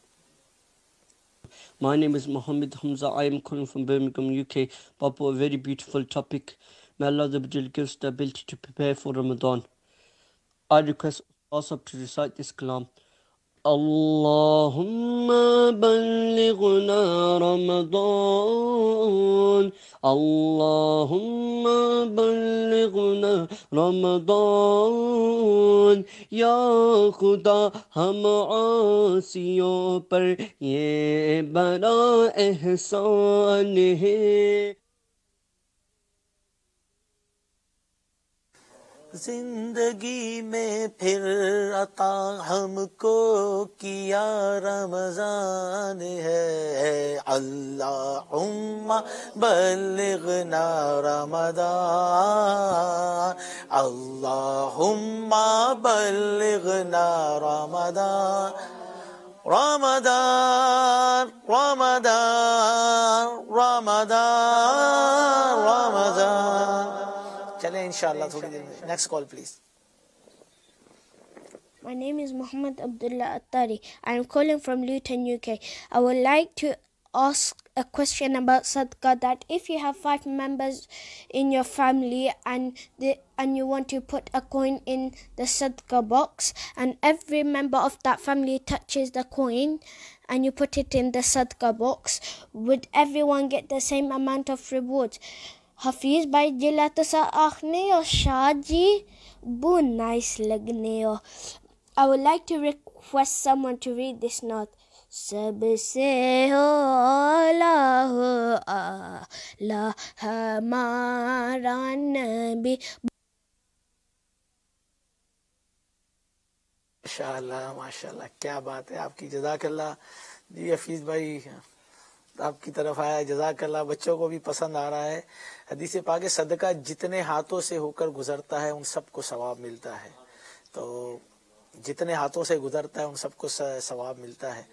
My name is Mohammed Hamza. I am calling from Birmingham, U K. Papa, a very beautiful topic. May Allah give us the ability to prepare for Ramadan. I request also to recite this kalam. Allahumma ballighna Ramadan. Allahumma ballighna Ramadan. Ya Khuda hum aasiyon par ye bada ihsan hai. زندگی میں پھر عطا ہم کو کیا رمضان ہے, اللہم بلغنا رمضان, اللہم بلغنا رمضان, رمضان رمضان رمضان رمضان. چلیں انشاءاللہ تھوڑی دیر میں. Next call please. My name is Muhammad Abdullah Attari. I am calling from Luton, U K. I would like to ask a question about Sadaqah, that if you have five members in your family and the, and you want to put a coin in the Sadaqah box, and every member of that family touches the coin and you put it in the Sadaqah box, would everyone get the same amount of rewards? Hafeez بھائی جلات سا آخنے اور شاہ جی بو nice لگنے ہو. I would like to request someone to read this note. سب سے اولا ہو اعلیٰ ہمارا نبی. ماشاءاللہ ماشاءاللہ, کیا بات ہے آپ کی, جزاک اللہ. جی حفیظ بھائی آپ کی طرف آیا, جزاک اللہ. بچوں کو بھی پسند آ رہا ہے. حدیث پاک ہے صدقہ جتنے ہاتھوں سے ہو کر گزرتا ہے ان سب کو ثواب ملتا ہے. تو جتنے ہاتھوں سے گزرتا ہے ان سب کو ثواب ملتا ہے.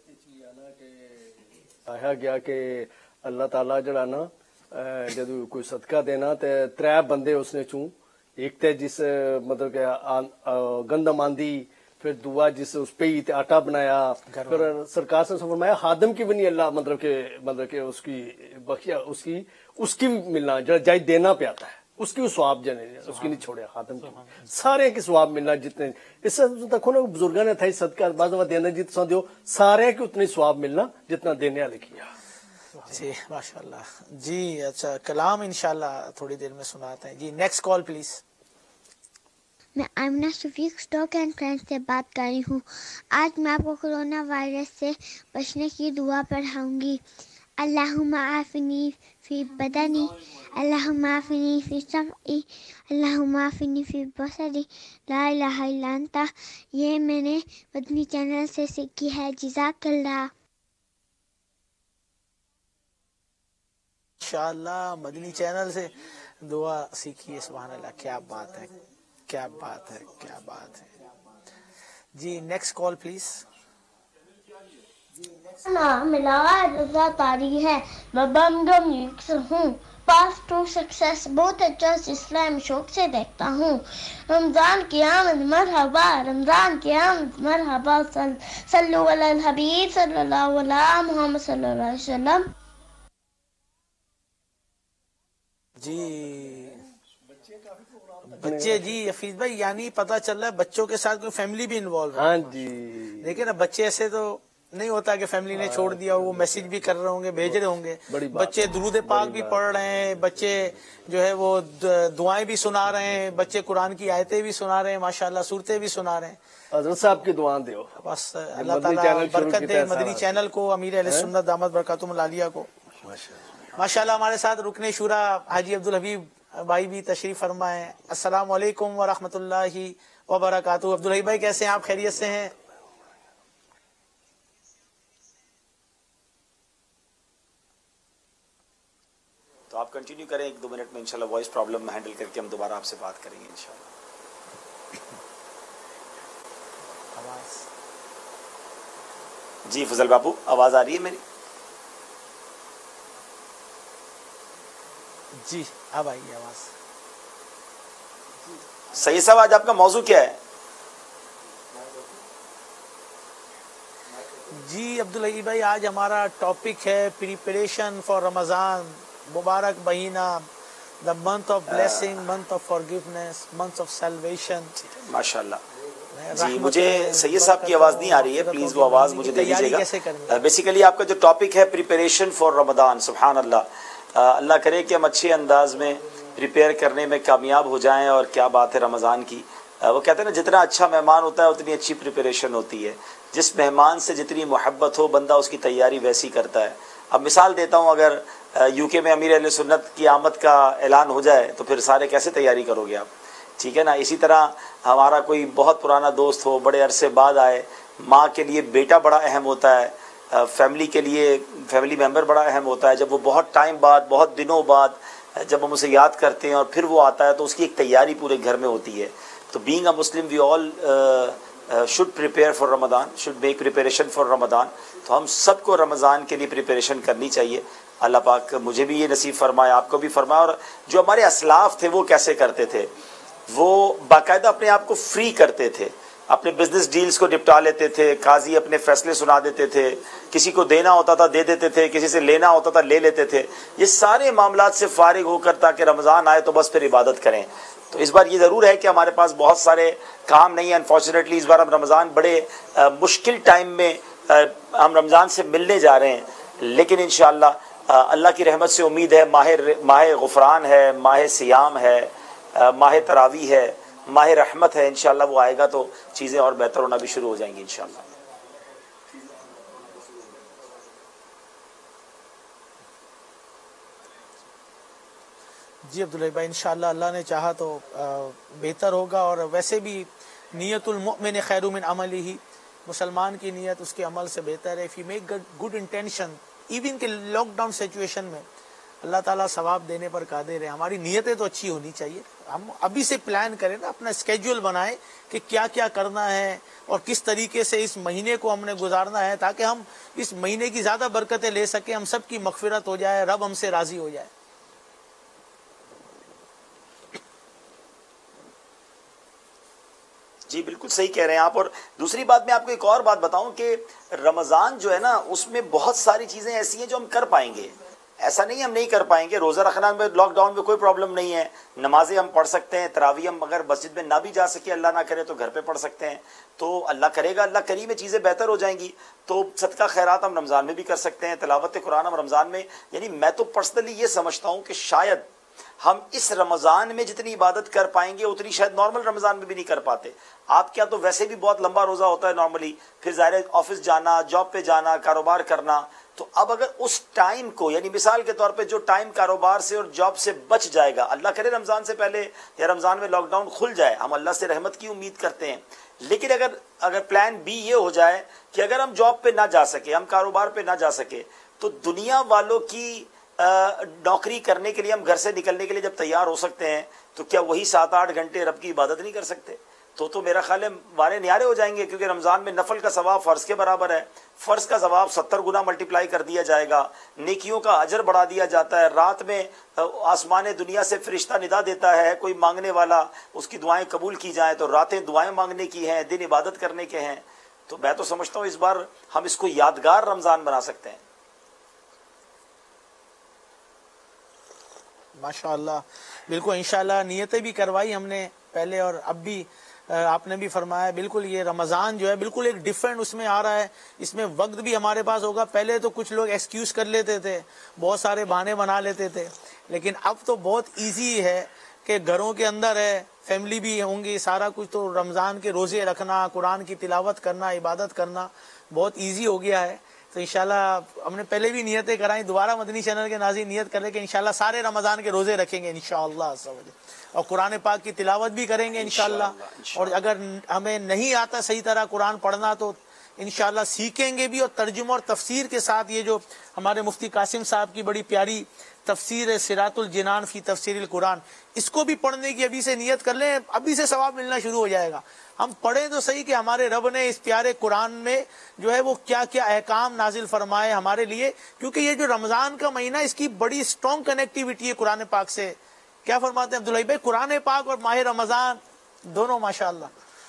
آیا گیا کہ اللہ تعالیٰ جڑا نا جدو کوئی صدقہ دینا تے ترے بندے اس نے چوں, ایک تے جس مطلب کہ گندم آندی, پھر دعا جس اس پہ ہی آٹا بنایا, پھر سرکار سے فرمایا خادم کی بھی نہیں اللہ مطلب کہ مطلب کہ اس کی بخشیا اس کی اس کی ملنا جو جائے دینا پہ آتا ہے اس کی ثواب جنے اس کی نہیں چھوڑیا خادم کی سارے کی ثواب ملنا جتنے اس سے دیکھو نا بزرگاں نے تھا صدقہ بعض دفعہ دینا جتنا دیو سارے کی اتنی ثواب ملنا جتنا دینے والے کیا. جی ماشاءاللہ. جی اچھا کلام انشاءاللہ تھوڑی دیر میں سناتے ہیں. جی نیکسٹ کال پلیز. میں Amna Shafiq Stoke-on-Trent سے بات کر رہی ہوں. آج میں آپ کو کرونا وائرس سے بچنے کی دعا پڑھاؤں گی. اللہم عافنی فی بدنی, اللہم عافنی فی سمعی, اللہم عافنی فی بصری, لا الہ الا انت. یہ میں نے مدنی چینل سے سیکھی ہے. جزاک اللہ. انشاءاللہ مدنی چینل سے دعا سیکھی ہے. سبحان اللہ, کیا بات ہے کیا بات ہے کیا بات ہے. جی نیکسٹ کال پلیز. نام میرا رضا طاری ہے. میں برمنگھم یوک سے ہوں. پاس ٹو سکسیس بہت اچھا اسلام شوق سے دیکھتا ہوں. رمضان کی آمد مرحبا, رمضان کی آمد مرحبا. صلو علی الحبیب صلی اللہ علیہ محمد صلی اللہ علیہ وسلم. جی بچے جی حفیظ بھائی یعنی پتہ چل رہا ہے بچوں کے ساتھ کوئی فیملی بھی انوالو ہے. ہاں جی لیکن اب بچے ایسے تو نہیں ہوتا کہ فیملی نے چھوڑ دیا اور وہ میسج بھی کر رہے ہوں گے, بھیج رہے ہوں گے. بچے درود پاک بھی پڑھ رہے ہیں, بچے جو ہے وہ دعائیں بھی سنا رہے ہیں, بچے قرآن کی آیتیں بھی سنا رہے ہیں, ماشاءاللہ صورتیں بھی سنا رہے ہیں. حضرت صاحب کی دعائیں دیو, بس اللہ تعالیٰ برکت دے مدنی چینل کو, امیر اہل سنت دامت برکاتہم العالیہ کو. ماشاءاللہ ہمارے ساتھ رکن شورا حاجی عبدالحبیب بھائی بھی تشریف فرما ہے. السلام علیکم ورحمۃ اللہ وبرکاتہ. عبدالحبیب بھائی کیسے ہیں آپ, خیریت سے ہیں؟ تو آپ کنٹینیو کریں, ایک دو منٹ میں انشاءاللہ وائس پرابلم ہینڈل کر کے ہم دوبارہ آپ سے بات کریں گے انشاءاللہ. جی فضل باپو آواز آ رہی ہے میری؟ جی اب آئی آواز. سید صاحب آج آپ کا موضوع کیا ہے؟ جی عبدالحبیب بھائی آج ہمارا ٹاپک ہے پریپریشن فار رمضان مبارک مہینہ, the month of blessing, month of forgiveness, month of salvation. ماشاءاللہ. جی مجھے سید صاحب کی آواز نہیں آ رہی ہے, پلیز وہ آواز مجھے دے دیجیے گا. بیسیکلی آپ کا جو ٹاپک ہے پریپریشن فار رمضان, سبحان اللہ, اللہ کرے کہ ہم اچھے انداز میں پریپیئر کرنے میں کامیاب ہو جائیں. اور کیا بات ہے رمضان کی, وہ کہتے ہیں نا جتنا اچھا مہمان ہوتا ہے اتنی اچھی پریپریشن ہوتی ہے. جس مہمان سے جتنی محبت ہو بندہ اس کی تیاری ویسی کرتا ہے. اب مثال دیتا ہوں, اگر یو کے میں امیر اہل سنت کی آمد کا اعلان ہو جائے تو پھر سارے کیسے تیاری کرو گے آپ, ٹھیک ہے نا. اسی طرح ہمارا کوئی بہت پرانا دوست ہو, بڑے عرصے بعد آئے, ماں کے لیے بیٹا بڑا اہم ہوتا ہے, فیملی کے لیے فیملی ممبر بڑا اہم ہوتا ہے. جب وہ بہت ٹائم بعد, بہت دنوں بعد جب ہم اسے یاد کرتے ہیں اور پھر وہ آتا ہے تو اس کی ایک تیاری پورے گھر میں ہوتی ہے. تو being a Muslim we all should prepare for Ramzan, should make preparation for Ramzan. تو ہم سب کو رمضان کے لیے پریپریشن کرنی چاہیے. اللہ پاک مجھے بھی یہ نصیب فرمایا, آپ کو بھی فرمایا. اور جو ہمارے اسلاف تھے وہ کیسے کرتے تھے, وہ باقاعدہ اپنے آپ کو فری کرتے تھے, اپنے بزنس ڈیلز کو نپٹا لیتے تھے, قاضی اپنے فیصلے سنا دیتے تھے, کسی کو دینا ہوتا تھا دے دیتے تھے, کسی سے لینا ہوتا تھا لے لیتے تھے. یہ سارے معاملات سے فارغ ہو کر تاکہ رمضان آئے تو بس پھر عبادت کریں. تو اس بار یہ ضرور ہے کہ ہمارے پاس بہت سارے کام نہیں ہیں. انفارچونیٹلی اس بار ہم رمضان بڑے مشکل ٹائم میں ہم رمضان سے ملنے جا رہے ہیں, لیکن انشاءاللہ اللہ کی رحمت سے امید ہے ماہ ماہ غفران ہے, ماہ سیام ہے, ماہ تراویح ہے, ماہ رحمت ہے. انشاءاللہ وہ آئے گا تو چیزیں اور بہتر ہونا بھی شروع ہو جائیں گی انشاءاللہ. جی عبداللہ بھائی انشاءاللہ اللہ نے چاہا تو بہتر ہوگا. اور ویسے بھی نیت المؤمن خیر من عملہ, مسلمان کی نیت اس کے عمل سے بہتر ہے. if you make good intention, even کہ لاک ڈاؤن سچویشن میں اللہ تعالیٰ ثواب دینے پر قادر ہے. ہماری نیتیں تو اچھی ہونی چاہیے. ہم ابھی سے پلان کریں نا, اپنا اسکیجول بنائیں کہ کیا کیا کرنا ہے اور کس طریقے سے اس مہینے کو ہم نے گزارنا ہے, تاکہ ہم اس مہینے کی زیادہ برکتیں لے سکیں, ہم سب کی مغفرت ہو جائے, رب ہم سے راضی ہو جائے. جی بالکل صحیح کہہ رہے ہیں آپ. اور دوسری بات میں آپ کو ایک اور بات بتاؤں کہ رمضان جو ہے نا اس میں بہت ساری چیزیں ایسی ہیں جو ہم کر پائیں گے. ایسا نہیں ہم نہیں کر پائیں گے. روزہ رکھنا میں لاک ڈاؤن میں کوئی پرابلم نہیں ہے, نمازیں ہم پڑھ سکتے ہیں, تراویح ہم اگر مسجد میں نہ بھی جا سکے, اللہ نہ کرے تو گھر پہ پڑھ سکتے ہیں. تو اللہ کرے گا, اللہ کریم میں چیزیں بہتر ہو جائیں گی. تو صدقہ خیرات ہم رمضان میں بھی کر سکتے ہیں, تلاوت قرآن ہم رمضان میں, یعنی میں تو پرسنلی یہ سمجھتا ہوں کہ شاید ہم اس رمضان میں جتنی عبادت کر پائیں گے اتنی شاید نارمل رمضان میں بھی نہیں کر پاتے. آپ کیا تو ویسے بھی بہت لمبا روزہ ہوتا ہے نارملی, پھر ظاہر آفس جانا, جاب پہ جانا, کاروبار کرنا. تو اب اگر اس ٹائم کو, یعنی مثال کے طور پہ جو ٹائم کاروبار سے اور جاب سے بچ جائے گا, اللہ کرے رمضان سے پہلے یا رمضان میں لاک ڈاؤن کھل جائے, ہم اللہ سے رحمت کی امید کرتے ہیں. لیکن اگر اگر پلان بی یہ ہو جائے کہ اگر ہم جاب پہ نہ جا سکے, ہم کاروبار پہ نہ جا سکے, تو دنیا والوں کی نوکری کرنے کے لیے ہم گھر سے نکلنے کے لیے جب تیار ہو سکتے ہیں, تو کیا وہی سات آٹھ گھنٹے رب کی عبادت نہیں کر سکتے؟ تو تو میرا خیال ہے وارے نیارے ہو جائیں گے, کیونکہ رمضان میں نفل کا ثواب فرض کے برابر ہے. فرض کا ثواب ستر گنا ملٹیپلائی کر دیا جائے گا, نیکیوں کا اجر بڑھا دیا جاتا ہے. رات میں آسمان دنیا سے فرشتہ ندا دیتا ہے, کوئی مانگنے والا اس کی دعائیں قبول کی جائیں, تو راتیں دعائیں مانگنے کی ہیں, دن عبادت کرنے کے ہیں. تو میں تو سمجھتا ہوں اس بار ہم اس کو یادگار رمضان بنا سکتے ہیں. ماشاء اللہ. بالکل انشاءاللہ نیتیں بھی کروائی ہم نے پہلے اور اب بھی آپ نے بھی فرمایا بالکل یہ رمضان جو ہے بالکل ایک ڈیفرنٹ اس میں آ رہا ہے. اس میں وقت بھی ہمارے پاس ہوگا. پہلے تو کچھ لوگ ایکسکیوز کر لیتے تھے, بہت سارے بہانے بنا لیتے تھے, لیکن اب تو بہت ایزی ہے کہ گھروں کے اندر ہے, فیملی بھی ہوں گی, سارا کچھ تو رمضان کے روزے رکھنا, قرآن کی تلاوت کرنا, عبادت کرنا بہت ایزی ہو گیا ہے. تو انشاءاللہ ہم نے پہلے بھی نیتیں کرائیں, دوبارہ مدنی چینل کے ناظرین نیت کر لیں کہ انشاءاللہ سارے رمضان کے روزے رکھیں گے انشاءاللہ, اور قرآن پاک کی تلاوت بھی کریں گے انشاءاللہ. اور اگر ہمیں نہیں آتا صحیح طرح قرآن پڑھنا تو انشاءاللہ سیکھیں گے بھی, اور ترجمہ اور تفسیر کے ساتھ یہ جو ہمارے مفتی قاسم صاحب کی بڑی پیاری تفسیر ہے صراط الجنان فی تفسیر القرآن, اس کو بھی پڑھنے کی ابھی سے نیت کر لیں, ابھی سے ثواب ملنا شروع ہو جائے گا. ہم پڑھیں تو صحیح کہ ہمارے رب نے اس پیارے قرآن میں جو ہے وہ کیا کیا احکام نازل فرمائے ہمارے لیے, کیونکہ یہ جو رمضان کا مہینہ اس کی بڑی سٹرونگ کنیکٹیویٹی ہے قرآن پاک سے. کیا فرماتے ہیں عبداللہ بھائی, قرآن پاک اور ماہ رمضان دونوں ماشاءاللہ.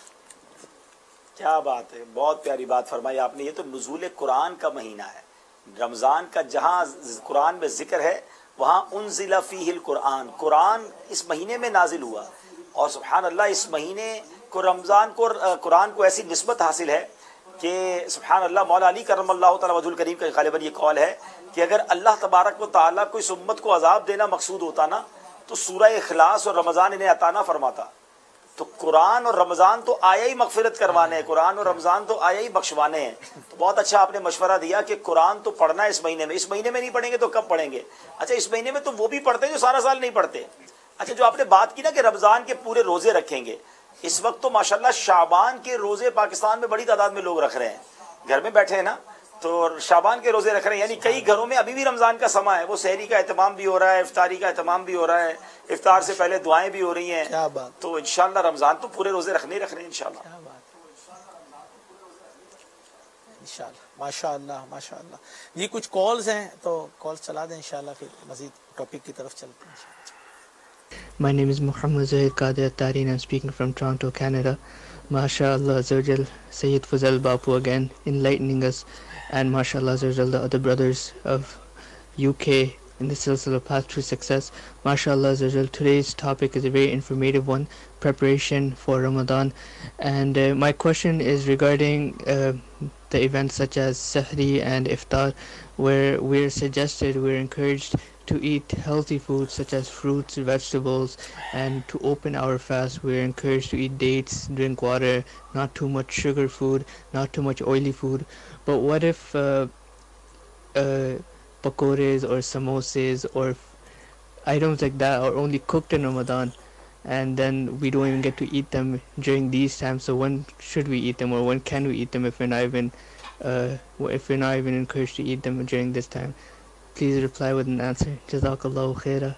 کیا بات ہے, بہت پیاری بات فرمائی آپ نے. یہ تو نزول قرآن کا مہینہ ہے, رمضان کا جہاں قرآن میں ذکر ہے وہاں انزل فیہ القرآن, قرآن اس مہینے میں نازل ہوا. اور سبحان اللہ اس مہینے کو رمضان کو قرآن کو ایسی نسبت حاصل ہے کہ سبحان اللہ, مولا علی کرم اللہ تعالی وجہ الکریم کا غالباً یہ قول ہے کہ اگر اللہ تبارک و تعالیٰ کو اس امت کو عذاب دینا مقصود ہوتا نا تو سورہ اخلاص اور رمضان انہیں عطا نہ فرماتا. تو قرآن اور رمضان تو آیا ہی مغفرت کروانے ہیں, قرآن اور رمضان تو آیا ہی بخشوانے ہیں. تو بہت اچھا آپ نے مشورہ دیا کہ قرآن تو پڑھنا ہے اس مہینے میں. اس مہینے میں نہیں پڑھیں گے تو کب پڑھیں گے؟ اچھا اس مہینے میں تو وہ بھی پڑھتے ہیں جو سارا سال نہیں پڑھتے. اچھا جو آپ نے بات کی نا کہ رمضان کے پورے روزے رکھیں گے, اس وقت تو ماشاءاللہ شعبان کے روزے پاکستان میں بڑی تعداد میں لوگ رکھ رہے ہیں, گھر میں بیٹھے ہیں نا تو شعبان کے روزے رکھ رہے ہیں. یعنی کئی گھروں میں ابھی بھی رمضان کا سما ہے, وہ سحری کا اہتمام بھی ہو رہا ہے, افطاری کا اہتمام بھی ہو رہا ہے, افطار سے پہلے دعائیں بھی ہو رہی ہیں. تو انشاءاللہ رمضان تو پورے روزے رکھنے ہی رکھ رہے ہیں انشاءاللہ. انشاءاللہ ماشاءاللہ ماشاءاللہ. جی کچھ کالز ہیں تو کالز چلا دیں انشاءاللہ, پھر مزید ٹاپک کی طرف چلتے ہیں. My name is Muhammad Zahid Qadir Attari and I'm speaking from Toronto, Canada. MashaAllah Azawajal, Sayyid Fazal Bapu again enlightening us, and MashaAllah Azawajal the other brothers of U K in the silsila path to success. MashaAllah Azawajal, today's topic is a very informative one, preparation for Ramadan. And uh, my question is regarding uh, the events such as Sahri and Iftar, where we're suggested, we're encouraged to eat healthy foods such as fruits, vegetables, and to open our fast we're encouraged to eat dates, drink water, not too much sugar food, not too much oily food. But what if uh, uh, pakores or samosas or items like that are only cooked in Ramadan, and then we don't even get to eat them during these times? So when should we eat them, or when can we eat them if we're not even uh, if we're not even encouraged to eat them during this time? Please reply with an answer. Jazakallahu khaira.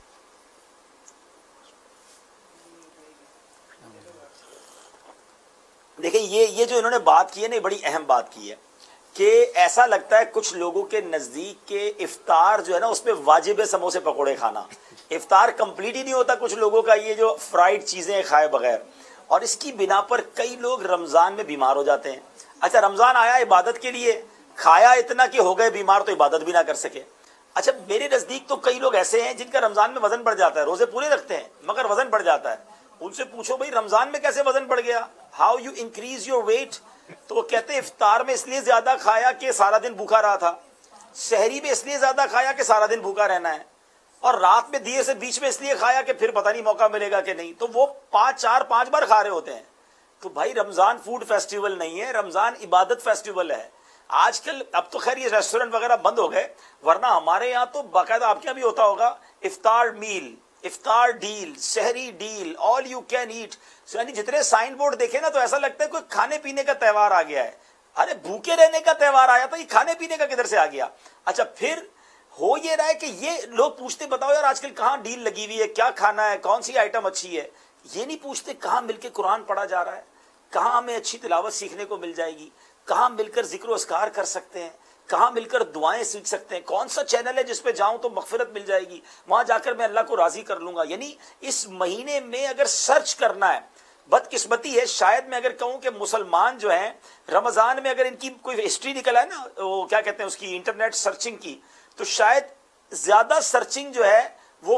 دیکھیں یہ یہ جو انہوں نے بات کی ہے نا, بڑی اہم بات کی ہے کہ ایسا لگتا ہے کچھ لوگوں کے نزدیک کہ افطار جو ہے نا اس پہ واجب ہے سموسے پکوڑے کھانا. افطار کمپلیٹ ہی نہیں ہوتا کچھ لوگوں کا یہ جو فرائیڈ چیزیں کھائے بغیر, اور اس کی بنا پر کئی لوگ رمضان میں بیمار ہو جاتے ہیں. اچھا رمضان آیا عبادت کے لیے, کھایا اتنا کہ ہو گئے بیمار تو عبادت بھی نہ کر سکے. اچھا میرے نزدیک تو کئی لوگ ایسے ہیں جن کا رمضان میں وزن بڑھ جاتا ہے, روزے پورے رکھتے ہیں مگر وزن بڑھ جاتا ہے. ان سے پوچھو بھائی رمضان میں کیسے وزن بڑھ گیا, how you increase your weight? تو وہ کہتے ہیں افطار میں اس لیے زیادہ کھایا کہ سارا دن بھوکا رہا تھا, سحری میں اس لیے زیادہ کھایا کہ سارا دن بھوکا رہنا ہے, اور رات میں دیر سے بیچ میں اس لیے کھایا کہ پھر پتہ نہیں موقع ملے گا کہ نہیں. تو وہ پانچ چار پانچ بار کھا رہے ہوتے ہیں. تو بھائی رمضان فوڈ فیسٹیول نہیں ہے, رمضان عبادت فیسٹیول ہے. آج کل اب تو خیر یہ ریسٹورنٹ وغیرہ بند ہو گئے, ورنہ ہمارے یہاں تو باقاعدہ آپ کے یہاں بھی ہوتا ہوگا iftar meal, iftar deal, sehri deal, all you can eat. یعنی جتنے سائن بورڈ دیکھے نا تو ایسا لگتا ہے کوئی کھانے پینے کا تہوار آ گیا ہے. ارے بھوکے رہنے کا تہوار آیا تھا, یہ کھانے پینے کا کدھر سے آ گیا؟ اچھا پھر ہو یہ رہا ہے کہ یہ لوگ پوچھتے بتاؤ یار آج کل کہاں ڈیل لگی ہوئی ہے, کیا کھانا ہے, کون سی آئٹم اچھی ہے. یہ نہیں پوچھتے کہاں مل کے قرآن پڑھا جا رہا ہے, کہاں ہمیں اچھی تلاوت سیکھنے کو مل جائے گی, کہاں مل کر ذکر و اذکار کر سکتے ہیں, کہاں مل کر دعائیں سیکھ سکتے ہیں, کون سا چینل ہے جس پہ جاؤں تو مغفرت مل جائے گی, وہاں جا کر میں اللہ کو راضی کر لوں گا. یعنی اس مہینے میں اگر سرچ کرنا ہے, بدقسمتی ہے شاید میں اگر کہوں کہ مسلمان جو ہیں رمضان میں اگر ان کی کوئی ہسٹری نکل ہے نا, وہ کیا کہتے ہیں اس کی انٹرنیٹ سرچنگ کی, تو شاید زیادہ سرچنگ جو ہے وہ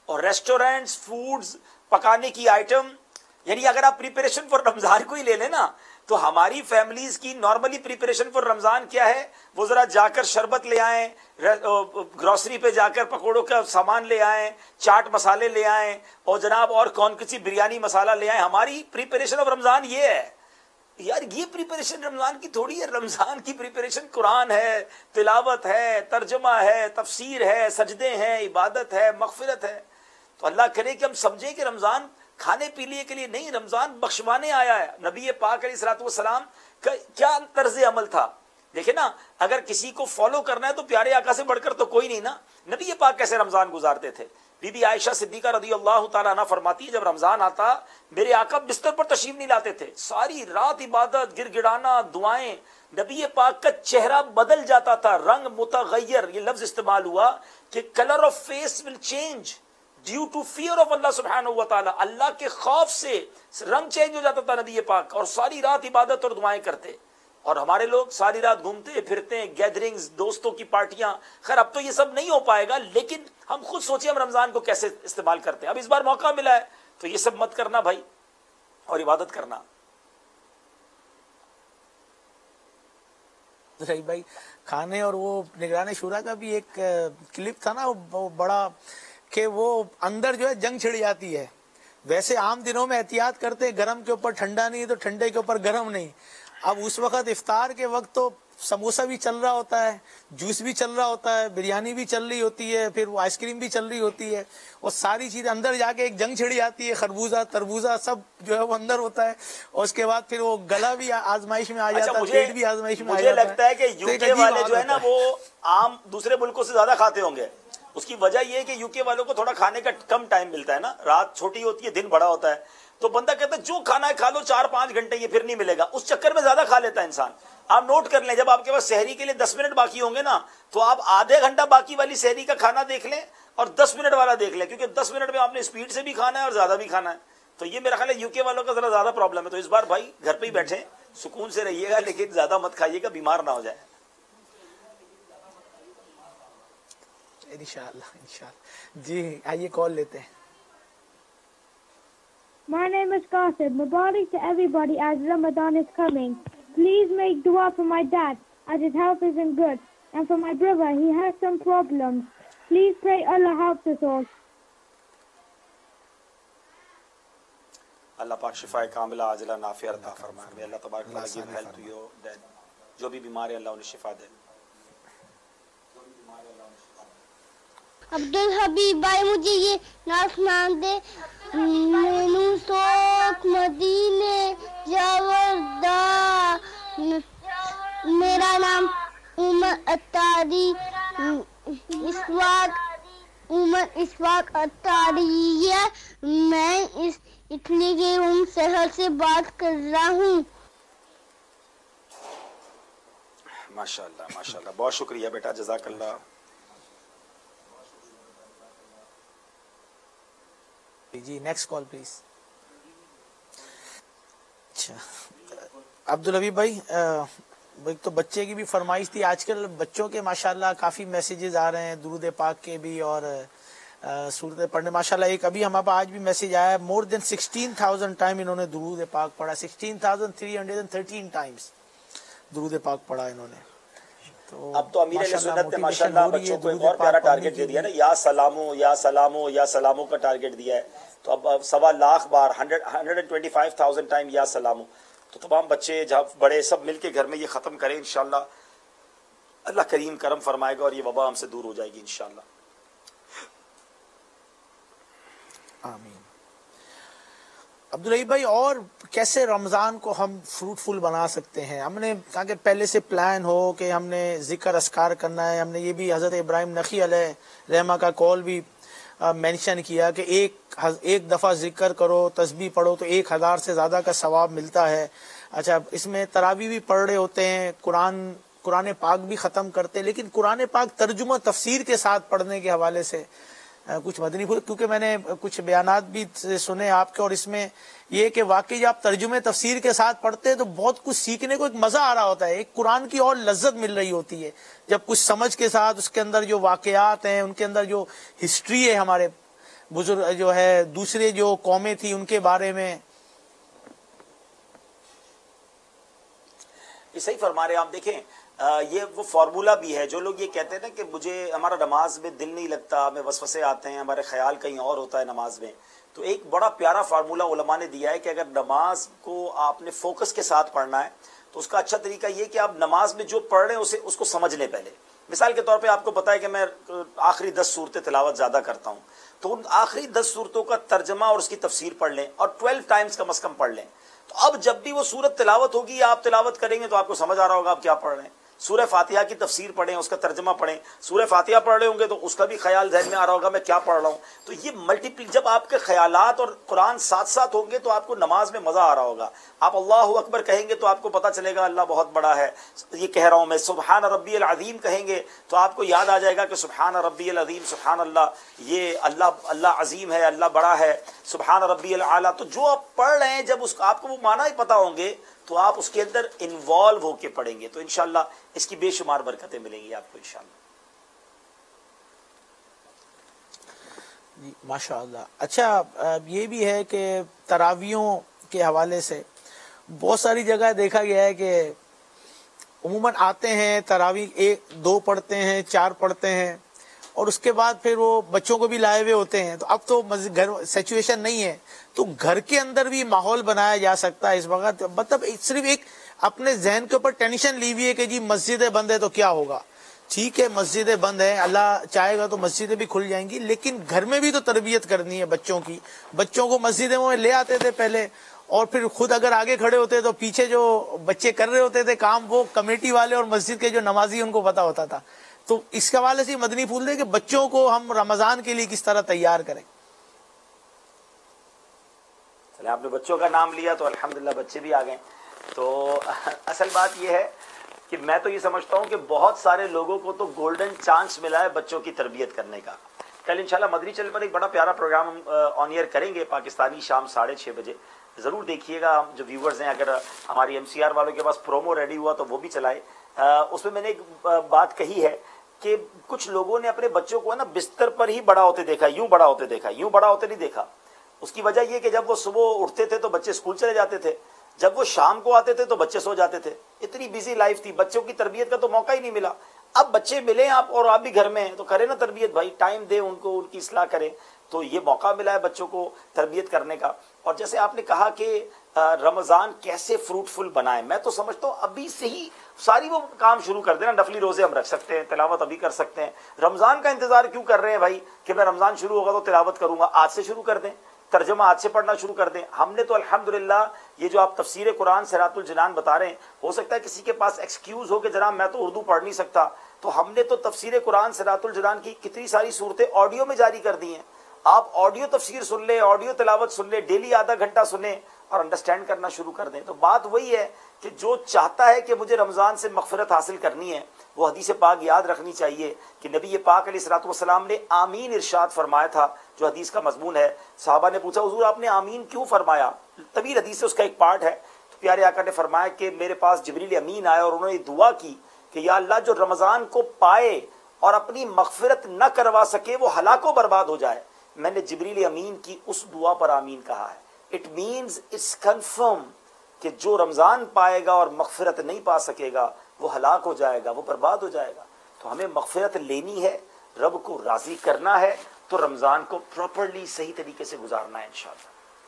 اور ریسٹورینٹس، فوڈز، پکانے کی آئٹم، یعنی اگر آپ پریپریشن فار رمضان کو ہی لے لیں نا تو ہماری فیملیز کی نارملی پریپریشن فار رمضان کیا ہے؟ وہ ذرا جا کر شربت لے آئیں، گروسری پہ جا کر پکوڑوں کا سامان لے آئیں، چاٹ مسالے لے آئیں، اور جناب اور کون کسی بریانی مسالہ لے آئیں. ہماری پریپریشن آف رمضان یہ ہے. یار یہ پریپریشن رمضان کی تھوڑی ہے. رمضان کی پریپریشن قرآن ہے، تلاوت ہے، ترجمہ ہے، تفسیر ہے، سجدے ہیں، عبادت ہے، مغفرت ہے. تو اللہ کرے کہ ہم سمجھیں کہ رمضان کھانے پینے کے لیے نہیں، رمضان بخشوانے آیا ہے. نبی پاک علیہ الصلوۃ والسلام کا کیا طرز عمل تھا؟ دیکھیں نا، اگر کسی کو فالو کرنا ہے تو پیارے آقا سے بڑھ کر تو کوئی نہیں نا. نبی پاک کیسے رمضان گزارتے تھے؟ بی بی عائشہ صدیقہ رضی اللہ تعالیٰ عنہ فرماتی ہے جب رمضان آتا میرے آقا بستر پر تشریف نہیں لاتے تھے، ساری رات عبادت، گر گڑانا، دعائیں. نبی پاک کا چہرہ بدل جاتا تھا، رنگ متغیر، یہ لفظ استعمال ہوا کہ colour of face will change due to fear of اللہ سبحانہ و تعالیٰ. اللہ کے خوف سے رنگ چینج ہو جاتا تھا نبی پاک، اور ساری رات عبادت اور دعائیں کرتے. اور ہمارے لوگ ساری رات گھومتے پھرتے ہیں، گیدرنگز، دوستوں کی پارٹیاں. خیر اب تو یہ سب نہیں ہو پائے گا، لیکن ہم خود سوچیں ہم رمضان کو کیسے استعمال کرتے ہیں. اب اس بار موقع ملا ہے تو یہ سب مت کرنا بھائی، اور عبادت کرنا. بھائی کھانے اور وہ نگران شورا کا بھی ایک کلپ تھا نا، وہ بڑا کہ وہ اندر جو ہے جنگ چھڑ جاتی ہے. ویسے عام دنوں میں احتیاط کرتے، گرم کے اوپر ٹھنڈا نہیں تو ٹھنڈے کے اوپر گرم نہیں. اب اس وقت افطار کے وقت تو سموسہ بھی چل رہا ہوتا ہے، جوس بھی چل رہا ہوتا ہے، بریانی بھی چل رہی ہوتی ہے، پھر وہ آئس کریم بھی چل رہی ہوتی ہے، اور ساری چیزیں اندر جا کے ایک جنگ چھڑی جاتی ہے. خربوزہ تربوزہ سب جو ہے وہ اندر ہوتا ہے، اور اس کے بعد پھر وہ گلا بھی آزمائش میں آ جاتا ہے، پیٹ بھی آزمائش میں آ جاتا ہے. مجھے لگتا ہے کہ یو کے والے جو ہے نا وہ عام دوسرے ملکوں سے زیادہ کھاتے ہوں گے. اس کی وجہ یہ ہے کہ یو کے والوں کو تھوڑا کھانے کا کم ٹائم ملتا ہے نا، رات چھوٹی ہوتی ہے، دن بڑا ہوتا ہے. تو بندہ کہتا ہے جو کھانا ہے کھا لو، چار پانچ گھنٹے یہ پھر نہیں ملے گا. اس چکر میں زیادہ کھا لیتا ہے انسان. آپ نوٹ کر لیں، جب آپ کے پاس سحری کے لیے دس منٹ باقی ہوں گے نا تو آپ آدھے گھنٹہ باقی والی سحری کا کھانا دیکھ لیں اور دس منٹ والا دیکھ لیں، کیونکہ دس منٹ میں آپ نے اسپیڈ سے بھی کھانا ہے اور زیادہ بھی کھانا ہے. تو یہ میرا خیال ہے یو کے والوں کا ذرا زیادہ پرابلم ہے. تو اس بار بھائی گھر پہ ہی بیٹھیں، سکون سے رہیے گا، لیکن زیادہ مت کھائیے گا، بیمار نہ ہو جائے. انشاءاللہ انشاءاللہ. جی آئیے کال لیتے ہیں. My name is Qasim. Mubarak to everybody as Ramadan is coming. Please make dua for my dad as his health isn't good. And for my brother, he has some problems. Please pray Allah helps us all. اللہ پاک شفا کاملہ عاجلہ نافع عطا فرمائے. میں اللہ تبارک و تعالیٰ give health to your dad. جو بھی بیمار ہے اللہ انہیں شفا دے. عبد الحبیب بھائی مجھے یہ نعت سنان دے. مینو سوک مدینے جاوردا، میرا نام عمر اتاری، اسواق عمر اسواق اتاری ہے. میں اس اٹلی کے روم شہر سے بات کر رہا ہوں. ماشاءاللہ ماشاءاللہ، بہت شکریہ بیٹا، جزاک اللہ. جی نیکسٹ کال پلیز. اچھا عبد الحبیب بھائی، ایک تو بچے کی بھی فرمائش تھی. آج کل بچوں کے ماشاءاللہ کافی میسیجز آ رہے ہیں درود پاک کے بھی اور سورت پڑھنے. ماشاءاللہ ایک ابھی ہمارے پاس آج بھی میسیج آیا ہے، more than sixteen thousand time انہوں نے درود پاک پڑھا. Sixteen thousand three hundred and thirteen times درود پاک پڑھا انہوں نے. اب تو امیر اہل سنت نے ماشاءاللہ بچوں کو ایک اور پیارا ٹارگٹ دے دیا نا، یا سلامو یا سلامو یا سلامو کا ٹارگٹ دیا ہے. تو اب سوا لاکھ بار hundred hundred and twenty five thousand time یا سلامو. تو تمام بچے جہاں بڑے سب مل کے گھر میں یہ ختم کریں انشاءاللہ. اللہ کریم کرم فرمائے گا اور یہ وبا ہم سے دور ہو جائے گی انشاءاللہ. آمین. عبدالرحیم بھائی، اور کیسے رمضان کو ہم فروٹفل بنا سکتے ہیں؟ ہم نے کہا کہ پہلے سے پلان ہو کہ ہم نے ذکر اذکار کرنا ہے. ہم نے یہ بھی حضرت ابراہیم نخی علیہ رحمہ کا قول بھی مینشن کیا کہ ایک ایک دفعہ ذکر کرو، تسبیح پڑھو تو ایک ہزار سے زیادہ کا ثواب ملتا ہے. اچھا اس میں تراویح بھی پڑھ رہے ہوتے ہیں، قرآن قرآن پاک بھی ختم کرتے، لیکن قرآن پاک ترجمہ تفسیر کے ساتھ پڑھنے کے حوالے سے کچھ مدنی پھول، کیونکہ میں نے کچھ بیانات بھی سنے آپ کے، اور اس میں یہ کہ واقعی جب آپ ترجمے تفسیر کے ساتھ پڑھتے ہیں تو بہت کچھ سیکھنے کو ایک مزہ آ رہا ہوتا ہے، ایک قرآن کی اور لذت مل رہی ہوتی ہے جب کچھ سمجھ کے ساتھ اس کے اندر جو واقعات ہیں، ان کے اندر جو ہسٹری ہے ہمارے بزرگ جو ہے دوسرے جو قومیں تھی ان کے بارے میں. یہ صحیح فرما رہے ہیں آپ. دیکھیں یہ وہ فارمولا بھی ہے. جو لوگ یہ کہتے ہیں نا کہ مجھے ہمارا نماز میں دل نہیں لگتا, ہمیں وسوسے آتے ہیں, ہمارے خیال کہیں اور ہوتا ہے نماز میں, تو ایک بڑا پیارا فارمولا علماء نے دیا ہے کہ اگر نماز کو آپ نے فوکس کے ساتھ پڑھنا ہے تو اس کا اچھا طریقہ یہ کہ آپ نماز میں جو پڑھ رہے ہیں اسے اس کو سمجھ لیں پہلے. مثال کے طور پہ آپ کو پتا ہے کہ میں آخری دس صورتیں تلاوت زیادہ کرتا ہوں, تو ان آخری دس صورتوں کا ترجمہ اور اس کی تفسیر پڑھ لیں اور ٹویلو ٹائمز کم از کم پڑھ لیں. تو اب جب بھی وہ صورت تلاوت ہوگی یا آپ تلاوت کریں گے تو آپ کو سمجھ آ رہا ہوگا آپ کیا پڑھ رہے ہیں. سورہ فاتحہ کی تفسیر پڑھیں, اس کا ترجمہ پڑھیں. سورہ فاتحہ پڑھ رہے ہوں گے تو اس کا بھی خیال ذہن میں آ رہا ہوگا میں کیا پڑھ رہا ہوں. تو یہ ملٹیپل جب آپ کے خیالات اور قرآن ساتھ ساتھ ہوں گے تو آپ کو نماز میں مزہ آ رہا ہوگا. آپ اللہ اکبر کہیں گے تو آپ کو پتہ چلے گا اللہ بہت بڑا ہے, یہ کہہ رہا ہوں میں. سبحان ربی العظیم کہیں گے تو آپ کو یاد آ جائے گا کہ سبحان ربی العظیم, سبحان اللہ, یہ اللہ اللہ عظیم ہے, اللہ بڑا ہے. سبحان ربی الاعلیٰ. تو جو آپ پڑھ رہے ہیں جب اس کو آپ کو وہ معنی ہی پتہ ہوں گے تو آپ اس کے اندر انوالو ہو کے پڑھیں گے تو انشاءاللہ اس کی بے شمار برکتیں ملیں گی آپ کو انشاءاللہ. جی ماشاء اللہ. اچھا یہ بھی ہے کہ تراویحوں کے حوالے سے بہت ساری جگہ دیکھا گیا ہے کہ عموماً آتے ہیں تراویح ایک دو پڑھتے ہیں, چار پڑھتے ہیں, اور اس کے بعد پھر وہ بچوں کو بھی لائے ہوئے ہوتے ہیں. تو اب تو گھر سچویشن نہیں ہے تو گھر کے اندر بھی ماحول بنایا جا سکتا ہے اس وقت. مطلب صرف ایک اپنے ذہن کے اوپر ٹینشن لی ہوئی ہے کہ جی مسجدیں بند ہے تو کیا ہوگا. ٹھیک ہے مسجدیں بند ہیں, اللہ چاہے گا تو مسجدیں بھی کھل جائیں گی, لیکن گھر میں بھی تو تربیت کرنی ہے بچوں کی. بچوں کو مسجدیں میں لے آتے تھے پہلے, اور پھر خود اگر آگے کھڑے ہوتے تو پیچھے جو بچے کر رہے ہوتے تھے کام وہ کمیٹی والے اور مسجد کے جو نمازی ان کو پتا ہوتا تھا. تو اس کے حوالے سے مدنی پھول دے کہ بچوں کو ہم رمضان کے لیے کس طرح تیار کریں. چلے آپ نے بچوں کا نام لیا تو الحمدللہ بچے بھی آ گئے. تو اصل بات یہ ہے کہ میں تو یہ سمجھتا ہوں کہ بہت سارے لوگوں کو تو گولڈن چانس ملا ہے بچوں کی تربیت کرنے کا. کل انشاءاللہ مدنی چینل پر ایک بڑا پیارا پروگرام ہم آن ایئر کریں گے پاکستانی شام ساڑھے چھ بجے. ضرور دیکھیے گا. جو ویورز ہیں اگر ہماری ایم سی آر والوں کے پاس پرومو ریڈی ہوا تو وہ بھی چلائے. اس میں میں نے ایک بات کہی ہے کہ کچھ لوگوں نے اپنے بچوں کو نا بستر پر ہی بڑا ہوتے دیکھا, یوں بڑا ہوتے دیکھا, یوں بڑا ہوتے نہیں دیکھا. اس کی وجہ یہ کہ جب وہ صبح اٹھتے تھے تو بچے اسکول چلے جاتے تھے, جب وہ شام کو آتے تھے تو بچے سو جاتے تھے. اتنی بیزی لائف تھی, بچوں کی تربیت کا تو موقع ہی نہیں ملا. اب بچے ملے آپ اور آپ بھی گھر میں ہیں تو کریں نا تربیت بھائی, ٹائم دیں ان کو, ان کی اصلاح کریں. تو یہ موقع ملا ہے بچوں کو تربیت کرنے کا. اور جیسے آپ نے کہا کہ رمضان کیسے فروٹفل بنائیں, میں تو سمجھتا ہوں ابھی سے ہی ساری وہ کام شروع کر دینا. نفلی روزے ہم رکھ سکتے ہیں, تلاوت ابھی کر سکتے ہیں. رمضان کا انتظار کیوں کر رہے ہیں بھائی کہ میں رمضان شروع ہوگا تو تلاوت کروں گا؟ آج سے شروع کر دیں, ترجمہ آج سے پڑھنا شروع کر دیں. ہم نے تو الحمدللہ یہ جو آپ تفسیر قرآن صراط الجنان بتا رہے ہیں, ہو سکتا ہے کسی کے پاس ایکسکیوز ہو کہ جناب میں تو اردو پڑھ نہیں سکتا, تو ہم نے تو تفسیر قرآن صراط الجنان کی کتنی ساری صورتیں آڈیو میں جاری کر دی ہیں. آپ آڈیو تفسیر سن لیں, آڈیو تلاوت سن لیں, ڈیلی آدھا گھنٹہ سنیں اور انڈرسٹینڈ کرنا شروع کر دیں. تو بات وہی ہے کہ جو چاہتا ہے کہ مجھے رمضان سے مغفرت حاصل کرنی ہے وہ حدیث پاک یاد رکھنی چاہیے کہ نبی پاک علیہ الصلوۃ والسلام نے آمین ارشاد فرمایا تھا, جو حدیث کا مضمون ہے. صحابہ نے پوچھا حضور آپ نے آمین کیوں فرمایا؟ طویل حدیث سے اس کا ایک پارٹ ہے. تو پیارے آقا نے فرمایا کہ میرے پاس جبریل امین آیا اور انہوں نے دعا کی کہ یا اللہ جو رمضان کو پائے اور اپنی مغفرت نہ کروا سکے وہ ہلاک و برباد ہو جائے. میں نے جبریل امین کی اس دعا پر آمین کہا ہے. اٹ مینز اٹس کنفرم کہ جو رمضان پائے گا اور مغفرت نہیں پا سکے گا وہ ہلاک ہو جائے گا, وہ برباد ہو جائے گا. تو ہمیں مغفرت لینی ہے, رب کو راضی کرنا ہے, تو رمضان کو پراپرلی صحیح طریقے سے گزارنا ہے انشاءاللہ.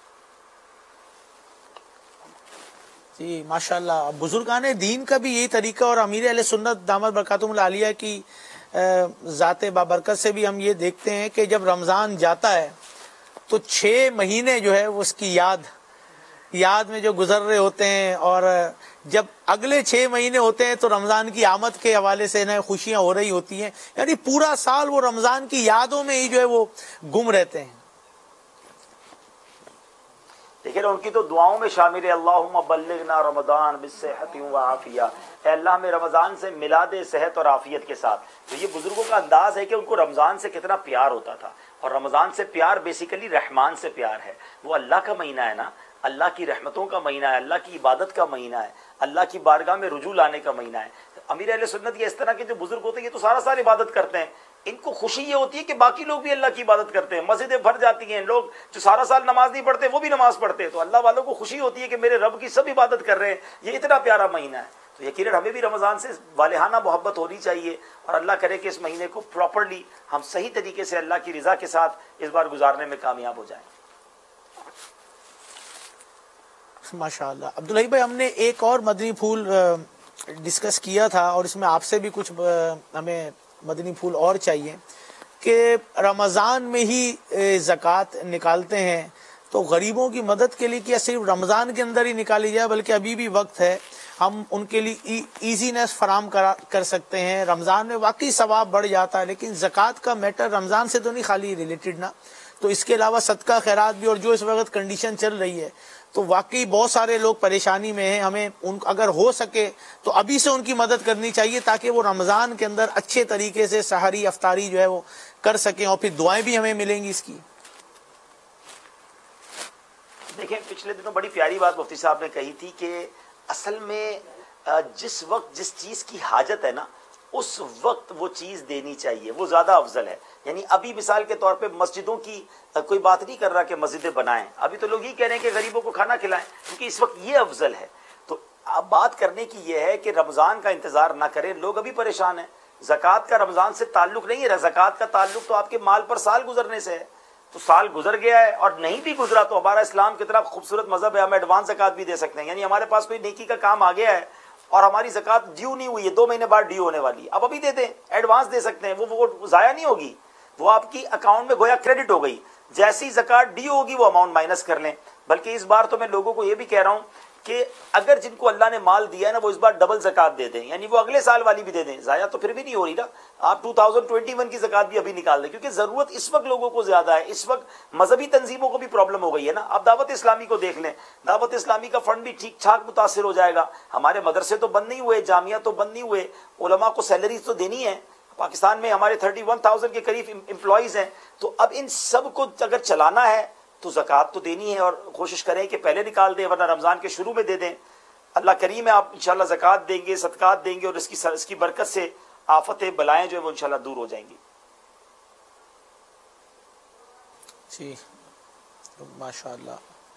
جی ماشاءاللہ. بزرگان دین کا بھی یہی طریقہ, اور امیر اہل سنت دامت برکاتہم العالیہ کی ذات بابرکت سے بھی ہم یہ دیکھتے ہیں کہ جب رمضان جاتا ہے تو چھ مہینے جو ہے وہ اس کی یاد یاد میں جو گزر رہے ہوتے ہیں, اور جب اگلے چھ مہینے ہوتے ہیں تو رمضان کی آمد کے حوالے سے نئے خوشیاں ہو رہی ہوتی ہیں. یعنی پورا سال وہ رمضان کی یادوں میں ہی جو ہے وہ گم رہتے ہیں. دیکھیں ان کی تو دعاؤں میں شامل ہے, اللہم بلغنا رمضان بالصحت وعافیہ, اے اللہ ہمیں رمضان سے ملا دے صحت اور عافیت کے ساتھ. تو یہ بزرگوں کا انداز ہے کہ ان کو رمضان سے کتنا پیار ہوتا تھا, اور رمضان سے پیار بیسیکلی رحمان سے پیار ہے. وہ اللہ کا مہینہ ہے نا, اللہ کی رحمتوں کا مہینہ ہے, اللہ کی عبادت کا مہینہ ہے, اللہ کی بارگاہ میں رجوع لانے کا مہینہ ہے. امیر اہل سنت یہ اس طرح کے جو بزرگ ہوتے ہیں یہ تو سارا سال عبادت کرتے ہیں, ان کو خوشی یہ ہوتی ہے کہ باقی لوگ بھی اللہ کی عبادت کرتے ہیں, مسجدیں بھر جاتی ہیں, لوگ جو سارا سال نماز نہیں پڑھتے وہ بھی نماز پڑھتے ہیں, تو اللہ والوں کو خوشی ہوتی ہے کہ میرے رب کی سب عبادت کر رہے ہیں, یہ اتنا پیارا مہینہ ہے. تو یقیناً ہمیں بھی رمضان سے والہانہ محبت ہونی چاہیے, اور اللہ کرے کہ اس مہینے کو پراپرلی ہم صحیح طریقے سے اللہ کی رضا کے ساتھ اس بار گزارنے میں کامیاب ہو جائیں. ماشاء اللہ. عبدالحی بھائی, ہم نے ایک اور مدنی پھول ڈسکس کیا تھا, اور اس میں آپ سے بھی کچھ ہمیں مدنی پھول اور چاہیے کہ رمضان میں ہی زکوٰۃ نکالتے ہیں, تو غریبوں کی مدد کے لیے کیا صرف رمضان کے اندر ہی نکالی جائے, بلکہ ابھی بھی وقت ہے, ہم ان کے لیے ایزینس فراہم کر سکتے ہیں. رمضان میں واقعی ثواب بڑھ جاتا ہے, لیکن زکوٰۃ کا میٹر رمضان سے تو نہیں خالی ریلیٹڈ نا, تو اس کے علاوہ صدقہ خیرات بھی, اور جو اس وقت کنڈیشن چل رہی ہے تو واقعی بہت سارے لوگ پریشانی میں ہیں, ہمیں ان اگر ہو سکے تو ابھی سے ان کی مدد کرنی چاہیے, تاکہ وہ رمضان کے اندر اچھے طریقے سے سحری افطاری جو ہے وہ کر سکیں, اور پھر دعائیں بھی ہمیں ملیں گی اس کی. دیکھیں, پچھلے دنوں بڑی پیاری بات مفتی صاحب نے کہی تھی کہ اصل میں جس وقت جس چیز کی حاجت ہے نا, اس وقت وہ چیز دینی چاہیے, وہ زیادہ افضل ہے. یعنی ابھی مثال کے طور پہ مسجدوں کی کوئی بات نہیں کر رہا کہ مسجدیں بنائیں, ابھی تو لوگ یہ کہہ رہے ہیں کہ غریبوں کو کھانا کھلائیں, کیونکہ اس وقت یہ افضل ہے. تو اب بات کرنے کی یہ ہے کہ رمضان کا انتظار نہ کریں, لوگ ابھی پریشان ہیں. زکوٰۃ کا رمضان سے تعلق نہیں ہے, زکوٰۃ کا تعلق تو آپ کے مال پر سال گزرنے سے ہے. تو سال گزر گیا ہے اور نہیں بھی گزرا تو ہمارا اسلام کتنا خوبصورت مذہب ہے, ہم ایڈوانس زکوٰۃ بھی دے سکتے ہیں. یعنی ہمارے پاس کوئی نیکی کا کام آ گیا ہے اور ہماری زکوٰۃ ڈیو نہیں ہوئی ہے, دو مہینے بعد ڈیو ہونے والی, اب ابھی دے دیں, ایڈوانس دے سکتے ہیں, وہ وہ ضائع نہیں ہوگی, وہ آپ کی اکاؤنٹ میں گویا کریڈٹ ہو گئی. جیسی زکوٰۃ ڈیو ہوگی وہ اماؤنٹ مائنس کر لیں. بلکہ اس بار تو میں لوگوں کو یہ بھی کہہ رہا ہوں کہ اگر جن کو اللہ نے مال دیا ہے نا, وہ اس بار ڈبل زکوٰۃ دے دیں, یعنی وہ اگلے سال والی بھی دے دیں, ضائع تو پھر بھی نہیں ہو رہی نا. آپ ٹو تھاؤزینڈ ٹوئنٹی ون کی زکوٰۃ بھی ابھی نکال دیں, کیونکہ ضرورت اس وقت لوگوں کو زیادہ ہے. اس وقت مذہبی تنظیموں کو بھی پرابلم ہو گئی ہے نا. اب دعوت اسلامی کو دیکھ لیں, دعوت اسلامی کا فنڈ بھی ٹھیک ٹھاک متاثر ہو جائے گا. ہمارے مدرسے تو بند نہیں ہوئے, جامعہ تو بند نہیں ہوئے, علماء کو سیلریز تو دینی ہے. پاکستان میں ہمارے تھرٹی ون تھاؤزینڈ کے قریب امپلائیز ہیں, تو اب ان سب کو اگر چلانا ہے تو زکوٰۃ تو دینی ہے, اور کوشش کریں کہ پہلے نکال دیں, ورنہ رمضان کے شروع میں دے دیں. اللہ کریم ہے, آپ انشاءاللہ زکوٰۃ دیں گے, صدقات دیں گے, اور اس کی اس کی برکت سے آفتیں بلائیں جو ہے وہ انشاءاللہ دور ہو جائیں گی. جی ماشاءاللہ.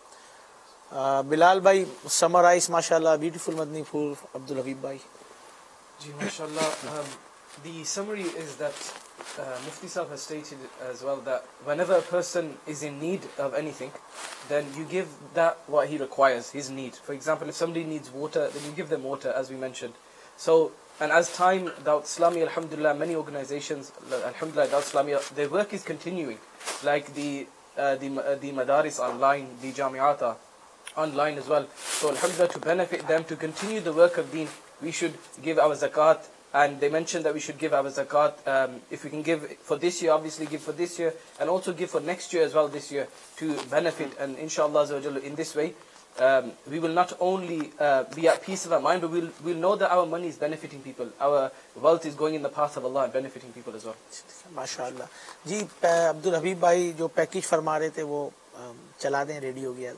بلال بھائی, سمرائز ماشاءاللہ بیوٹیفل مدنی پھول عبدالحبیب بھائی. جی ماشاءاللہ. The summary is that uh, Mufti Sahib has stated as well that whenever a person is in need of anything, then you give that what he requires, his need. For example, if somebody needs water, then you give them water, as we mentioned. So, and as time, Dawat Islami, alhamdulillah, many organizations, alhamdulillah, Dawat Islami, their work is continuing. Like the uh, the uh, the madaris online, the jamiata online as well. So, alhamdulillah, to benefit them, to continue the work of deen, we should give our zakat. And they mentioned that we should give our zakat, um, if we can give for this year, obviously give for this year, and also give for next year as well this year, to benefit. And inshallah in this way, um, we will not only uh, be at peace of our mind, but we'll, we'll know that our money is benefiting people, our wealth is going in the path of Allah and benefiting people as well. MashaAllah. جی عبدالحبیب بھائی جو package فرما رہے تھے وہ چلا دیں, ready ہو گیا.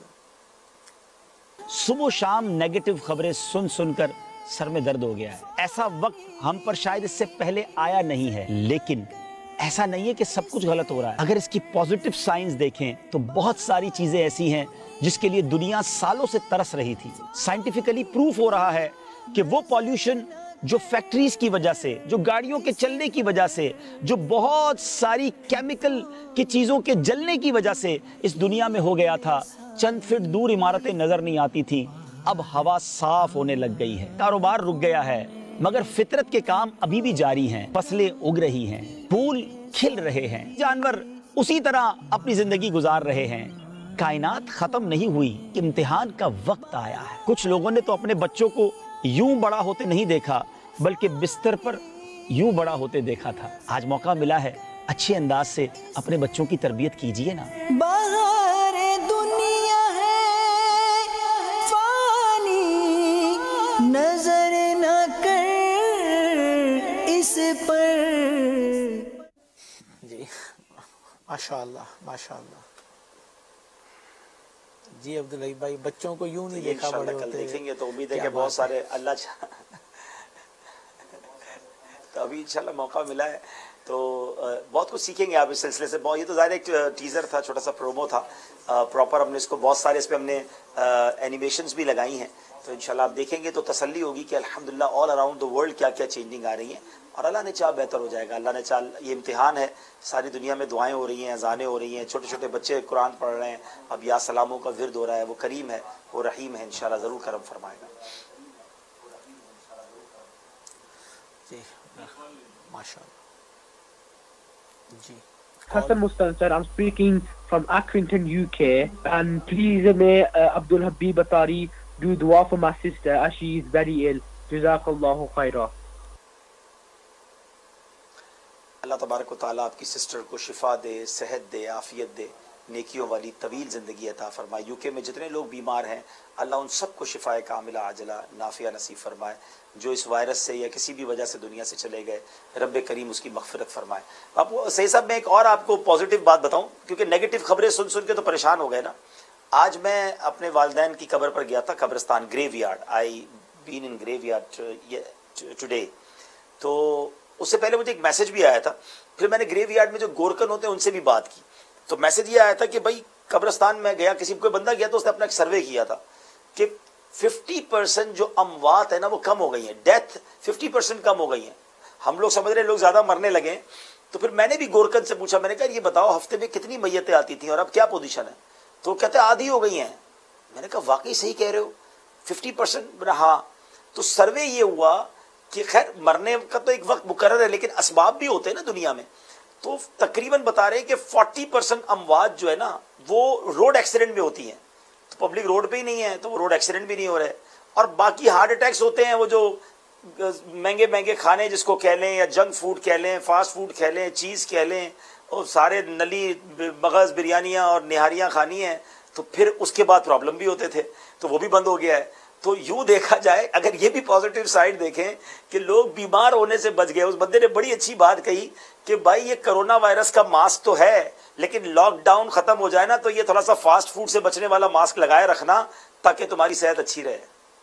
صبح و شام نیگیٹو خبریں سن سن کر سر میں درد ہو گیا ہے. ایسا وقت ہم پر شاید اس سے پہلے آیا نہیں ہے, لیکن ایسا نہیں ہے کہ سب کچھ غلط ہو رہا ہے. اگر اس کی پوزیٹیو سائنس دیکھیں تو بہت ساری چیزیں ایسی ہیں جس کے لیے دنیا سالوں سے ترس رہی تھی. سائنٹیفکلی پروف ہو رہا ہے کہ وہ پولیوشن جو فیکٹریز کی وجہ سے, جو گاڑیوں کے چلنے کی وجہ سے, جو بہت ساری کیمیکل کی چیزوں کے جلنے کی وجہ سے اس دنیا میں ہو گیا تھا, چند فٹ دور عمارتیں نظر نہیں آتی تھی, اب ہوا صاف ہونے لگ گئی ہے. کاروبار رک گیا ہے مگر فطرت کے کام ابھی بھی جاری ہیں. فصلیں اگ رہی ہیں, پھول کھل رہے ہیں, جانور اسی طرح اپنی زندگی گزار رہے ہیں. کائنات ختم نہیں ہوئی کہ امتحان کا وقت آیا ہے. کچھ لوگوں نے تو اپنے بچوں کو یوں بڑا ہوتے نہیں دیکھا بلکہ بستر پر یوں بڑا ہوتے دیکھا تھا. آج موقع ملا ہے, اچھے انداز سے اپنے بچوں کی تربیت کیجئے نا. نظر نہ کر اس پر. جی ماشاءاللہ ماشاءاللہ. جی عبدالحبیب بھائی, بچوں کو یوں نہیں دیکھا بڑے ہوتے. دیکھیں گے تو امید ہے کہ بہت سارے اللہ چاہ تو ابھی انشاءاللہ موقع ملا ہے تو بہت کچھ سیکھیں گے آپ اس سلسلے سے. بہت یہ تو ظاہر ایک ٹیزر تھا, چھوٹا سا پرومو تھا. پراپر ہم نے اس کو بہت سارے اس پہ ہم نے اینیمیشنز بھی لگائی ہیں, تو انشاءاللہ آپ دیکھیں گے تو تسلی ہوگی کہ الحمدللہ آل اراؤنڈ دا ورلڈ کیا کیا چینجنگ آ رہی ہیں, اور اللہ نے چاہ بہتر ہو جائے گا. اللہ نے چاہ, یہ امتحان ہے, ساری دنیا میں دعائیں ہو رہی ہیں, اذانیں ہو رہی ہیں, چھوٹے چھوٹے بچے قرآن پڑھ رہے ہیں, اب یا سلاموں کا ورد ہو رہا ہے. وہ کریم ہے, وہ رحیم ہے, انشاءاللہ ضرور کرم فرمائے گا. جی ماشاءاللہ. جی Hassan Mustan sir, I'm speaking from Accrington, U K, and please may uh, Abdul Habib Atari do dua for my sister as she is very ill. Jazakallahu khaira. اللہ تبارک و تعالیٰ آپ کی سسٹر کو شفا دے, صحت دے, عافیت دے, نیکیوں والی طویل زندگی عطا فرمائے. یو کے میں جتنے لوگ بیمار ہیں اللہ ان سب کو شفائے کاملہ عاجلہ نافعہ نصیب فرمائے. جو اس وائرس سے یا کسی بھی وجہ سے دنیا سے چلے گئے, رب کریم اس کی مغفرت فرمائے. آپ صحیح صاحب, میں ایک اور آپ کو پازیٹیو بات بتاؤں, کیونکہ نیگیٹو خبریں سن سن کے تو پریشان ہو گئے نا. آج میں اپنے والدین کی قبر پر گیا تھا, قبرستان, graveyard. I been in graveyard today. تو اس سے پہلے مجھے ایک میسج بھی آیا تھا. پھر میں نے گریو یارڈ میں جو گورکن ہوتے ہیں ان سے بھی بات کی, تو میسج یہ آیا تھا کہ بھائی قبرستان میں گیا, کسی کوئی بندہ گیا تو اس نے اپنا ایک سروے کیا تھا کہ ففٹی پرسینٹ جو اموات ہے نا وہ کم ہو گئی ہیں, ڈیتھ ففٹی پرسینٹ کم ہو گئی ہیں. ہم لوگ سمجھ رہے ہیں لوگ زیادہ مرنے لگے ہیں. تو پھر میں نے بھی گورکن سے پوچھا, میں نے کہا یہ بتاؤ ہفتے میں کتنی میتیں آتی تھیں اور اب کیا پوزیشن ہے؟ تو وہ کہتے ہیں آدھی ہو گئی ہیں. میں نے کہا واقعی صحیح کہہ رہے ہو, ففٹی پرسینٹ. ہاں, تو سروے یہ ہوا کہ خیر مرنے کا تو ایک وقت مقرر ہے, لیکن اسباب بھی ہوتے ہیں نا دنیا میں. تو تقریباً بتا رہے ہیں کہ فورٹی پرسینٹ اموات جو ہے نا وہ روڈ ایکسیڈنٹ میں ہوتی ہیں. تو پبلک روڈ پہ ہی نہیں ہے تو وہ روڈ ایکسیڈنٹ بھی نہیں ہو رہے. اور باقی ہارٹ اٹیکس ہوتے ہیں, وہ جو مہنگے مہنگے کھانے جس کو کہہ لیں, یا جنک فوڈ کہہ لیں, فاسٹ فوڈ کہہ لیں, چیز کہہ لیں, اور سارے نلی مغز بریانیاں اور نہاریاں کھانی ہیں, تو پھر اس کے بعد پرابلم بھی ہوتے تھے, تو وہ بھی بند ہو گیا ہے. تو یوں دیکھا جائے, اگر یہ بھی پازیٹیو سائڈ دیکھیں کہ لوگ بیمار ہونے سے بچ گئے. اس بندے نے بڑی اچھی بات کہی کہ بھائی یہ کرونا وائرس کا ماسک تو ہے, لیکن لاک ڈاؤن ختم ہو جائے نا تو یہ تھوڑا سا فاسٹ فوڈ سے بچنے والا ماسک لگائے رکھنا تاکہ تمہاری صحت اچھی رہے.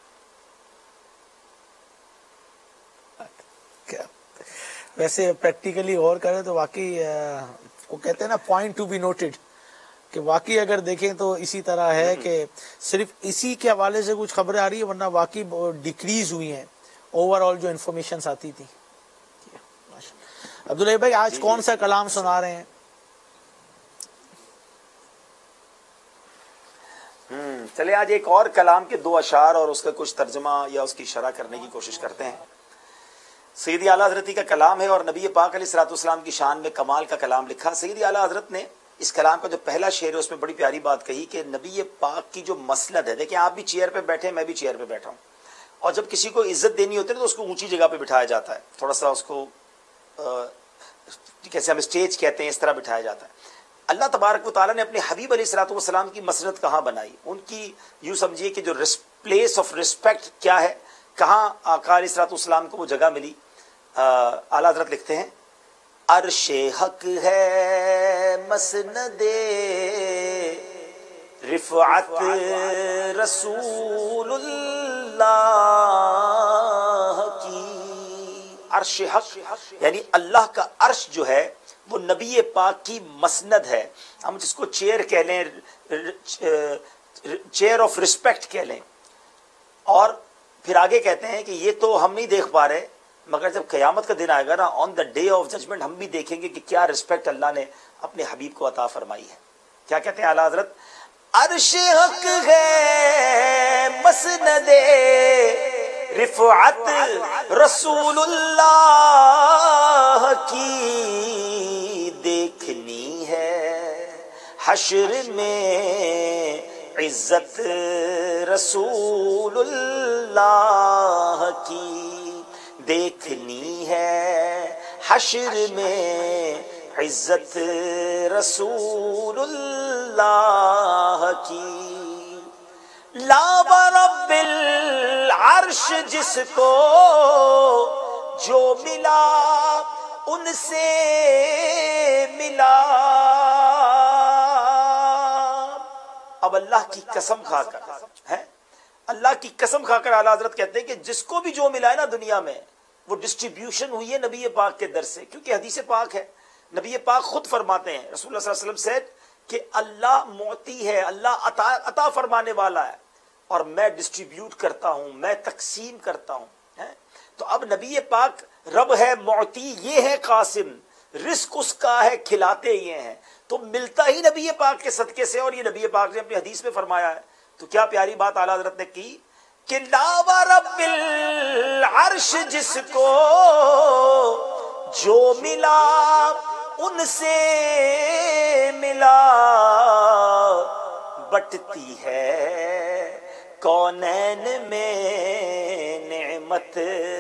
ویسے پریکٹیکلی غور کریں تو واقعی وہ کہتے ہیں نا پوائنٹ ٹو بی نوٹڈ, کہ واقعی اگر دیکھیں تو اسی طرح ہے کہ صرف اسی کے حوالے سے کچھ خبریں آ رہی ہیں, ورنہ واقعی ڈیکریز ہوئی ہیں اوور آل جو انفارمیشنز آتی تھی. عبداللہ بھائی آج کون سا کلام سنا رہے ہیں؟ ہم چلے آج ایک اور کلام کے دو اشعار اور اس کا کچھ ترجمہ یا اس کی شرح کرنے کی کوشش کرتے ہیں. سیدی اعلیٰ حضرت کا کلام ہے اور نبی پاک علیہ الصلوۃ والسلام کی شان میں کمال کا کلام لکھا. سیدی اعلیٰ حضرت نے اس کلام کا جو پہلا شعر ہے اس میں بڑی پیاری بات کہی کہ نبی پاک کی جو مسند ہے, دیکھیں آپ بھی چیئر پہ بیٹھے, میں بھی چیئر پہ بیٹھا ہوں, اور جب کسی کو عزت دینی ہوتی ہے تو اس کو اونچی جگہ پہ بٹھایا جاتا ہے, تھوڑا سا اس کو کیسے ہم اسٹیج کہتے ہیں اس طرح بٹھایا جاتا ہے. اللہ تبارک و تعالیٰ نے اپنے حبیب علیہ الصلوۃ والسلام کی مسند کہاں بنائی, ان کی یوں سمجھیے کہ جو پلیس آف رسپیکٹ کیا ہے, کہاں آقا علیہ الصلوۃ والسلام کو وہ جگہ ملی. اعلیٰ حضرت لکھتے ہیں عرش حق ہے مسند رفعت رسول اللہ کی. عرش حق یعنی اللہ کا عرش جو ہے وہ نبی پاک کی مسند ہے. ہم جس کو چیئر کہہ لیں, چیئر آف رسپیکٹ کہہ لیں. اور پھر آگے کہتے ہیں کہ یہ تو ہم نہیں دیکھ پا رہے, مگر جب قیامت کا دن آئے گا نا, on the day of judgement, ہم بھی دیکھیں گے کہ کیا رسپیکٹ اللہ نے اپنے حبیب کو عطا فرمائی ہے. کیا کہتے ہیں اعلیٰ حضرت؟ عرش حق ہے مسند رفعت رسول اللہ کی, دیکھنی ہے حشر میں عزت رسول اللہ کی, دیکھنی ہے حشر میں عزت رسول اللہ کی. لا ورب العرش جس کو جو ملا ان سے ملا. اب اللہ کی قسم کھا کر ہے اللہ کی قسم کھا کر اعلیٰ حضرت کہتے ہیں کہ جس کو بھی جو ملا ہے نا دنیا میں, وہ ڈسٹریبیوشن ہوئی ہے نبی پاک کے در سے، کیونکہ حدیث پاک ہے، نبی پاک خود فرماتے ہیں، رسول اللہ صلی اللہ علیہ وسلم سیڈ کہ اللہ معطی ہے، اللہ عطا عطا فرمانے والا ہے، اور میں ڈسٹریبیوٹ کرتا ہوں، میں تقسیم کرتا ہوں. تو اب نبی پاک رب ہے معطی، یہ ہے قاسم، رزق اس کا ہے، کھلاتے یہ ہیں، تو ملتا ہی نبی پاک کے صدقے سے، اور یہ نبی پاک نے اپنی حدیث میں فرمایا ہے. تو کیا پیاری بات اعلیٰ حضرت نے کی کہ لا رب العرش جس کو جو ملا ان سے ملا، بٹتی ہے کونین میں نعمت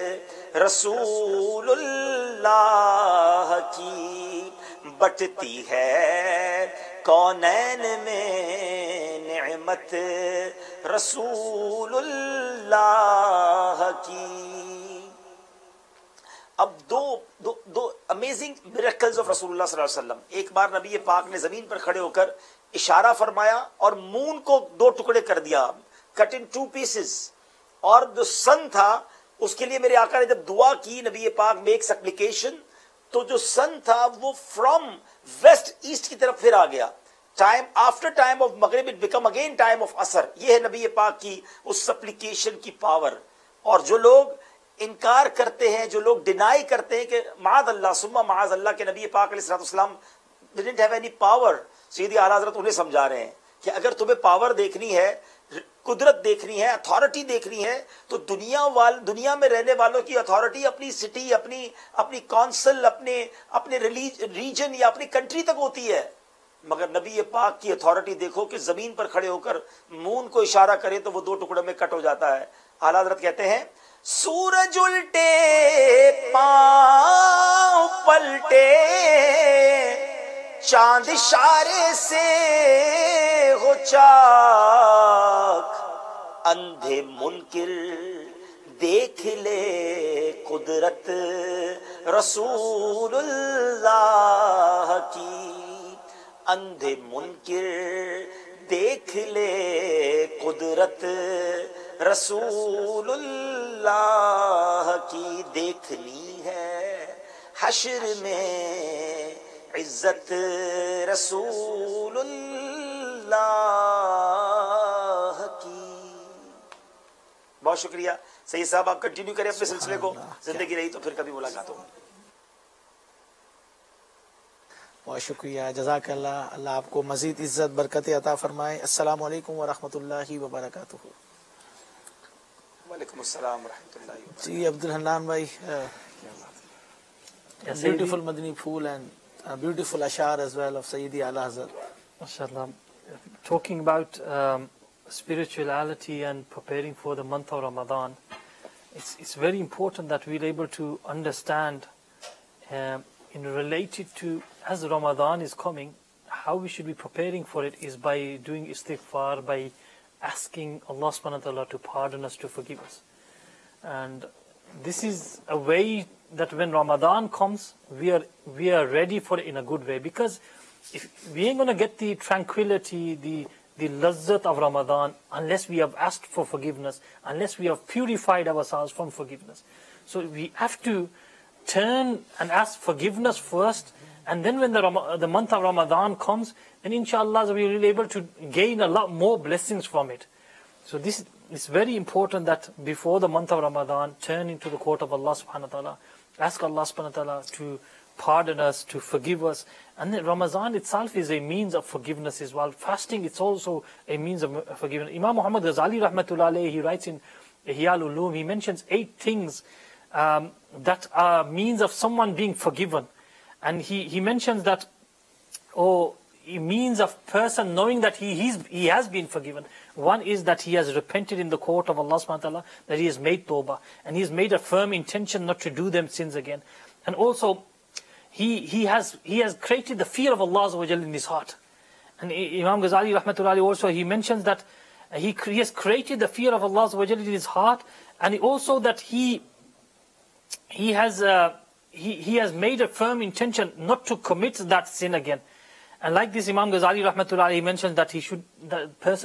رسول اللہ کی، بٹتی ہے کونین میں نعمت رسول اللہ کی. اب دو دو دو امیزنگ میریکلز آف رسول اللہ صلی اللہ علیہ وسلم. ایک بار نبی پاک نے زمین پر کھڑے ہو کر اشارہ فرمایا اور مون کو دو ٹکڑے کر دیا، کٹ ان ٹو پیسز، اور جو سن تھا اس کے لیے میرے آقا نے جب دعا کی، نبی پاک میکس اپلیکیشن، تو جو سن تھا وہ فرام ویسٹ ایسٹ کی طرف پھر آ گیا. ٹائم آفٹر ٹائم آف مغرب it became again time of عصر. یہ ہے نبی پاک کی اس سپلیکیشن کی پاور. اور جو لوگ انکار کرتے ہیں، جو لوگ ڈینائی کرتے ہیں کہ معاذ اللہ ثم معاذ اللہ کے نبی پاک علیہ الصلوۃ والسلام didn't have any power، سیدھی اعلیٰ حضرت انہیں سمجھا رہے ہیں کہ اگر تمہیں پاور دیکھنی ہے، قدرت دیکھنی ہے، اتھارٹی دیکھنی ہے، تو دنیا وال دنیا میں رہنے والوں کی اتھارٹی اپنی سٹی، اپنی اپنی کونسل، اپنے اپنے ریجن یا اپنی کنٹری تک ہوتی ہے. مگر نبی پاک کی اتھارٹی دیکھو کہ زمین پر کھڑے ہو کر مون کو اشارہ کرے تو وہ دو ٹکڑوں میں کٹ ہو جاتا ہے. اعلیٰ حضرت کہتے ہیں سورج الٹے پاؤں پلٹے، چاند اشارے سے ہو چاک، اندھے منکر دیکھ لے قدرت رسول اللہ کی، اندھے منکر دیکھ لے قدرت رسول اللہ کی. دیکھنی ہے حشر میں عزت رسول اللہ کی. بہت شکریہ سید صاحب، آپ کنٹینیو کریں اپنے سلسلے کو، زندگی رہی تو پھر کبھی ملاقات ہو. بہت شکریہ، جزاک اللہ، اللہ آپ کو مزید عزت برکت عطا فرمائے. السلام علیکم ورحمۃ اللہ وبرکاتہ. وعلیکم السلام ورحمۃ اللہ وبرکاتہ. جی عبد الحنان بھائی، بیوٹیفل مدنی پھول and beautiful ashar as well of Sayyidi Ala Hazrat. MashaAllah. Talking about um, spirituality and preparing for the month of Ramadan, it's, it's very important that we're able to understand um, in related to, as Ramadan is coming, how we should be preparing for it is by doing istighfar, by asking Allah subhanahu wa ta'ala to pardon us, to forgive us. And this is a way that when Ramadan comes, we are we are ready for it in a good way. Because if we ain't going to get the tranquility, the the lazzat of Ramadan, unless we have asked for forgiveness, unless we have purified ourselves from forgiveness. So we have to turn and ask forgiveness first, and then when the Ram- the month of Ramadan comes, then inshallah we will be able to gain a lot more blessings from it. So this is very important, that before the month of Ramadan, turn into the court of Allah subhanahu wa ta'ala, ask Allah subhanahu wa ta'ala to pardon us, to forgive us. And then Ramadan itself is a means of forgiveness as well. Fasting, it's also a means of forgiveness. Imam Muhammad Ghazali rahmatullah alayhi, he writes in Ihya al-Ulum, he mentions eight things um, that are means of someone being forgiven. And he, he mentions that, oh, it means of person knowing that he he's, he has been forgiven. One is that he has repented in the court of Allah subhanahu wa ta'ala, that he has made tawbah, and he has made a firm intention not to do them sins again. And also, he he has he has created the fear of Allah azza wa jalla in his heart. And Imam Ghazali rahmatullahi also, he mentions that he, he has created the fear of Allah azza wa jalla in his heart, and also that he he has uh, he he has made a firm intention not to commit that sin again. And like this, Imam Ghazali rahmatullah, he mentions that he should, the person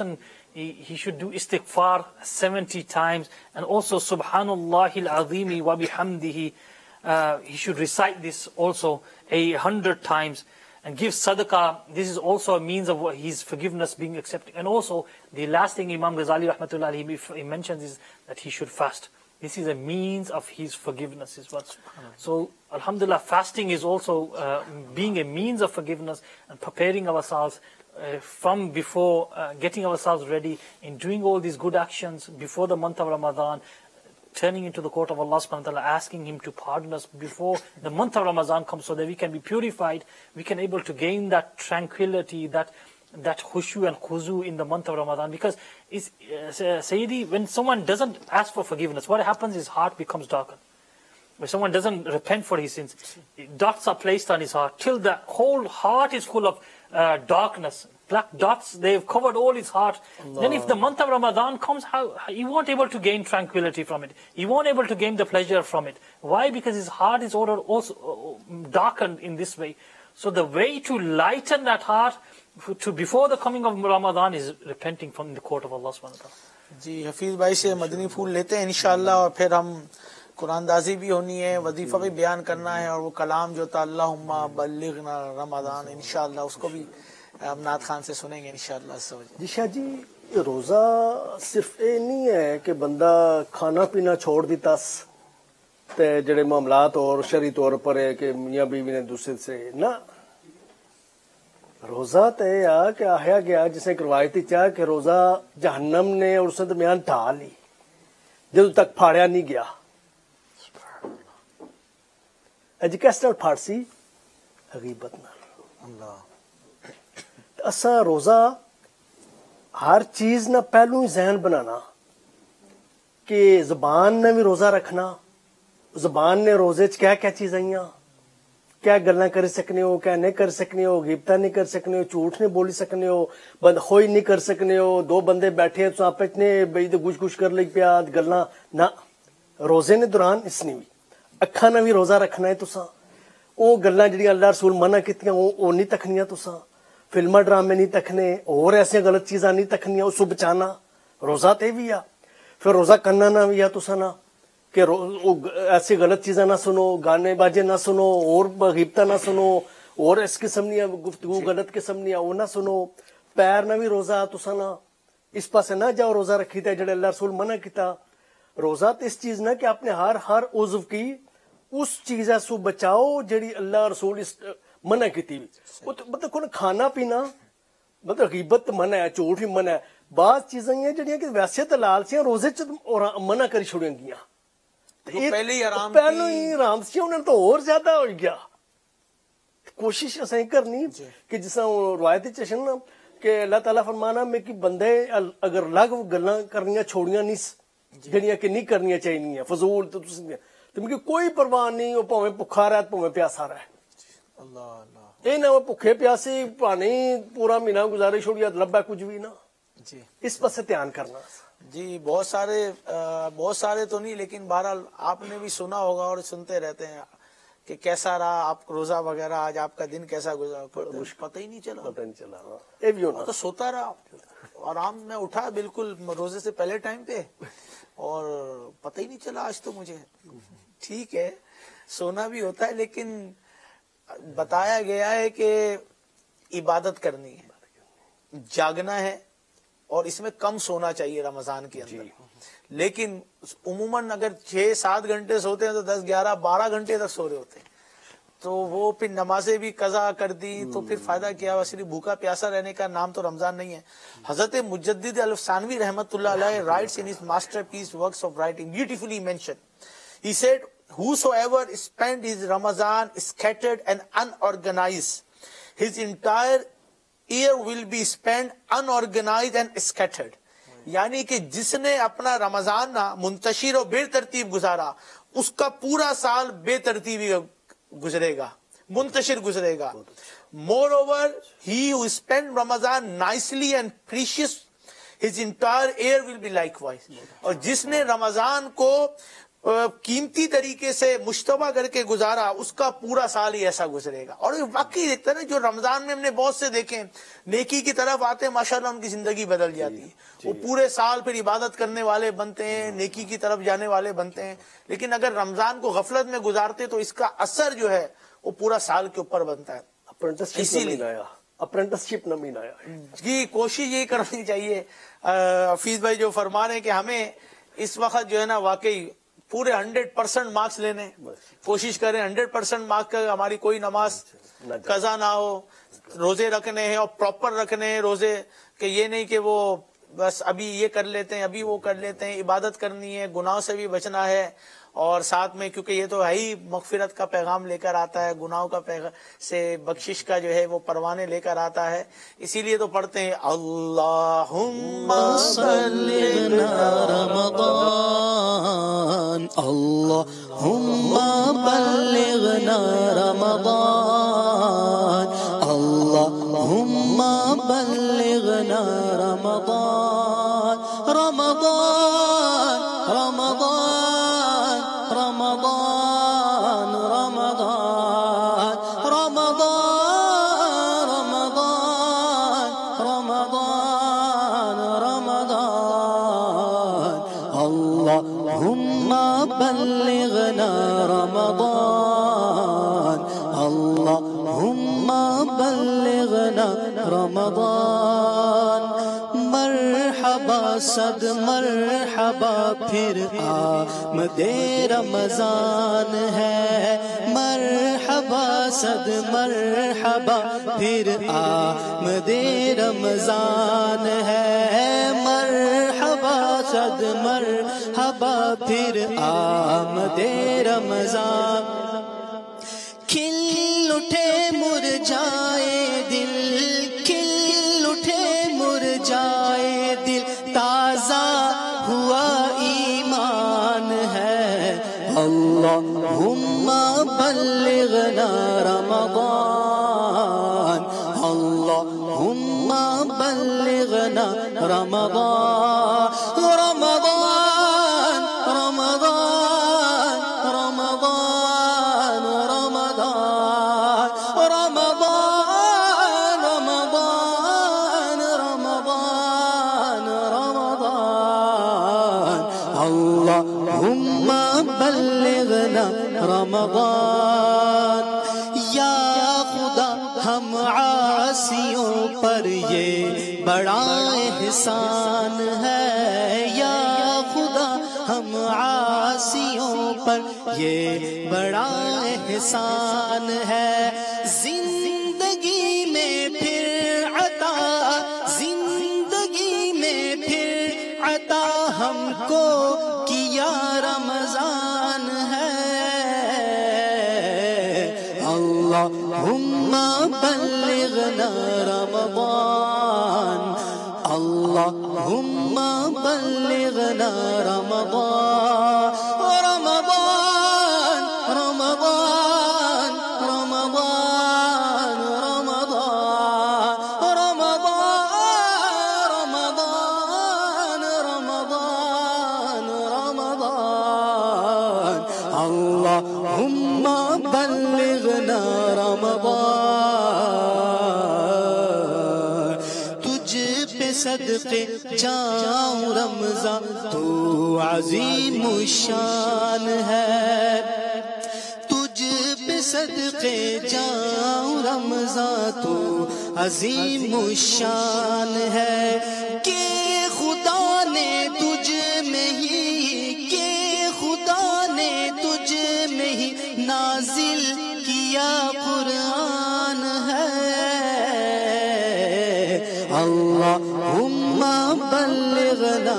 he, he should do istighfar seventy times, and also Subhanallahil Azimi wa bihamdihi. Uh, he should recite this also a hundred times, and give sadaqah. This is also a means of his forgiveness being accepted. And also, the last thing Imam Ghazali rahmatullah alayhi he mentions is that he should fast. This is a means of his forgiveness is what. So, alhamdulillah, fasting is also uh, being a means of forgiveness and preparing ourselves uh, from before, uh, getting ourselves ready in doing all these good actions before the month of Ramadan, turning into the court of Allah subhanahu wa ta'ala, asking Him to pardon us before the month of Ramadan comes, so that we can be purified, we can able to gain that tranquility, that that khushu and khuzu in the month of Ramadan. Because is uh, Sayyidi, when someone doesn't ask for forgiveness, what happens is heart becomes darkened. When someone doesn't repent for his sins, dots are placed on his heart till the whole heart is full of uh, darkness. Black dots, they've covered all his heart. Allah. Then if the month of Ramadan comes, how he won't able to gain tranquility from it. He won't able to gain the pleasure from it. Why? Because his heart is also darkened in this way. So the way to lighten that heart to before the coming of Ramadan is repenting from the court of Allah subhanahu wa ta'ala. जी हफीज भाई से मदनी फूल लेते हैं इंशाअल्लाह, और फिर हम कुरानदाजी भी होनी है, वजीफा भी बयान करना है, और वो कलाम जो था अल्लाहुम्मा बल्लिगना रमजान इंशाअल्लाह उसको भी हम नात खान से सुनेंगे इंशाअल्लाह। जी शाह जी, रोज़ा सिर्फ ये नहीं है कि बंदा खाना पीना छोड़ दिता ते जड़े मामलात और शरी तौर पर है कि मियाँ बीवी ने दूसरे से ना, रोज़ा तो ये आ कि आया गया जिसने रवायती चाह कि रोज़ा जहन्नम ने और उसने दरमियान ढा ली जब तक फाड़िया नहीं गया। अज किस तरह फाड़सी गीबत नाल। असा रोज़ा हर चीज ना पहलू ही जहन बनाना कि जबान ने भी रोज़ा रखना, जबान ने रोज़े च क्या क्या चीज आईया, क्या गल्लां कर सकने हो, क्या नहीं कर सकने हो, गिबता नहीं कर सकने हो, झूठ नहीं बोली सकने हो, बदखोई नहीं कर सकने हो, दो बंदे बैठे तो आपस ने बई तो गुछ गुछ कर लग पिया गल्लां ना। रोज़े ने दौरान इसने भी अखा ने भी रोज़ा रखना है तुसा, वो गल्लां जिहड़ियां अल्लाह रसूल मना कीतियां वो नहीं तकनियां तुसा, फिल्मा ड्रामे नहीं तकने, और ऐसियां गलत चीज़ां नहीं तकनियां, उसको बचाना रोज़ा ते भी आ। फिर रोज़ा करना ना भी आ तुसा ना कि ऐसी गलत चीज़ें ना सुनो, गाने बाजे ना सुनो, और गिबता ना सुनो, और इस किस्म दी गुफ्तगू गलत किस्म दी वो ना सुनो, पैर ना भी रोज़ा तुसा ना इस पासे ना जाओ रोज़ा रखी थे जड़े अल्लाह रसूल मना किता। रोज़ा तो इस चीज़ ना कि अपने हर हर उज़्व की उस चीज़ सु बचाओ जड़ी अल्लाह रसूल इस मना की थी। मतलब कौन खाना पीना मतलब गिबत मना है, झूठ भी मना है, बात चीज़ें हैं जड़ियां कि वैसे तो लाल से रोज़े च मना करी छोड़ियां गईयां, पहले ही आराम पहले ही आराम से उन्हें तो और ज्यादा हो गया। कोशिश असें करनी कि जिसा रवायती चशन ना कि अल्लाह ताला फरमाना में कि बंदे अगर अलग गल्लां करनियां छोड़ियां नहीं जड़ियां कि नहीं करनियां चाहिए फजूल तो तुम कोई परवाह नहीं हो, भावें भुखा रहे भावें प्यासा रहे। अल्लाह अल्लाह ये ना भुखे प्यासे पानी पूरा महीना गुजारे छोड़िया लब्बा कुछ भी ना जी, इस पर से ध्यान करना जी। बहुत सारे आ, बहुत सारे तो नहीं, लेकिन बहरहाल आपने भी सुना होगा और सुनते रहते हैं कि कैसा रहा आप रोजा वगैरह, आज आपका दिन कैसा गुजरा, पता ही नहीं चला, पता नहीं चला। ये भी होना तो सोता रहा, आराम में उठा बिल्कुल रोजे से पहले टाइम पे, और पता ही नहीं चला आज तो मुझे। ठीक है, सोना भी होता है, लेकिन बताया गया है कि इबादत करनी है, जागना है, और इसमें कम सोना चाहिए रमजान के अंदर। लेकिन उमूमन अगर छह सात घंटे सोते हैं तो दस ग्यारह बारह घंटे तक सो रहे होते हैं, तो वो फिर नमाजें भी कज़ा कर दी तो फिर फायदा क्या हुआ। सिर्फ भूखा प्यासा रहने का नाम तो रमजान नहीं है। हजरत मुजद्दिद अल-अफ़सानवी रहमतुल्लाह अलैह writes in his masterpiece works of writing beautifully mention, he said whosoever spent his Ramadan scattered and unorganized, his entire year will be spent unorganized and scattered। यानी कि जिसने अपना रमजान ना मुंतशिर और बेतरतीब गुजारा, उसका पूरा साल बेतरतीबी गुजरेगा, मुंतशिर गुजरेगा। Moreover, he who spent Ramadan nicely and precious, his entire year will be likewise। और जिसने रमजान को قیمتی طریقے سے مشتبہ کر کے گزارا، اس کا پورا سال ہی ایسا گزرے گا. اور واقعی دیکھتا نا جو رمضان میں ہم نے بہت سے دیکھے نیکی کی طرف آتے ہیں، ماشاءاللہ ان کی زندگی بدل جاتی ہے. وہ پورے سال پھر عبادت کرنے والے بنتے ہیں، نیکی کی طرف جانے والے بنتے ہیں. لیکن اگر رمضان کو غفلت میں گزارتے تو اس کا اثر جو ہے وہ پورا سال کے اوپر بنتا ہے. اسی لیے اپرنٹسشپ نمین آیا جی کوشش یہ کرنی چاہیے. حفیظ بھائی جو فرما رہے ہیں کہ ہمیں اس وقت جو ہے نا واقعی پورے ہنڈریڈ پرسنٹ مارکس لینے، کوشش کریں ہنڈریڈ پرسنٹ مارکس کا ہماری کوئی نماز قضا نہ ہو. روزے رکھنے ہیں اور پراپر رکھنے ہیں روزے، کہ یہ نہیں کہ وہ بس ابھی یہ کر لیتے ہیں ابھی وہ کر لیتے ہیں. عبادت کرنی ہے، گناہوں سے بھی بچنا ہے، اور ساتھ میں کیونکہ یہ تو ہے ہی مغفرت کا پیغام لے کر آتا ہے، گناہوں کا پیغام سے بخشش کا جو ہے وہ پروانے لے کر آتا ہے. اسی لیے تو پڑھتے ہیں اللہم بلغنا رمضان، اللہم بلغنا رمضان، اللہم بلغنا رمضان، رمضان رمضان رمضان رمضان رمضان رمضان رمضان اللهم بلغنا رمضان، اللهم بلغنا رمضان. مرحبا صد مرحبا پھر آمد رمضان ہے، مرحبا صد مرحبا پھر آمد رمضان ہے، مرحبا صد مرحبا پھر آمد رمضان. کھل اٹھے مرجائے دل، کھل اٹھے مرجائے دل، تازہ ہوا ایمان ہے. اللہم بلغنا رمضان، اللہم بلغنا رمضان، رمضان رمضان رمضان رمضان رمضان رمضان رمضان رمضان اللہم بلغنا رمضان. یا خدا ہم عاصیوں پر یہ بڑا احسان ہے، یا خدا ہم عاصیوں پر یہ بڑا احسان ہے. زندگی میں پھر عطا، زندگی میں پھر عطا ہم کو کیا رمضان ہے. اللہم بلغنا رمضان، اللہم بلغنا رمضان، رمضان رمضان رمضان رمضان رمضان رمضان رمضان رمضان اللہم بلغنا رمضان. تجھ پہ صدقے جاؤں رمضان تو عظیم الشان ہے، تجھ پہ صدقے جاؤں رمضان تو عظیم الشان ہے. کہ خدا نے تجھ میں ہی، کہ خدا نے تجھ میں ہی نازل کیا قرآن ہے. اللہم بلغنا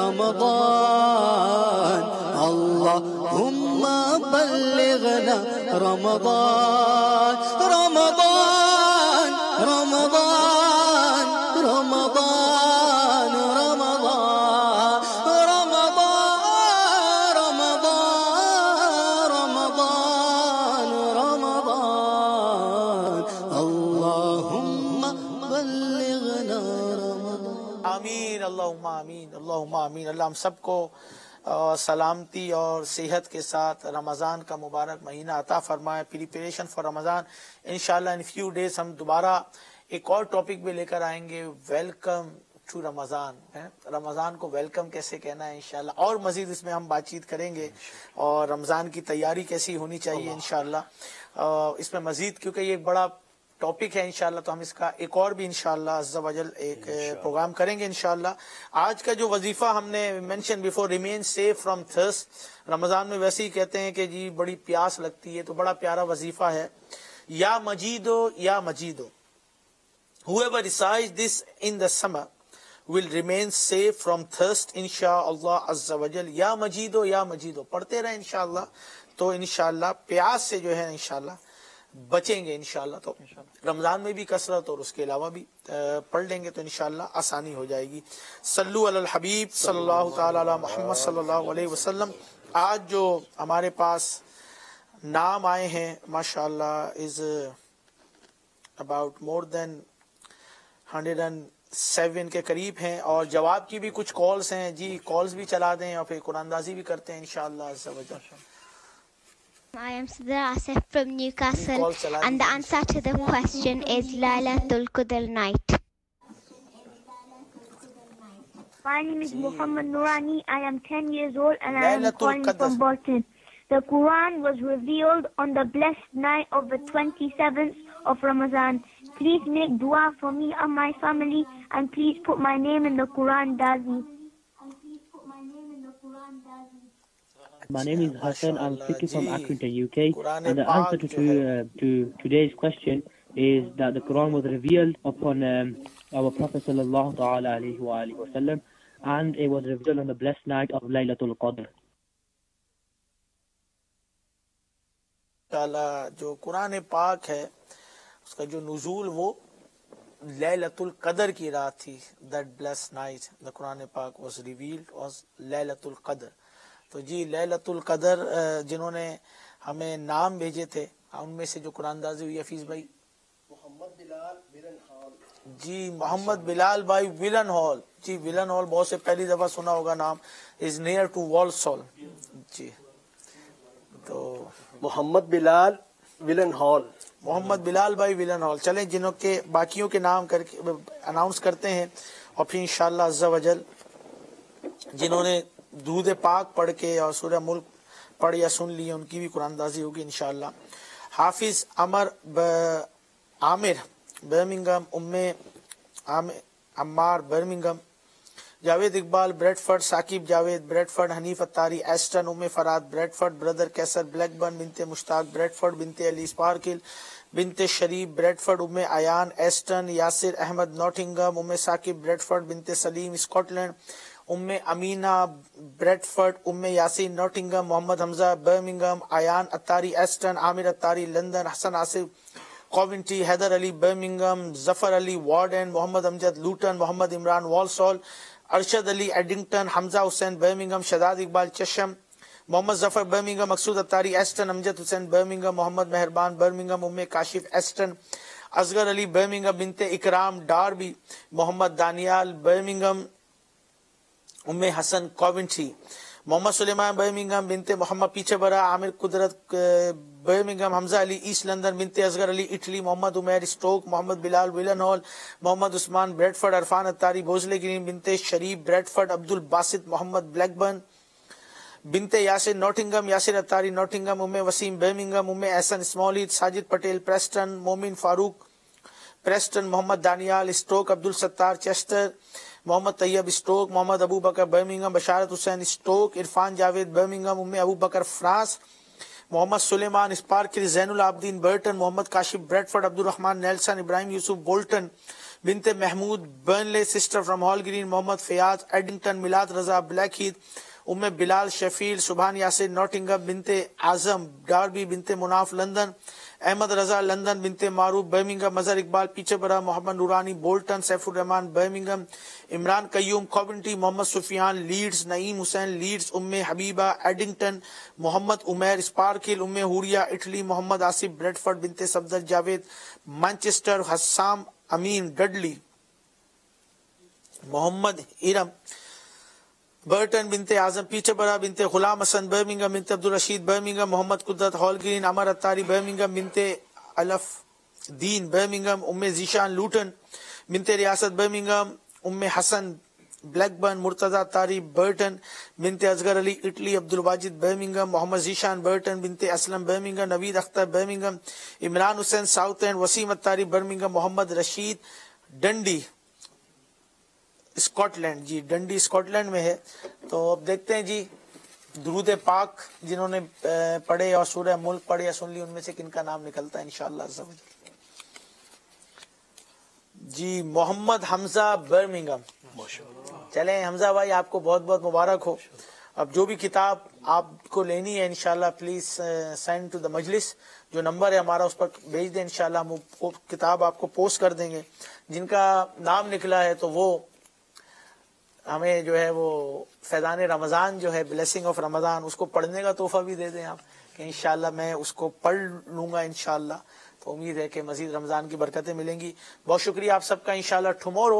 رمضان، اللہم بلغنا رمضان، رمضان رمضان رمضان رمضان رمضان رمضان رمضان اللہم بلغنا رمضان. آمین اللہم آمین اللہم آمین. اللہ ہم سب کو اور سلامتی اور صحت کے ساتھ رمضان کا مبارک مہینہ عطا فرمائے. Preparation for Ramzan. انشاءاللہ ان فیو ڈیز ہم دوبارہ ایک اور ٹاپک بھی لے کر آئیں گے, ویلکم ٹو رمضان. رمضان کو ویلکم کیسے کہنا ہے انشاءاللہ, اور مزید اس میں ہم بات چیت کریں گے, اور رمضان کی تیاری کیسی ہونی چاہیے انشاءاللہ اس میں مزید, کیونکہ یہ ایک بڑا ٹاپک ہے انشاءاللہ, تو ہم اس کا ایک اور بھی انشاءاللہ عز و جل ایک پروگرام کریں گے انشاءاللہ. آج کا جو وظیفہ ہم نے mention before, remain safe from thirst. Ramzan میں ویسے ہی کہتے ہیں کہ جی بڑی پیاس لگتی ہے, تو بڑا پیارا وظیفہ ہے, یا مجیدو یا مجیدو. whoever recites this in the summer will remain safe from thirst انشاءاللہ عز و جل. یا مجیدو یا مجیدو پڑھتے رہے انشاءاللہ, تو انشاءاللہ پیاس سے جو ہے انشاءاللہ بچیں گے انشاءاللہ. تو رمضان میں بھی کثرت اور اس کے علاوہ بھی پڑھ لیں گے تو انشاءاللہ آسانی ہو جائے گی. صلو علی الحبیب صلی اللہ تعالی علی محمد صلی اللہ علیہ وسلم. آج جو ہمارے پاس نام آئے ہیں ماشاءاللہ is about more than hundred and seven کے قریب ہیں, اور جواب کی بھی کچھ کالز ہیں. جی کالز بھی چلا دیں اور پھر قرآن اندازی بھی کرتے ہیں انشاءاللہ عز و جل. I am Sadr Asif from Newcastle, and the answer to the question is Laylatul Qadr night. My name is Muhammad Noorani. I am ten years old and I am calling from Bolton. The Quran was revealed on the blessed night of the twenty-seventh of Ramadan. Please make dua for me and my family, and please put my name in the Quran Dazi. My name is Hassan. I'm speaking from Accrington, U K. And the answer to, uh, to today's question is that the Quran was revealed upon um, our Prophet sallallahu ta'ala alayhi wa alayhi wa sallam, and it was revealed on the blessed night of Laylatul Qadr. جو قرآن پاک ہے اس کا جو نزول وہ لیلۃ القدر کی رات تھی. That blessed night the Quran پاک was revealed was لیلۃ القدر. تو جی لیلۃ القدر جنہوں نے ہمیں نام بھیجے تھے ان میں سے جو قرآن اندازی ہوئی, حفیظ بھائی. محمد بلال ولن ہال. جی محمد بلال بھائی ولن ہال. جی ولن ہال بہت سے پہلی دفعہ سنا ہوگا نام, از نیئر ٹو والسال. جی تو محمد بلال ولن ہال. محمد بلال بھائی ولن ہال. چلیں جنہوں کے باقیوں کے نام کر کے اناؤنس کرتے ہیں, اور پھر انشاءاللہ عز و جل جنہوں نے درود پاک پڑھ کے اور سورہ ملک پڑھ یا سن لی ان کی بھی قرآن اندازی ہوگی انشاءاللہ. حافظ عمر Amir Birmingham, Umm Ammar Birmingham, Javed Iqbal Bradford, Saqib Javed Bradford, Hanif Attari Aston, Umm Farad Bradford, brother Qaiser Blackburn, Bint Mushtaq bread Ford, بنت علی اسپارکل, بنت Sharif Bradford, Umm Ayan Aston, Yasir Ahmed Nottingham, Umm Saqib bread Ford, بنت سلیم اسکاٹ لینڈ, ام Amina Bradford, Umm Yasin Nottingham, Muhammad Hamza Birmingham, Ayan Attari Aston, Amir Attari London, Hassan Asif Coventry, Haider Ali Birmingham, Zafar Ali Warden, Muhammad Amjad Luton, Muhammad Imran Walsall, Arshad Ali Addington, Hamza Hussain Birmingham, Shaddad Iqbal Chesham, Muhammad Zafar Birmingham, Maqsood Attari Aston, Amjad Hussain Birmingham, Muhammad Mehrban Birmingham, Umm Kashif Aston, Asghar Ali Birmingham, Bint Ikram Derby, Muhammad Daniyal Birmingham, Umm Hassan Coventry, محمد سلیمان Birmingham, بنت محمد پیچھے برا, Amir Qudrat Birmingham, Hamza Ali East London, Bint Asghar Ali Italy, Muhammad Umair Stoke, Muhammad Bilal Willenhall, Muhammad Usman Bradford, Irfan Attari Bordesley Green, Bint Sharif Bradford, Abdul Basit Muhammad Blackburn, Bint Yasir Nottingham, Yasir Attari Nottingham, Umm Waseem Birmingham, Umm Ahsan Smalley, Sajid Patel Preston, Momin Farooq Preston, Muhammad Daniyal Stoke, Abdus Sattar Chester, Muhammad Tayyab Stoke, Muhammad Abu Bakr Birmingham, Basharat Hussain Stoke, Irfan Javed Birmingham, Umm Abu Bakr France, Muhammad Sulaiman Sparkhill, Zain ul Abidin Burton, Muhammad Kashif Bradford, Abdur Rahman Nelson, Ibrahim Yusuf Bolton, Bint Mahmood Burnley sister from Hall Green, Muhammad Fayyaz Eddington, میلاد Raza black ہیتھ, ام بلال شفیل, سبحان Yasir Nottingham, بنت Azam Derby, Bint Manaf London, Ahmed Raza London, Bint Maroof Birmingham, Mazhar Iqbal Peterborough, Muhammad Noorani Bolton, Saif ur Rahman Birmingham, Imran Qayyum Coventry, Muhammad Sufyan Leeds, Naeem Hussain Leeds, Umm Habiba Addington, Muhammad Umair Sparkhill, Umm Hooria Italy, Muhammad Asif Bradford, Bint Safdar Javed Manchester, Husam Amin Dudley, Muhammad Iram Burton binte Azam Peterborough, binte Ghulam Hassan Birmingham, binte Abdul Rashid Birmingham, Muhammad Qudrat Hall Green, Amar Attari Birmingham, binte Alaf Deen Birmingham, Umme Zishan Luton, binte Riyasat Birmingham, Umme Hassan Blackburn, Murtaza Tari Burton, binte Asghar Ali Italy, Abdul Wajid Birmingham, Muhammad Zishan Burton, binte Aslam Birmingham, Naveed Akhtar Birmingham, Imran Hussain Southend, Wasim Attari Birmingham, Muhammad Rashid Dundee Scotland. جی Dundee Scott land میں ہے. تو اب دیکھتے ہیں جی درود پاک جنہوں نے پڑھے اور سورہ ملک پڑھے یا سن لی ان میں سے کن کا نام نکلتا ہے انشاءاللہ عز و جل. جی محمد حمزہ برمنگھم. چلیں حمزہ بھائی آپ کو بہت بہت مبارک ہو. اب جو بھی کتاب آپ کو لینی ہے انشاءاللہ پلیز سینڈ ٹو دا مجلس. جو نمبر ہے ہمارا اس پر بھیج دیں انشاءاللہ ہم وہ کتاب آپ کو پوسٹ کر دیں گے. جن کا نام نکلا ہے تو وہ ہمیں جو ہے وہ فیضان رمضان جو ہے بلیسنگ آف رمضان اس کو پڑھنے کا تحفہ بھی دے دیں آپ کہ انشاءاللہ میں اس کو پڑھ لوں گا انشاءاللہ. تو امید ہے کہ مزید رمضان کی برکتیں ملیں گی. بہت شکریہ آپ سب کا. انشاءاللہ ٹمورو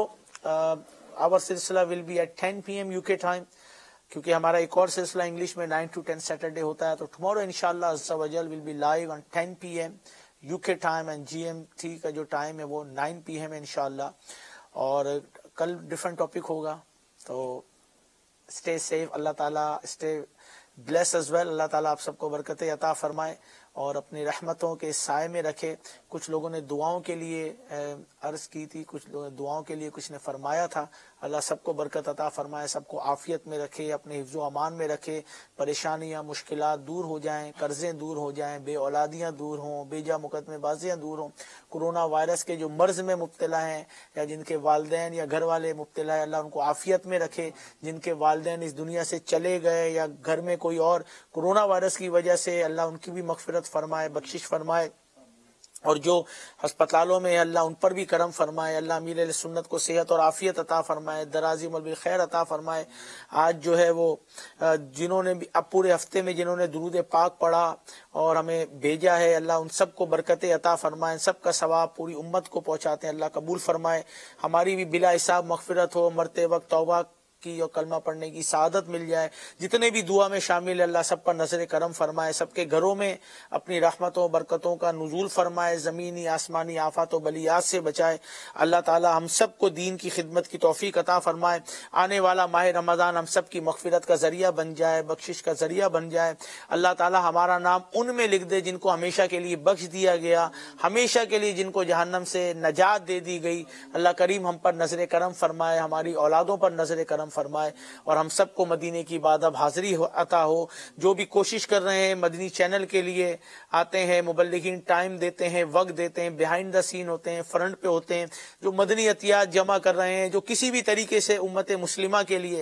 آور سلسلہ will be at ten P M U K time, کیونکہ ہمارا ایک اور سلسلہ انگلش میں نائن ٹو ٹین سیٹرڈے ہوتا ہے. تو ٹمورو انشاءاللہ عز و جل will be live on ten P M U K time and G M T کا جو ٹائم ہے وہ نائن پی ایم ہے انشاءاللہ. اور کل ڈفرنٹ ٹاپک ہوگا. تو اسٹے سیف, اللہ تعالیٰ اسٹے بلیس ایز ویل. اللہ تعالیٰ آپ سب کو برکتیں عطا فرمائے اور اپنی رحمتوں کے سائے میں رکھے. کچھ لوگوں نے دعاؤں کے لیے عرض کی تھی, کچھ لوگوں نے دعاؤں کے لیے کچھ نے فرمایا تھا. اللہ سب کو برکت عطا فرمائے, سب کو عافیت میں رکھے, اپنے حفظ و امان میں رکھے, پریشانیاں مشکلات دور ہو جائیں, قرضیں دور ہو جائیں, بے اولادیاں دور ہوں, بیجا مقدمے بازیاں دور ہوں. کورونا وائرس کے جو مرض میں مبتلا ہیں یا جن کے والدین یا گھر والے مبتلا ہیں, اللہ ان کو عافیت میں رکھے. جن کے والدین اس دنیا سے چلے گئے یا گھر میں کوئی اور کورونا وائرس کی وجہ سے, اللہ ان کی بھی مغفرت فرمائے, بخشش فرمائے. اور جو ہسپتالوں میں اللہ ان پر بھی کرم فرمائے. اللہ امیر اہل سنت کو صحت اور عافیت عطا فرمائے, درازی عمر بالخیر عطا فرمائے. آج جو ہے وہ جنہوں نے اب پورے ہفتے میں جنہوں نے درود پاک پڑھا اور ہمیں بھیجا ہے, اللہ ان سب کو برکتیں عطا فرمائے. سب کا ثواب پوری امت کو پہنچاتے ہیں, اللہ قبول فرمائے. ہماری بھی بلا حساب مغفرت ہو, مرتے وقت توبہ کی اور کلمہ پڑھنے کی سعادت مل جائے. جتنے بھی دعا میں شامل ہے اللہ سب پر نظر کرم فرمائے, سب کے گھروں میں اپنی رحمتوں برکتوں کا نزول فرمائے, زمینی آسمانی آفات و بلیات سے بچائے. اللہ تعالی ہم سب کو دین کی خدمت کی توفیق عطا فرمائے. آنے والا ماہ رمضان ہم سب کی مغفرت کا ذریعہ بن جائے, بخشش کا ذریعہ بن جائے. اللہ تعالی ہمارا نام ان میں لکھ دے جن کو ہمیشہ کے لیے بخش دیا گیا, ہمیشہ کے لیے جن کو جہنم سے نجات دے دی گئی. اللہ کریم ہم پر نظر کرم فرمائے, ہماری اولادوں پر نظر کرم فرمائے اور ہم سب کو مدینے کی باداب حاضری عطا ہو. جو بھی کوشش کر رہے ہیں مدنی چینل کے لیے, آتے ہیں مبلغین, ٹائم دیتے ہیں, وقت دیتے ہیں, بیہائنڈ دا سین ہوتے ہیں, فرنٹ پہ ہوتے ہیں, جو مدنی عطیات جمع کر رہے ہیں, جو کسی بھی طریقے سے امت مسلمہ کے لیے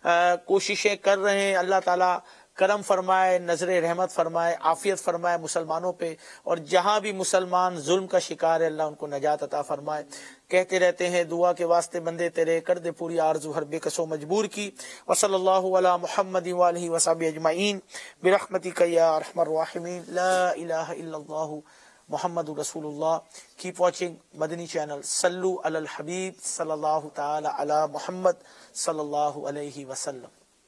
کوششیں کر رہے ہیں, اللہ تعالیٰ کرم فرمائے, نظر رحمت فرمائے, عافیت فرمائے مسلمانوں پہ. اور جہاں بھی مسلمان ظلم کا شکار ہے اللہ ان کو نجات عطا فرمائے. کہتے رہتے ہیں دعا کے واسطے بندے تیرے, کر دے پوری آرزو ہر بے کسو مجبور کی. وصلی اللہ علی محمد وآلہ وصحبہ اجمعین برحمتک یا ارحم الراحمین. لا الہ الا اللہ محمد رسول اللہ. Keep watching Madani channel. Sallu ala al-Habib sallallahu ta'ala ala Muhammad sallallahu alayhi wa sallam.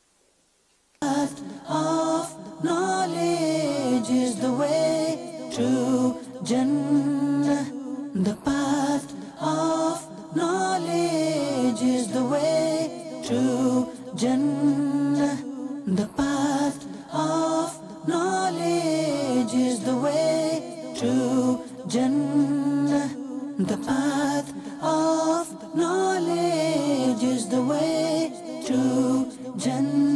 Of knowledge is the way to Jannah. The path of knowledge is the way to Jannah. The path of knowledge is the way to Jannah. The path of knowledge is the way to Jannah.